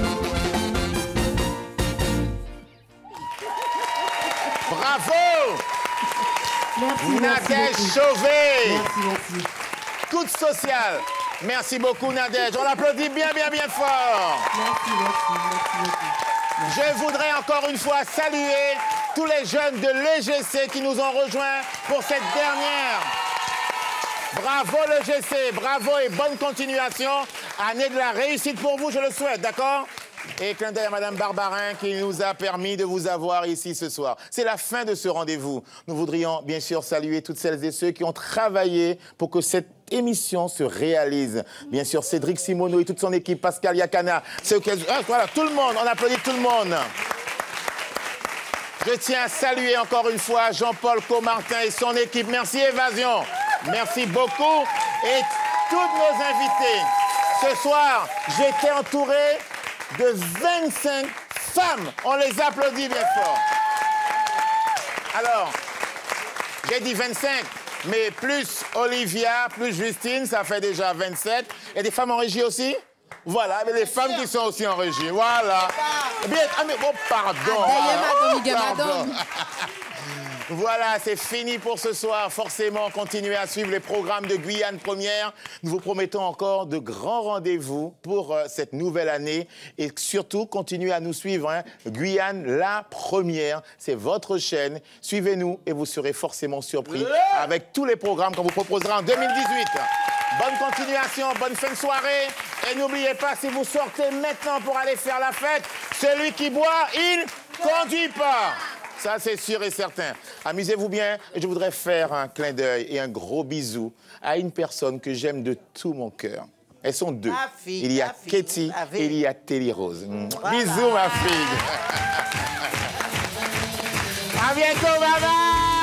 Bravo! Merci, Nadège merci Chauvet. Merci, merci. Coup social. Merci beaucoup, Nadège. On l'applaudit bien, bien, bien fort. Merci, merci, merci. Je voudrais encore une fois saluer tous les jeunes de l'EGC qui nous ont rejoints pour cette dernière. Bravo l'EGC, bravo et bonne continuation. Année de la réussite pour vous, je le souhaite, d'accord? Et clin d'œil à Mme Barbarin qui nous a permis de vous avoir ici ce soir. C'est la fin de ce rendez-vous. Nous voudrions bien sûr saluer toutes celles et ceux qui ont travaillé pour que cette émission se réalise. Bien sûr, Cédric Simoneau et toute son équipe, Pascal Yakana. Voilà, tout le monde, on applaudit tout le monde. Je tiens à saluer encore une fois Jean-Paul Comartin et son équipe. Merci Évasion. Merci beaucoup. Et tous nos invités. Ce soir, j'étais entouré de 25 femmes. On les applaudit bien fort. Alors, j'ai dit 25, mais plus Olivia, plus Justine, ça fait déjà 27. Il y a des femmes en régie aussi? Voilà, il y a des femmes qui sont aussi en régie. Voilà. Bien, mais bon, pardon. Pardon. Voilà, c'est fini pour ce soir. Forcément, continuez à suivre les programmes de Guyane Première. Nous vous promettons encore de grands rendez-vous pour cette nouvelle année. Et surtout, continuez à nous suivre. Hein. Guyane, la Première, c'est votre chaîne. Suivez-nous et vous serez forcément surpris avec tous les programmes qu'on vous proposera en 2018. Bonne continuation, bonne fin de soirée. Et n'oubliez pas, si vous sortez maintenant pour aller faire la fête, celui qui boit, il conduit pas. Ça, c'est sûr et certain. Amusez-vous bien. Et je voudrais faire un clin d'œil et un gros bisou à une personne que j'aime de tout mon cœur. Elles sont deux. Il y a Katie et il y a Telly Rose. Voilà. Bisous, ma fille. À bientôt, maman.